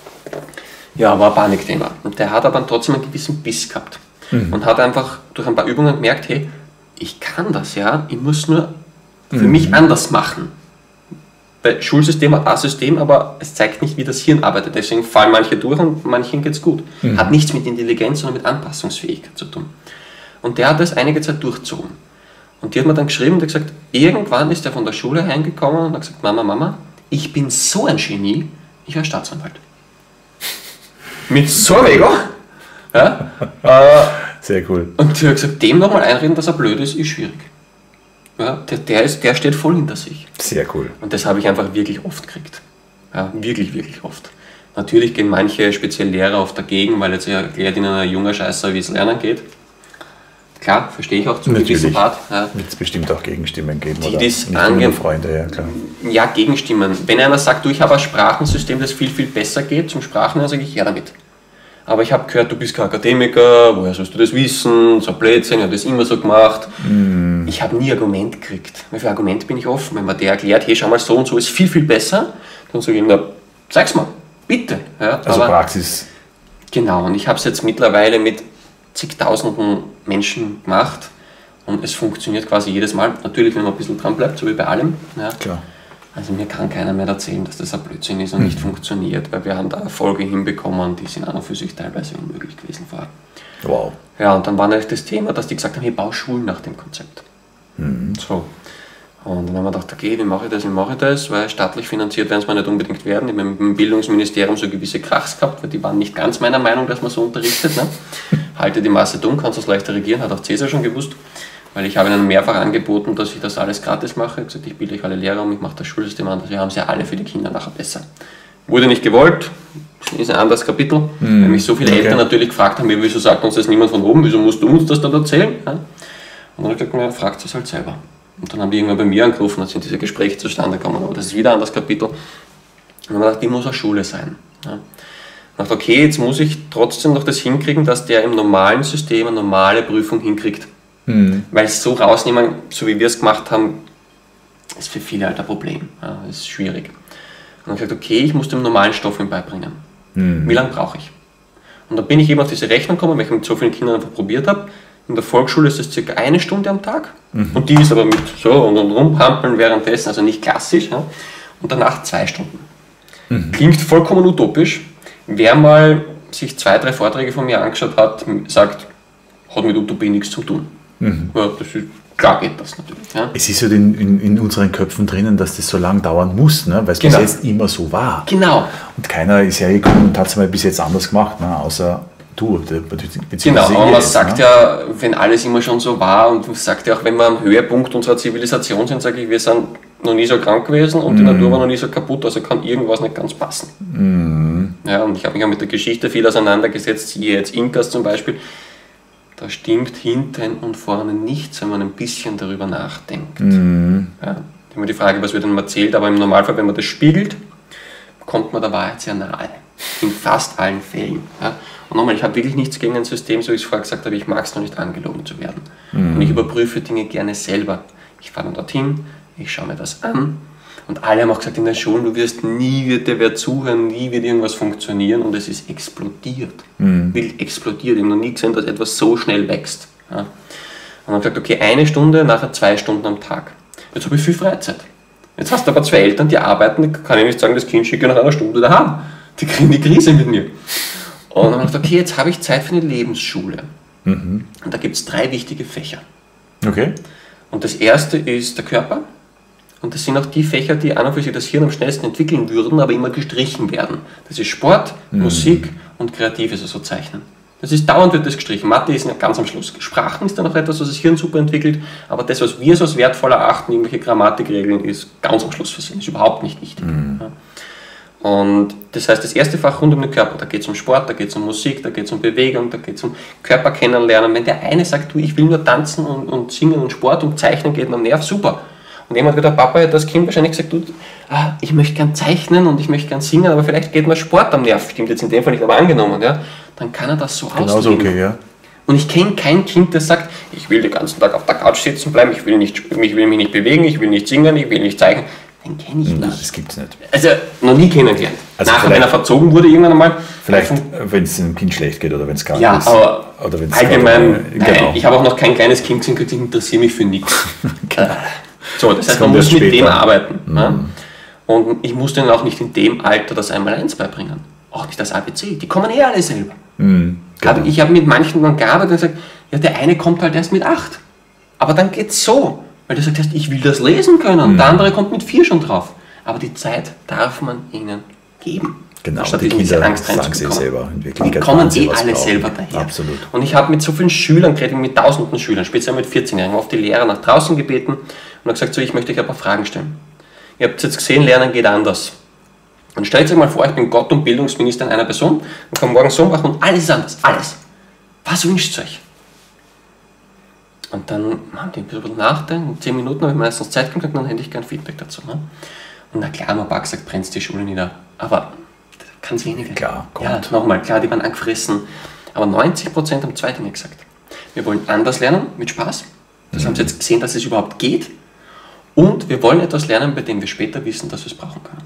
Ja, war ein Panikthema. Und der hat aber trotzdem einen gewissen Biss gehabt und hat einfach durch ein paar Übungen gemerkt, hey, ich kann das, ja, ich muss nur für mich anders machen. Bei Schulsystem hat ein System, aber es zeigt nicht, wie das Hirn arbeitet. Deswegen fallen manche durch und manchen geht es gut. Hat nichts mit Intelligenz, sondern mit Anpassungsfähigkeit zu tun. Und der hat das einige Zeit durchzogen. Und die hat mir dann geschrieben und gesagt, irgendwann ist er von der Schule heimgekommen und hat gesagt, Mama, ich bin so ein Genie, ich werde Staatsanwalt. Mit so einem Ego. Ja, sehr cool. und die hat gesagt, dem nochmal einreden, dass er blöd ist, ist schwierig. Ja, der steht voll hinter sich. Sehr cool. Und das habe ich einfach wirklich oft gekriegt. Ja, wirklich, wirklich oft. Natürlich gehen manche speziell Lehrer oft dagegen, weil jetzt erklärt ihnen ein junger Scheißer, wie es lernen geht. Klar, verstehe ich auch zum gewissen Part. Ja. Wird es bestimmt auch Gegenstimmen geben, Die oder? das Nicht nur Freunde, ja klar. Ja, Gegenstimmen. Wenn einer sagt, du, ich habe ein Sprachensystem, das viel, viel besser geht zum Sprachen, dann sage ich, ja damit. Aber ich habe gehört, du bist kein Akademiker, woher sollst du das wissen? So ein Blödsinn, ich habe das immer so gemacht. Ich habe nie Argument gekriegt. Weil für Argument bin ich offen. Wenn man der erklärt, hey, schau mal, so und so ist viel, viel besser, dann sage ich, na, sag's mal, bitte. Ja, also aber, Praxis. Genau, und ich habe es jetzt mittlerweile mit zigtausenden Menschen gemacht und es funktioniert quasi jedes Mal. Natürlich, wenn man ein bisschen dran bleibt, so wie bei allem. Ja. Klar. Also mir kann keiner mehr erzählen, dass das ein Blödsinn ist und nicht funktioniert, weil wir haben da Erfolge hinbekommen, die sind an und für sich teilweise unmöglich gewesen vorher. Wow. Ja, und dann war natürlich das Thema, dass die gesagt haben, hey, bau Schulen nach dem Konzept. So. Und dann haben wir gedacht, okay, wie mache ich das? Weil staatlich finanziert werden es mal nicht unbedingt werden. Ich habe mit dem Bildungsministerium so gewisse Krachs gehabt, weil die waren nicht ganz meiner Meinung, dass man so unterrichtet. Ne? Halte die Masse dumm, kannst du es leichter regieren, hat auch Cäsar schon gewusst. Weil ich habe ihnen mehrfach angeboten, dass ich das alles gratis mache. Ich habe gesagt, ich bilde euch alle Lehrer um, ich mache das Schulsystem anders. Wir haben es ja alle für die Kinder nachher besser. Wurde nicht gewollt, ist ein anderes Kapitel, weil mich so viele Eltern natürlich gefragt haben, wieso sagt uns das niemand von oben, wieso musst du uns das dann erzählen? Ja? Und dann habe ich gesagt, na, fragt es halt selber. Und dann haben die irgendwann bei mir angerufen, dann sind diese Gespräche zustande gekommen, aber das ist wieder ein anderes Kapitel. Und dann habe ich gedacht, die muss eine Schule sein. Ja? Und ich dachte, okay, jetzt muss ich trotzdem noch das hinkriegen, dass der im normalen System eine normale Prüfung hinkriegt. Weil es so rausnehmen, so wie wir es gemacht haben, ist für viele halt ein Problem. Ja, ist schwierig. Und dann habe ich gesagt, okay, ich muss dem normalen Stoff ihm beibringen. Wie lange brauche ich? Und dann bin ich eben auf diese Rechnung gekommen, weil ich mit so vielen Kindern einfach probiert habe. In der Volksschule ist es circa 1 Stunde am Tag. Und die ist aber mit so und rumpampeln währenddessen, also nicht klassisch. Ja. Und danach 2 Stunden. Klingt vollkommen utopisch. Wer mal sich 2, 3 Vorträge von mir angeschaut hat, sagt, hat mit Utopie nichts zu tun. Ja, das ist, klar geht das natürlich. Ja. Es ist halt in unseren Köpfen drinnen, dass das so lange dauern muss, ne? Weil es bis jetzt immer so war. Genau. Und keiner ist hergekommen und hat es mal bis jetzt anders gemacht, ne? Außer du. Genau, aber man sagt ja, wenn alles immer schon so war, und man sagt ja auch, wenn wir am Höhepunkt unserer Zivilisation sind, sage ich, wir sind noch nie so krank gewesen und die Natur war noch nie so kaputt, also kann irgendwas nicht ganz passen. Ja, und ich habe mich auch mit der Geschichte viel auseinandergesetzt, siehe jetzt Inkas zum Beispiel. Da stimmt hinten und vorne nichts, wenn man ein bisschen darüber nachdenkt. Ja, immer die Frage, was wird einem erzählt, aber im Normalfall, wenn man das spiegelt, kommt man der Wahrheit sehr nahe. In fast allen Fällen. Ja. Und nochmal, ich habe wirklich nichts gegen ein System, so wie ich es vorher gesagt habe, ich mag es noch nicht angelogen zu werden. Und ich überprüfe Dinge gerne selber. Ich fahre dann dorthin, ich schaue mir das an. Und alle haben auch gesagt in den Schulen, du wirst wird dir wer zuhören, nie wird irgendwas funktionieren, und es ist explodiert. Wild explodiert. Ich habe noch nie gesehen, dass etwas so schnell wächst. Ja. Und dann habe ich gesagt, okay, 1 Stunde, nachher 2 Stunden am Tag. Jetzt habe ich viel Freizeit. Jetzt hast du aber 2 Eltern, die arbeiten, da kann ich nicht sagen, das Kind schicke nach einer Stunde daheim. Die kriegen die Krise mit mir. Und dann habe ich gesagt, okay, jetzt habe ich Zeit für eine Lebensschule. Und da gibt es 3 wichtige Fächer. Okay. Und das erste ist der Körper. Und das sind auch die Fächer, die an und für sich das Hirn am schnellsten entwickeln würden, aber immer gestrichen werden. Das ist Sport, Musik und Kreatives, also Zeichnen. Das ist dauernd wird das gestrichen. Mathe ist ganz am Schluss. Sprachen ist dann noch etwas, was das Hirn super entwickelt, aber das, was wir so als wertvoll erachten, irgendwelche Grammatikregeln, ist ganz am Schluss versehen. Ist überhaupt nicht wichtig. Ja. Und das heißt, das erste Fach rund um den Körper, da geht es um Sport, da geht es um Musik, da geht es um Bewegung, da geht es um Körper kennenlernen. Wenn der eine sagt, du, ich will nur tanzen und singen und Sport und zeichnen geht mir am Nerv, super. Und jemand hat gesagt, Papa hat das Kind wahrscheinlich gesagt, du, ich möchte gern zeichnen und ich möchte gern singen, aber vielleicht geht mir Sport am Nerv. Stimmt jetzt in dem Fall nicht, aber angenommen, ja, dann kann er das so ausleben. Genauso okay, ja. Und ich kenne kein Kind, das sagt, ich will den ganzen Tag auf der Couch sitzen bleiben, ich will mich nicht bewegen, ich will nicht singen, ich will nicht zeichnen. Den kenne ich nicht. Nein, das gibt es nicht. Also noch nie kennengelernt. Also nachher, wenn er verzogen wurde, irgendwann einmal. Vielleicht, wenn es einem Kind schlecht geht oder wenn es krank ja, ist. Aber oder wenn's allgemein, nein, ich habe auch noch kein kleines Kind gesehen, ich interessiere mich für nichts. So, das heißt, man muss mit dem arbeiten. Ja? Und ich muss denen auch nicht in dem Alter das Einmaleins beibringen. Auch nicht das ABC. Die kommen alle selber. Genau. Ich habe mit manchen dann gearbeitet und gesagt, ja, der eine kommt halt erst mit 8. Aber dann geht's so. Weil du sagst, ich will das lesen können. Der andere kommt mit 4 schon drauf. Aber die Zeit darf man ihnen geben. Genau, Statt die Kinder Angst sagen sie selber. In Wirklichkeit die kommen sie, alle brauchen. selber daher. Absolut. Und ich habe mit so vielen Schülern geredet, mit tausenden Schülern, speziell mit 14-Jährigen, oft die Lehrer nach draußen gebeten und habe gesagt, so, ich möchte euch ein paar Fragen stellen. Ihr habt jetzt gesehen, Lernen geht anders. Und stellt euch mal vor, ich bin Gott und Bildungsminister in einer Person und kann morgen so machen und alles ist anders, alles. Was wünscht ihr euch? Und dann haben die ein bisschen nachdenken, 10 Minuten habe ich meistens Zeit gekriegt und dann hätte ich gern Feedback dazu. Ne? Und na klar, mein Papa gesagt, brennt die Schule nieder. Aber ganz wenige. Klar, kommt. Ja, nochmal, klar, die waren angefressen. Aber 90% haben 2 Dinge gesagt. Wir wollen anders lernen, mit Spaß. Das haben sie jetzt gesehen, dass es überhaupt geht. Und wir wollen etwas lernen, bei dem wir später wissen, dass wir es brauchen können.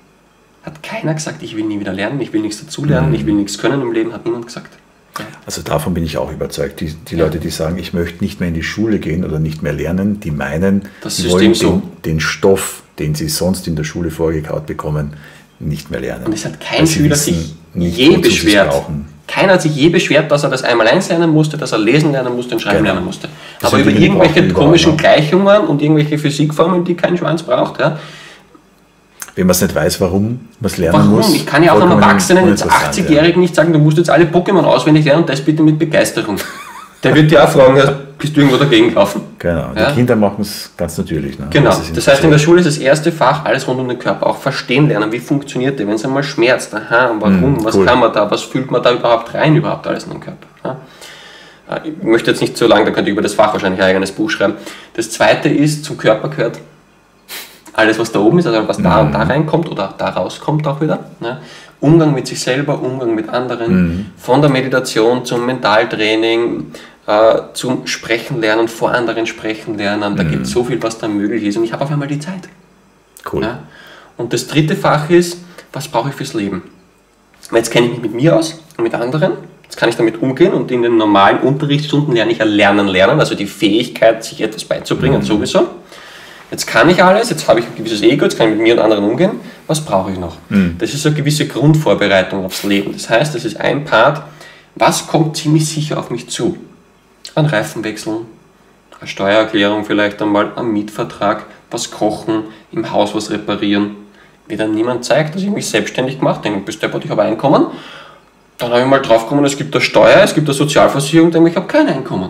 Hat keiner gesagt, ich will nie wieder lernen, ich will nichts dazulernen, ich will nichts können im Leben, hat niemand gesagt. Ja. Also davon bin ich auch überzeugt. Die Leute, die sagen, ich möchte nicht mehr in die Schule gehen oder nicht mehr lernen, die meinen, Das die System wollen so. den Stoff, den sie sonst in der Schule vorgekaut bekommen, nicht mehr lernen. Und es hat kein Weil sie Schüler wissen sich nicht, je wozu sie es beschwert. brauchen. Keiner hat sich je beschwert, dass er das Einmaleins lernen musste, dass er lesen lernen musste und schreiben Genau. lernen musste. Das Aber sind über Dinge, die irgendwelche brauchen wir komischen überall, Gleichungen und irgendwelche Physikformeln, die kein Schwanz braucht. Ja. Wenn man es nicht weiß, warum man es lernen Warum? muss. Ich kann ja auch einem vollkommen Erwachsenen, jetzt uninteressant, 80-Jährigen, nicht sagen, du musst jetzt alle Pokémon auswendig lernen und das bitte mit Begeisterung. Der wird dir auch fragen, bist du irgendwo dagegen gelaufen? Genau, Ja. die Kinder machen es ganz natürlich. Ne? Genau, Das ist das heißt, in der Schule ist das erste Fach alles rund um den Körper, auch verstehen lernen, wie funktioniert der, wenn es einmal schmerzt, aha, warum, was cool. kann man da, was fühlt man da überhaupt rein, überhaupt alles in den Körper. Ja? Ich möchte jetzt nicht so lange, da könnte ich über das Fach wahrscheinlich ein eigenes Buch schreiben. Das zweite ist, zum Körper gehört alles, was da oben ist, also was da und da reinkommt oder da rauskommt auch wieder. Ne? Umgang mit sich selber, Umgang mit anderen, von der Meditation zum Mentaltraining, zum Sprechen lernen, vor anderen sprechen lernen, da gibt es so viel, was da möglich ist und ich habe auf einmal die Zeit. Cool. Ja? Und das dritte Fach ist, was brauche ich fürs Leben? Weil jetzt kenne ich mich mit mir aus und mit anderen, jetzt kann ich damit umgehen und in den normalen Unterrichtsstunden lerne ich ja lernen, also die Fähigkeit, sich etwas beizubringen sowieso. Jetzt kann ich alles, jetzt habe ich ein gewisses Ego, jetzt kann ich mit mir und anderen umgehen, was brauche ich noch? Das ist so eine gewisse Grundvorbereitung aufs Leben. Das heißt, das ist ein Part, was kommt ziemlich sicher auf mich zu? Ein Reifenwechseln, eine Steuererklärung vielleicht einmal, ein Mietvertrag, was kochen, im Haus was reparieren. Wie dann niemand zeigt, dass ich mich selbstständig gemacht habe, denke, ich habe Einkommen. Dann habe ich mal drauf gekommen, es gibt eine Steuer, es gibt eine Sozialversicherung, denke ich habe kein Einkommen.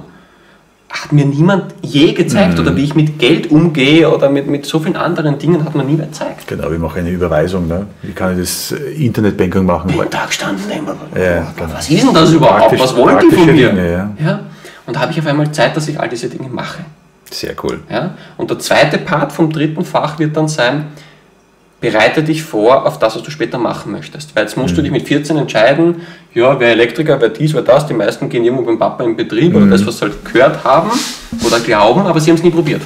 Hat mir niemand je gezeigt oder wie ich mit Geld umgehe oder mit so vielen anderen Dingen hat mir niemand gezeigt. Genau, wir machen eine Überweisung. Ne? Wie kann ich das Internetbanking machen? Jeden Tag standen, denke ich, Ja, genau. was ist denn das überhaupt? Was wollen die von mir? Dinge, ja. Ja? Und da habe ich auf einmal Zeit, dass ich all diese Dinge mache. Sehr cool. Ja? Und der zweite Part vom dritten Fach wird dann sein, bereite dich vor auf das, was du später machen möchtest. Weil jetzt musst du dich mit 14 entscheiden, ja, wer Elektriker, wer dies, wer das. Die meisten gehen irgendwo beim Papa im Betrieb oder das, was sie halt gehört haben oder glauben, aber sie haben es nie probiert.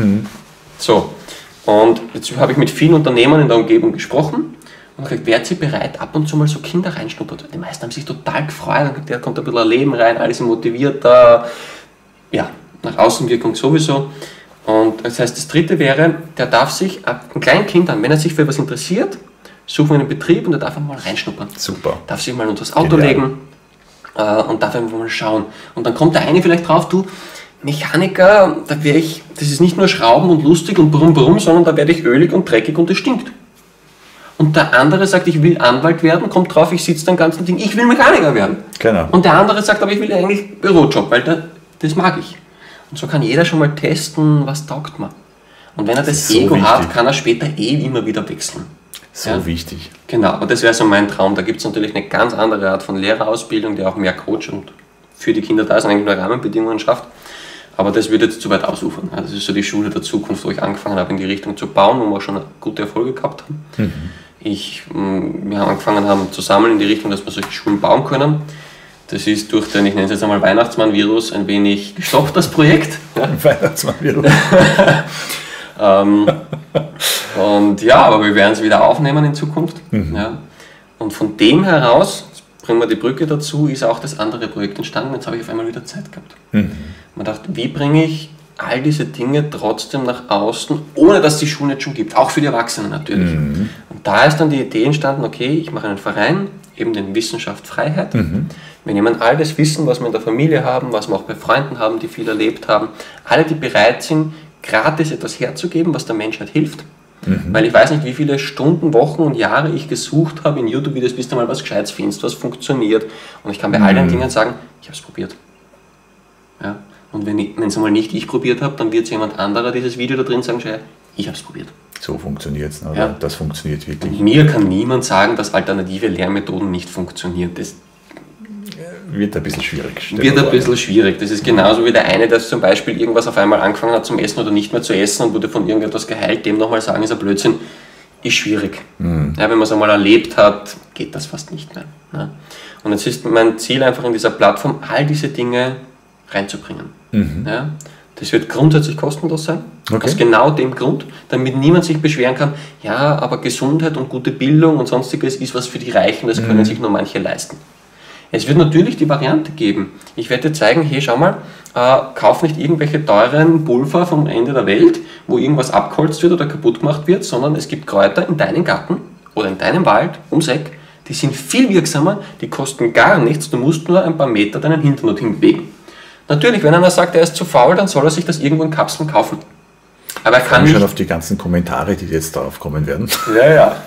So, und jetzt habe ich mit vielen Unternehmern in der Umgebung gesprochen und gesagt, wärt ihr bereit, ab und zu mal so Kinder reinschnuppert? Die meisten haben sich total gefreut, da kommt ein bisschen ein Leben rein, alle sind motivierter, ja, nach Außenwirkung sowieso. Und das heißt, das dritte wäre, der darf sich, ein kleinen Kind an, wenn er sich für etwas interessiert, suchen wir einen Betrieb und der darf einfach mal reinschnuppern. Super. Darf sich mal unter das Auto Genial. legen und darf einfach mal schauen. Und dann kommt der eine vielleicht drauf, du, Mechaniker, da wäre ich, das ist nicht nur Schrauben und lustig und brumm brumm, sondern da werde ich ölig und dreckig und es stinkt. Und der andere sagt, ich will Anwalt werden, kommt drauf, ich sitze den ganzen Ding, ich will Mechaniker werden. Genau. Und der andere sagt, aber ich will eigentlich Bürojob, weil das mag ich. Und so kann jeder schon mal testen, was taugt man. Und wenn er das ist so Ego hat, wichtig. kann er später immer wieder wechseln. So Ja. wichtig. Genau, aber das wäre so mein Traum. Da gibt es natürlich eine ganz andere Art von Lehrerausbildung, die auch mehr Coach und für die Kinder da ist und eigentlich nur Rahmenbedingungen schafft. Aber das würde jetzt zu weit ausufern. Das ist so die Schule der Zukunft, wo ich angefangen habe, in die Richtung zu bauen, wo wir schon gute Erfolge gehabt haben. Wir haben angefangen zu sammeln in die Richtung, dass wir solche Schulen bauen können. Das ist durch den, ich nenne es jetzt einmal Weihnachtsmann-Virus, ein wenig gestoppt, das Projekt. Ja. Weihnachtsmann-Virus. Und ja, aber wir werden es wieder aufnehmen in Zukunft. Ja. Und von dem heraus, jetzt bringen wir die Brücke dazu, ist auch das andere Projekt entstanden. Jetzt habe ich auf einmal wieder Zeit gehabt. Man dachte, wie bringe ich all diese Dinge trotzdem nach außen, ohne dass es die Schulen jetzt schon gibt, auch für die Erwachsenen natürlich. Und da ist dann die Idee entstanden, okay, ich mache einen Verein, eben den Wissenschaft Freiheit. Wir nehmen all das Wissen, was wir in der Familie haben, was wir auch bei Freunden haben, die viel erlebt haben, alle, die bereit sind, gratis etwas herzugeben, was der Menschheit hilft. Weil ich weiß nicht, wie viele Stunden, Wochen und Jahre ich gesucht habe in YouTube-Videos, bis du mal was Gescheites findest, was funktioniert. Und ich kann bei all den Dingen sagen, ich habe es probiert. Ja? Und wenn es einmal nicht ich probiert habe, dann wird jemand anderer dieses Video da drin sagen, ich habe es probiert. So funktioniert es. Ja. Das funktioniert wirklich. Und mir kann niemand sagen, dass alternative Lehrmethoden nicht funktionieren. Das wird ein bisschen schwierig. Wird ein bisschen schwierig. Das ist genauso wie der eine, der zum Beispiel irgendwas auf einmal angefangen hat zum Essen oder nicht mehr zu essen und wurde von irgendetwas geheilt, dem nochmal sagen, ist ein Blödsinn, ist schwierig. Ja, wenn man es einmal erlebt hat, geht das fast nicht mehr. Ja. Und jetzt ist mein Ziel einfach in dieser Plattform, all diese Dinge reinzubringen. Ja. Das wird grundsätzlich kostenlos sein, aus genau dem Grund, damit niemand sich beschweren kann, ja, aber Gesundheit und gute Bildung und sonstiges ist was für die Reichen, das können sich nur manche leisten. Es wird natürlich die Variante geben. Ich werde dir zeigen, hey, schau mal, kauf nicht irgendwelche teuren Pulver vom Ende der Welt, wo irgendwas abgeholzt wird oder kaputt gemacht wird, sondern es gibt Kräuter in deinem Garten oder in deinem Wald, ums Eck, die sind viel wirksamer, die kosten gar nichts, du musst nur ein paar Meter deinen Hintern dorthin bewegen. Natürlich, wenn einer sagt, er ist zu faul, dann soll er sich das irgendwo in Kapseln kaufen. Aber er kann nicht... schon auf die ganzen Kommentare, die jetzt darauf kommen werden. Ja.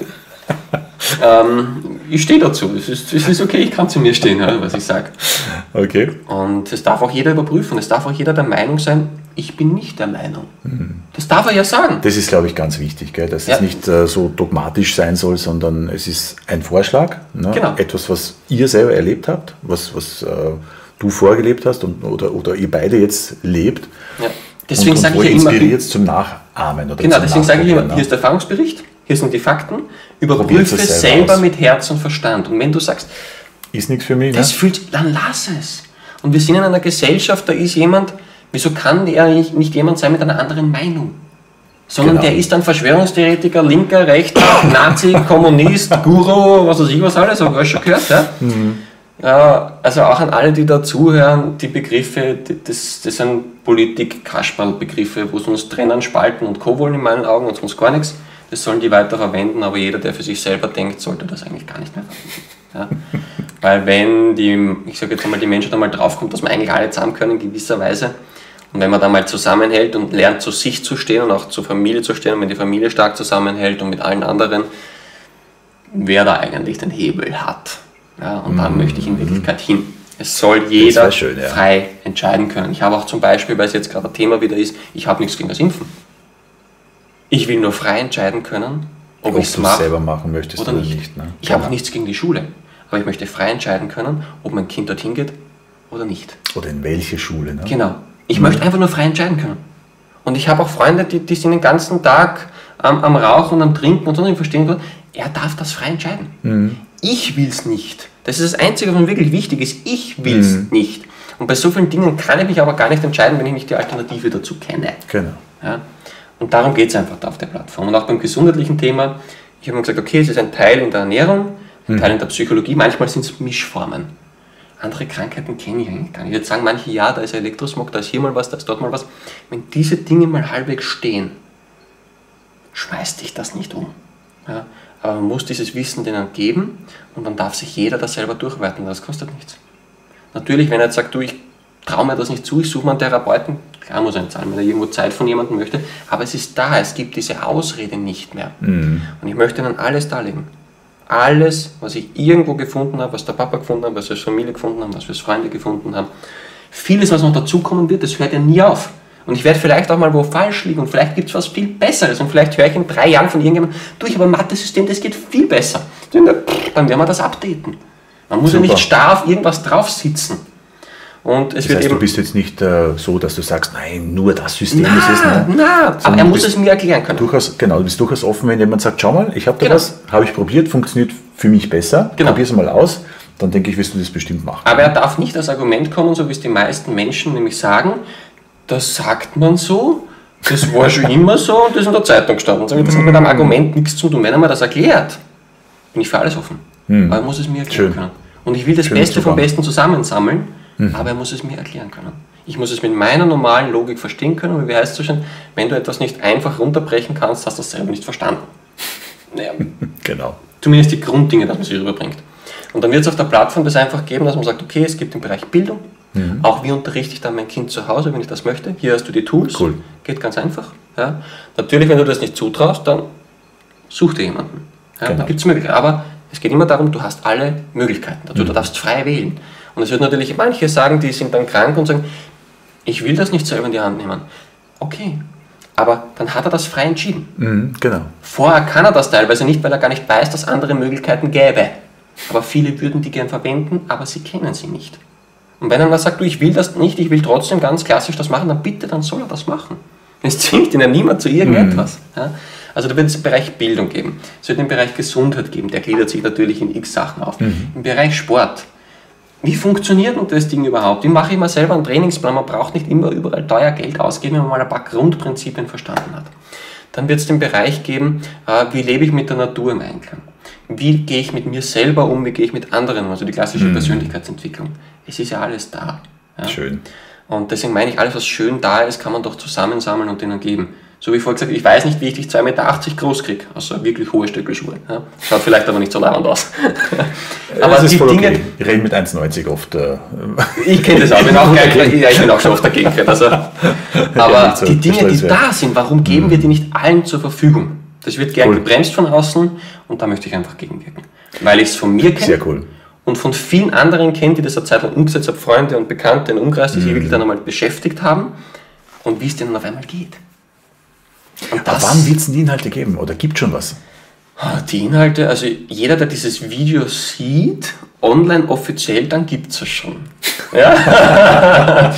Ich stehe dazu. Es ist okay, ich kann zu mir stehen, was ich sage. Okay. Und es darf auch jeder überprüfen. Es darf auch jeder der Meinung sein, ich bin nicht der Meinung. Das darf er ja sagen. Das ist, glaube ich, ganz wichtig, gell? Dass es nicht so dogmatisch sein soll, sondern es ist ein Vorschlag. Ne? Genau. Etwas, was ihr selber erlebt habt, was du vorgelebt hast oder ihr beide jetzt lebt. Ja. Deswegen sage ich ja immer, inspiriert zum Nachahmen. Oder genau, deswegen sage ich immer, hier ist der Erfahrungsbericht, hier sind die Fakten, überprüfe es selber mit Herz und Verstand. Und wenn du sagst, ist nichts für mich, das fühlt, dann lass es. Und wir sind in einer Gesellschaft, da ist jemand, wieso kann er nicht jemand sein mit einer anderen Meinung? Sondern der ist ein Verschwörungstheoretiker, Linker, Rechter, Nazi, Kommunist, Guru, was weiß ich was alles, habe ich schon gehört. Ja? Ja, also auch an alle, die da zuhören, die Begriffe, das sind Politik-Kasperl-Begriffe, wo sie uns trennen, spalten und Co. wollen in meinen Augen und sonst gar nichts. Das sollen die weiter verwenden, aber jeder, der für sich selber denkt, sollte das eigentlich gar nicht mehr verwenden. Ja? Weil wenn ich sage jetzt einmal, die Menschheit einmal draufkommt, dass wir eigentlich alle zusammen können in gewisser Weise, und wenn man da mal zusammenhält und lernt, zu sich zu stehen und auch zur Familie zu stehen, und wenn die Familie stark zusammenhält und mit allen anderen, wer da eigentlich den Hebel hat. Ja, und da möchte ich in Wirklichkeit hin. Es soll jeder frei entscheiden können. Ich habe auch zum Beispiel, weil es jetzt gerade ein Thema wieder ist, ich habe nichts gegen das Impfen. Ich will nur frei entscheiden können, ob ich es selber machen möchtest oder nicht. Ne? Ich habe auch nichts gegen die Schule, aber ich möchte frei entscheiden können, ob mein Kind dorthin geht oder nicht. Oder in welche Schule. Ne? Genau. Ich möchte einfach nur frei entscheiden können. Und ich habe auch Freunde, die sind den ganzen Tag am Rauchen und am Trinken und so, und verstehen, er darf das frei entscheiden. Ich will es nicht. Das ist das Einzige, was mir wirklich wichtig ist. Ich will es nicht. Und bei so vielen Dingen kann ich mich aber gar nicht entscheiden, wenn ich nicht die Alternative dazu kenne. Genau. Ja? Und darum geht es einfach da auf der Plattform. Und auch beim gesundheitlichen Thema, ich habe mir gesagt, okay, es ist ein Teil in der Ernährung, ein Teil in der Psychologie, manchmal sind es Mischformen. Andere Krankheiten kenne ich eigentlich gar nicht. Ich würde sagen, manche ja, da ist Elektrosmog, da ist hier mal was, da ist dort mal was. Wenn diese Dinge mal halbwegs stehen, schmeißt dich das nicht um. Ja? Aber man muss dieses Wissen denen geben und dann darf sich jeder das selber durcharbeiten, das kostet nichts. Natürlich, wenn er jetzt sagt, du, ich traue mir das nicht zu, ich suche mir einen Therapeuten, klar muss er nicht zahlen, wenn er irgendwo Zeit von jemandem möchte, aber es ist da, es gibt diese Ausrede nicht mehr. Und ich möchte ihnen alles darlegen. Alles, was ich irgendwo gefunden habe, was der Papa gefunden hat, was wir als Familie gefunden haben, was wir als Freunde gefunden haben. Vieles, was noch dazukommen wird, das hört ja nie auf. Und ich werde vielleicht auch mal wo falsch liegen und vielleicht gibt es was viel Besseres und vielleicht höre ich in 3 Jahren von irgendjemandem, du, ich habe ein Mathesystem, das geht viel besser. Dann werden wir das updaten. Man muss ja nicht starr auf irgendwas drauf sitzen. Und es das wird heißt, eben, du bist jetzt nicht so, dass du sagst, nein, nur das System ist es. Nein, aber er muss es mir erklären können. Du bist durchaus offen, wenn jemand sagt, schau mal, ich habe da was, habe ich probiert, funktioniert für mich besser, probier es mal aus, dann denke ich, wirst du das bestimmt machen. Aber er darf nicht als Argument kommen, so wie es die meisten Menschen nämlich sagen, das sagt man so, das war schon immer so und das ist in der Zeitung gestanden. Das hat mit einem Argument nichts zu tun. Wenn er mir das erklärt, bin ich für alles offen. Aber er muss es mir erklären können. Und ich will das Beste vom Besten zusammensammeln, aber er muss es mir erklären können. Ich muss es mit meiner normalen Logik verstehen können. Und wie heißt es so schön, wenn du etwas nicht einfach runterbrechen kannst, hast du das selber nicht verstanden. Naja, genau. Zumindest die Grunddinge, dass man sie rüberbringt. Und dann wird es auf der Plattform das einfach geben, dass man sagt, okay, es gibt den Bereich Bildung, auch wie unterrichte ich dann mein Kind zu Hause, wenn ich das möchte. Hier hast du die Tools, geht ganz einfach. Ja. Natürlich, wenn du das nicht zutraust, dann such dir jemanden. Ja, Genau. Da gibt es Möglichkeiten. Aber es geht immer darum, du hast alle Möglichkeiten dazu. Du darfst frei wählen. Und es wird natürlich manche sagen, die sind dann krank und sagen, ich will das nicht selber in die Hand nehmen. Okay, aber dann hat er das frei entschieden. Genau. Vorher kann er das teilweise nicht, weil er gar nicht weiß, dass es andere Möglichkeiten gäbe. Aber viele würden die gern verwenden, aber sie kennen sie nicht. Und wenn einer sagt, du, ich will das nicht, ich will trotzdem ganz klassisch das machen, dann bitte, dann soll er das machen. Es zwingt ihn ja niemand zu irgendetwas. Ja? Also da wird es im Bereich Bildung geben, es wird im Bereich Gesundheit geben, der gliedert sich natürlich in x Sachen auf. Im Bereich Sport, wie funktioniert denn das Ding überhaupt? Wie mache ich mal selber einen Trainingsplan? Man braucht nicht immer überall teuer Geld ausgeben, wenn man mal ein paar Grundprinzipien verstanden hat. Dann wird es den Bereich geben, wie lebe ich mit der Natur im Einklang? Wie gehe ich mit mir selber um, wie gehe ich mit anderen um? Also die klassische Persönlichkeitsentwicklung. Es ist ja alles da. Ja? Schön. Und deswegen meine ich, alles was schön da ist, kann man doch zusammensammeln und denen geben. So wie vorher gesagt, ich weiß nicht, wie ich dich 2,80 Meter groß kriege, außer wirklich hohe Stöckelschuhe. Ja? Schaut vielleicht aber nicht so leibend aus. Aber das ist voll okay. Ich rede mit 1,90 oft. Ich kenne das auch, ich bin auch schon oft dagegen. Also, aber so die Dinge, die da sind, warum geben wir die nicht allen zur Verfügung? Das wird gern gebremst von außen und da möchte ich einfach gegenwirken. Weil ich es von mir kenne. Sehr cool. Und von vielen anderen kennt, die das eine Zeit lang umgesetzt haben, Freunde und Bekannte, einen Umkreis, die sich wirklich dann einmal beschäftigt haben und wie es denen auf einmal geht. Und Aber wann wird es denn die Inhalte geben? Oder gibt es schon was? Die Inhalte, also jeder, der dieses Video sieht, online offiziell, dann gibt es es schon. Ja?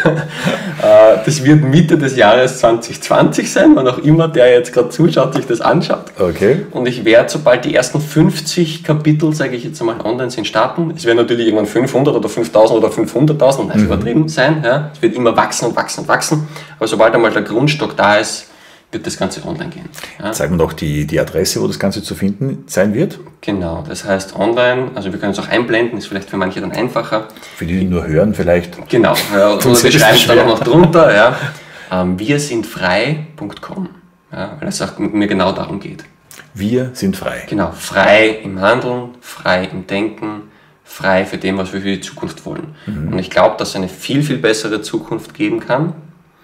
Das wird Mitte des Jahres 2020 sein, wann auch immer der jetzt gerade zuschaut, sich das anschaut. Okay. Und ich werde, sobald die ersten 50 Kapitel, sage ich jetzt einmal, online sind, starten. Es werden natürlich irgendwann 500 oder 5000 oder 500.000, das übertrieben sein. Ja? Es wird immer wachsen und wachsen und wachsen. Aber sobald einmal der Grundstock da ist, wird das Ganze online gehen. Ja? Zeigen wir doch die Adresse, wo das Ganze zu finden sein wird. Genau, das heißt online, also wir können es auch einblenden, ist vielleicht für manche dann einfacher. Für die nur hören vielleicht. Genau, ja, oder wir schreiben es dann auch noch drunter. Ja. wirsindfrei.com, ja, weil es auch mir genau darum geht. Wir sind frei. Genau, frei im Handeln, frei im Denken, frei für dem, was wir für die Zukunft wollen. Und ich glaube, dass es eine viel, viel bessere Zukunft geben kann.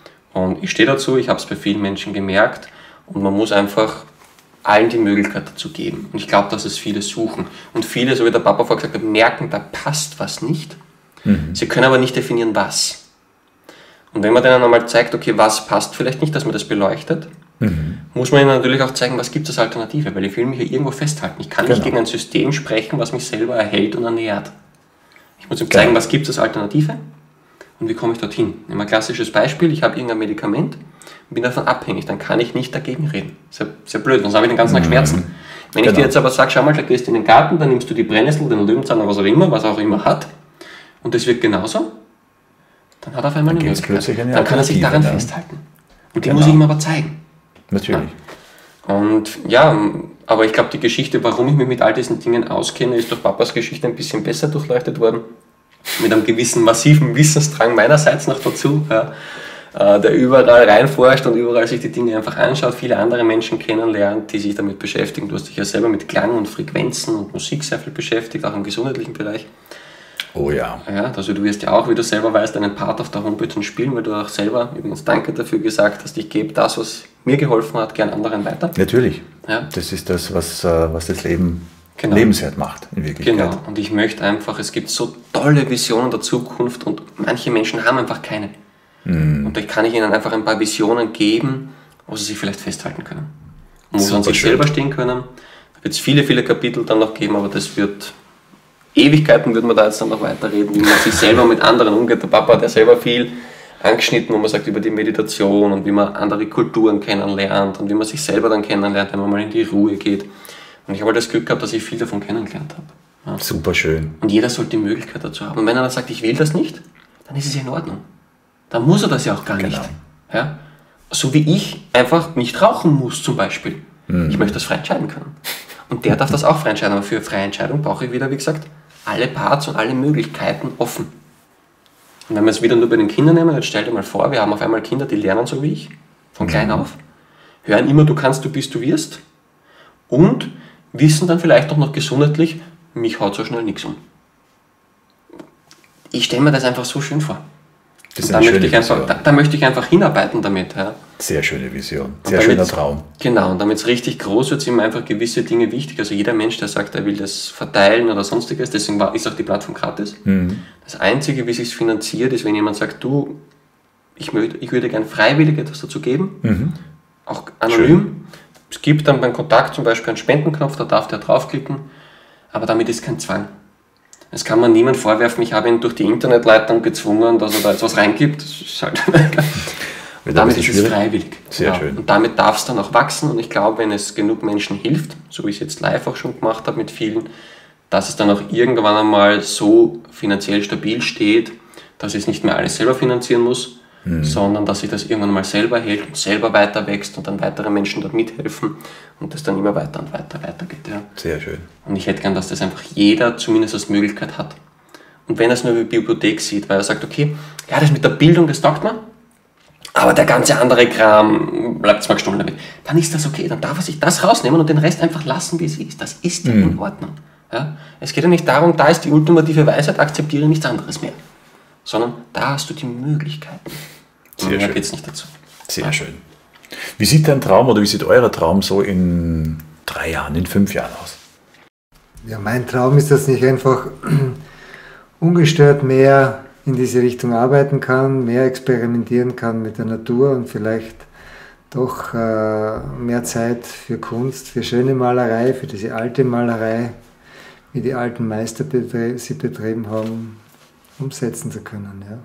Und ich stehe dazu, ich habe es bei vielen Menschen gemerkt und man muss einfach allen die Möglichkeit dazu geben. Und ich glaube, dass es viele suchen. Und viele, so wie der Papa vorher gesagt hat, merken, da passt was nicht. Sie können aber nicht definieren, was. Und wenn man denen einmal zeigt, okay, was passt vielleicht nicht, dass man das beleuchtet, muss man ihnen natürlich auch zeigen, was gibt es als Alternative, weil ich will mich ja irgendwo festhalten. Ich kann nicht gegen ein System sprechen, was mich selber erhält und ernährt. Ich muss ihm zeigen, was gibt es als Alternative. Und wie komme ich dorthin? Nehmen wir ein klassisches Beispiel, ich habe irgendein Medikament und bin davon abhängig, dann kann ich nicht dagegen reden. Sehr blöd, sonst habe ich den ganzen Tag Schmerzen. Wenn ich dir jetzt aber sage, schau mal, da gehst du in den Garten, dann nimmst du die Brennnessel, den Löwenzahn oder was auch immer hat und das wirkt genauso, dann hat er auf einmal eine Möglichkeit. Dann kann er sich daran festhalten. Und die muss ich ihm aber zeigen. Natürlich. Ja. Und ja, aber ich glaube, die Geschichte, warum ich mich mit all diesen Dingen auskenne, ist durch Papas Geschichte ein bisschen besser durchleuchtet worden. Mit einem gewissen massiven Wissensdrang meinerseits noch dazu, ja, der überall reinforscht und überall sich die Dinge einfach anschaut, viele andere Menschen kennenlernt, die sich damit beschäftigen. Du hast dich ja selber mit Klang und Frequenzen und Musik sehr viel beschäftigt, auch im gesundheitlichen Bereich. Oh ja. Ja, also du wirst ja auch, wie du selber weißt, einen Part auf der Homepage spielen, weil du auch selber, übrigens danke dafür gesagt hast, ich gebe das, was mir geholfen hat, gern anderen weiter. Natürlich. Ja. Das ist das, was das Leben lebenswert macht, in Wirklichkeit. Genau, und ich möchte einfach, es gibt so tolle Visionen der Zukunft und manche Menschen haben einfach keine. Und da kann ich ihnen einfach ein paar Visionen geben, wo sie sich vielleicht festhalten können. Und wo sie an sich selber stehen können. Da wird es viele, viele Kapitel dann noch geben, aber das wird, Ewigkeiten würden wir da jetzt dann noch weiterreden, wie man sich selber mit anderen umgeht. Der Papa hat ja selber viel angeschnitten, wo man sagt, über die Meditation und wie man andere Kulturen kennenlernt und wie man sich selber dann kennenlernt, wenn man mal in die Ruhe geht. Und ich habe halt das Glück gehabt, dass ich viel davon kennengelernt habe. Ja. Super schön. Und jeder sollte die Möglichkeit dazu haben. Und wenn er dann sagt, ich will das nicht, dann ist es ja in Ordnung. Dann muss er das ja auch gar nicht. Ja? So wie ich einfach nicht rauchen muss zum Beispiel. Ich möchte das frei entscheiden können. Und der darf das auch frei entscheiden. Aber für freie Entscheidung brauche ich wieder, wie gesagt, alle Parts und alle Möglichkeiten offen. Und wenn wir es wieder nur bei den Kindern nehmen, jetzt stell dir mal vor, wir haben auf einmal Kinder, die lernen so wie ich, von klein auf, hören immer, du kannst, du bist, du wirst und wissen dann vielleicht auch noch gesundheitlich, mich haut so schnell nichts um. Ich stelle mir das einfach so schön vor. Da möchte ich einfach hinarbeiten damit. Ja. Sehr schöne Vision, sehr schöner Traum. Genau, und damit es richtig groß wird, sind mir einfach gewisse Dinge wichtig. Also jeder Mensch, der sagt, er will das verteilen oder sonstiges, deswegen ist auch die Plattform gratis. Das Einzige, wie sich es finanziert, ist, wenn jemand sagt, du, ich würde gerne freiwillig etwas dazu geben, auch anonym. Schön. Es gibt dann beim Kontakt zum Beispiel einen Spendenknopf, da darf der draufklicken, aber damit ist kein Zwang. Es kann man niemand vorwerfen, ich habe ihn durch die Internetleitung gezwungen, dass er da jetzt was reingibt. Das ist halt damit ist es freiwillig. Sehr schön. Und damit darf es dann auch wachsen. Und ich glaube, wenn es genug Menschen hilft, so wie ich es jetzt live auch schon gemacht habe mit vielen, dass es dann auch irgendwann einmal so finanziell stabil steht, dass ich es nicht mehr alles selber finanzieren muss, sondern dass sich das irgendwann mal selber hält und selber weiter wächst und dann weitere Menschen dort mithelfen und das dann immer weiter und weiter geht. Ja. Sehr schön. Und ich hätte gern, dass das einfach jeder zumindest als Möglichkeit hat. Und wenn er es nur über die Bibliothek sieht, weil er sagt, okay, ja, das mit der Bildung, das taugt mir, aber der ganze andere Kram bleibt es mal gestohlen damit. Dann ist das okay, dann darf er sich das rausnehmen und den Rest einfach lassen, wie es ist. Das ist ja in Ordnung. Ja? Es geht ja nicht darum, da ist die ultimative Weisheit, akzeptiere nichts anderes mehr. Sondern da hast du die Möglichkeiten. Und mehr geht es nicht dazu. Sehr schön. Wie sieht dein Traum oder wie sieht euer Traum so in 3 Jahren, in 5 Jahren aus? Ja, mein Traum ist, dass ich einfach ungestört mehr in diese Richtung arbeiten kann, mehr experimentieren kann mit der Natur und vielleicht doch mehr Zeit für Kunst, für schöne Malerei, für diese alte Malerei, wie die alten Meister sie betrieben haben, umsetzen zu können. Ja.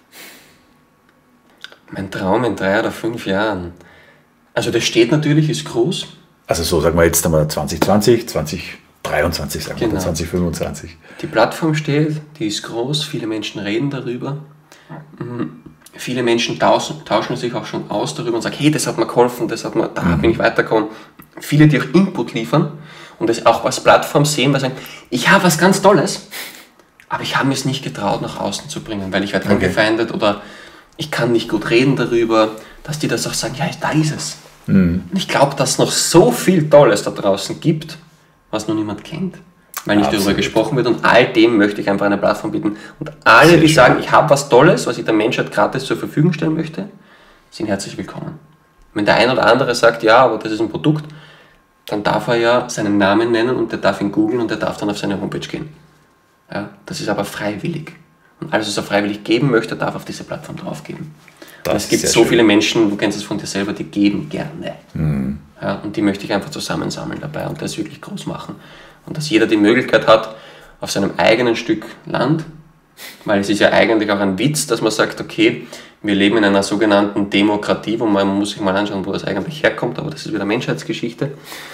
Mein Traum in 3 oder 5 Jahren. Also das steht natürlich, ist groß. Also so, sagen wir jetzt einmal 2020, 2023, sagen wir, 2025. Die Plattform steht, die ist groß, viele Menschen reden darüber. Viele Menschen tauschen sich auch schon aus darüber und sagen, hey, das hat mir geholfen, da bin ich weitergekommen. Viele, die auch Input liefern und das auch als Plattform sehen, weil sie sagen, ich habe was ganz Tolles, aber ich habe mir es nicht getraut, nach außen zu bringen, weil ich werde angefeindet oder ich kann nicht gut reden darüber, dass die das auch sagen, ja, da ist es. Und ich glaube, dass es noch so viel Tolles da draußen gibt, was noch niemand kennt, weil nicht darüber gesprochen wird und all dem möchte ich einfach eine Plattform bieten. Und alle, die sagen, ich habe was Tolles, was ich der Menschheit gratis zur Verfügung stellen möchte, sind herzlich willkommen. Wenn der ein oder andere sagt, ja, aber das ist ein Produkt, dann darf er ja seinen Namen nennen und der darf ihn googeln und der darf dann auf seine Homepage gehen. Ja, das ist aber freiwillig. Und alles, was er freiwillig geben möchte, darf auf diese Plattform draufgeben. Es gibt so viele Menschen, du kennst es von dir selber, die geben gerne. Ja, und die möchte ich einfach zusammensammeln dabei und das wirklich groß machen. Und dass jeder die Möglichkeit hat, auf seinem eigenen Stück Land, weil es ist ja eigentlich auch ein Witz, dass man sagt, okay, wir leben in einer sogenannten Demokratie, wo man muss sich mal anschauen, wo das eigentlich herkommt, aber das ist wieder Menschheitsgeschichte,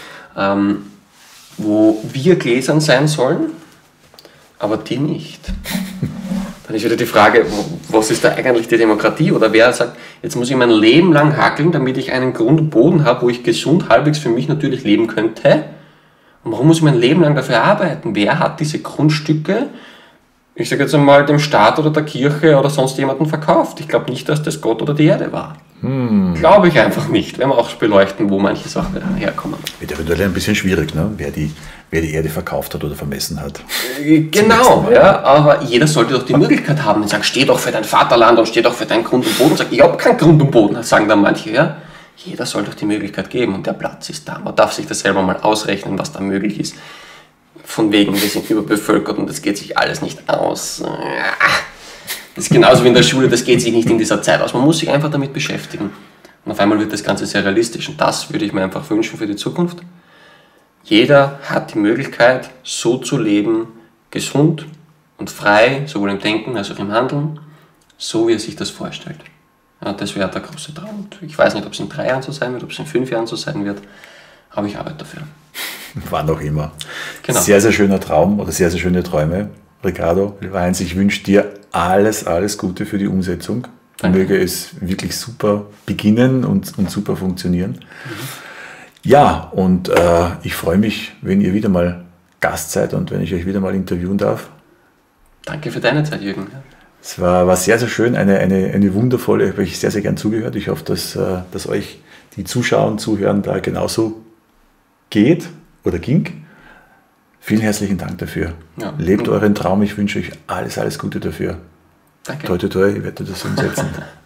wo wir gläsern sein sollen, aber die nicht. Dann ist wieder die Frage, was ist da eigentlich die Demokratie? Oder wer sagt, jetzt muss ich mein Leben lang hackeln, damit ich einen Grund und Boden habe, wo ich gesund halbwegs für mich natürlich leben könnte. Und warum muss ich mein Leben lang dafür arbeiten? Wer hat diese Grundstücke, ich sage jetzt einmal, dem Staat oder der Kirche oder sonst jemanden verkauft? Ich glaube nicht, dass das Gott oder die Erde war. Glaube ich einfach nicht. Werden wir auch beleuchten, wo manche Sachen herkommen. Wird eventuell ein bisschen schwierig, ne? Wer die Erde verkauft hat oder vermessen hat. Genau, ja, aber jeder sollte doch die Möglichkeit haben und sagen, steh doch für dein Vaterland und steh doch für deinen Grund und Boden. Sagt, ich habe keinen Grund und Boden, sagen dann manche. Ja? Jeder soll doch die Möglichkeit geben und der Platz ist da. Man darf sich das selber mal ausrechnen, was da möglich ist. Von wegen, wir sind überbevölkert und das geht sich alles nicht aus. Das ist genauso wie in der Schule, das geht sich nicht in dieser Zeit aus. Man muss sich einfach damit beschäftigen. Und auf einmal wird das Ganze sehr realistisch und das würde ich mir einfach wünschen für die Zukunft. Jeder hat die Möglichkeit, so zu leben, gesund und frei, sowohl im Denken als auch im Handeln, so wie er sich das vorstellt. Ja, das wäre der große Traum. Und ich weiß nicht, ob es in 3 Jahren so sein wird, ob es in 5 Jahren so sein wird, aber ich arbeite dafür. Wann auch immer. Genau. Sehr, sehr schöner Traum oder sehr, sehr schöne Träume, Ricardo. Lieber Heinz, ich wünsche dir alles, alles Gute für die Umsetzung. Danke. Möge es wirklich super beginnen und super funktionieren. Ja, und ich freue mich, wenn ihr wieder mal Gast seid und wenn ich euch wieder mal interviewen darf. Danke für deine Zeit, Jürgen. Es war sehr, sehr schön, eine wundervolle, ich habe euch sehr, sehr gern zugehört. Ich hoffe, dass euch die Zuschauer und Zuhörer da genauso geht oder ging. Vielen herzlichen Dank dafür. Ja. Lebt euren Traum, ich wünsche euch alles, alles Gute dafür. Danke. Toi, toi, toi, ihr werdet das umsetzen.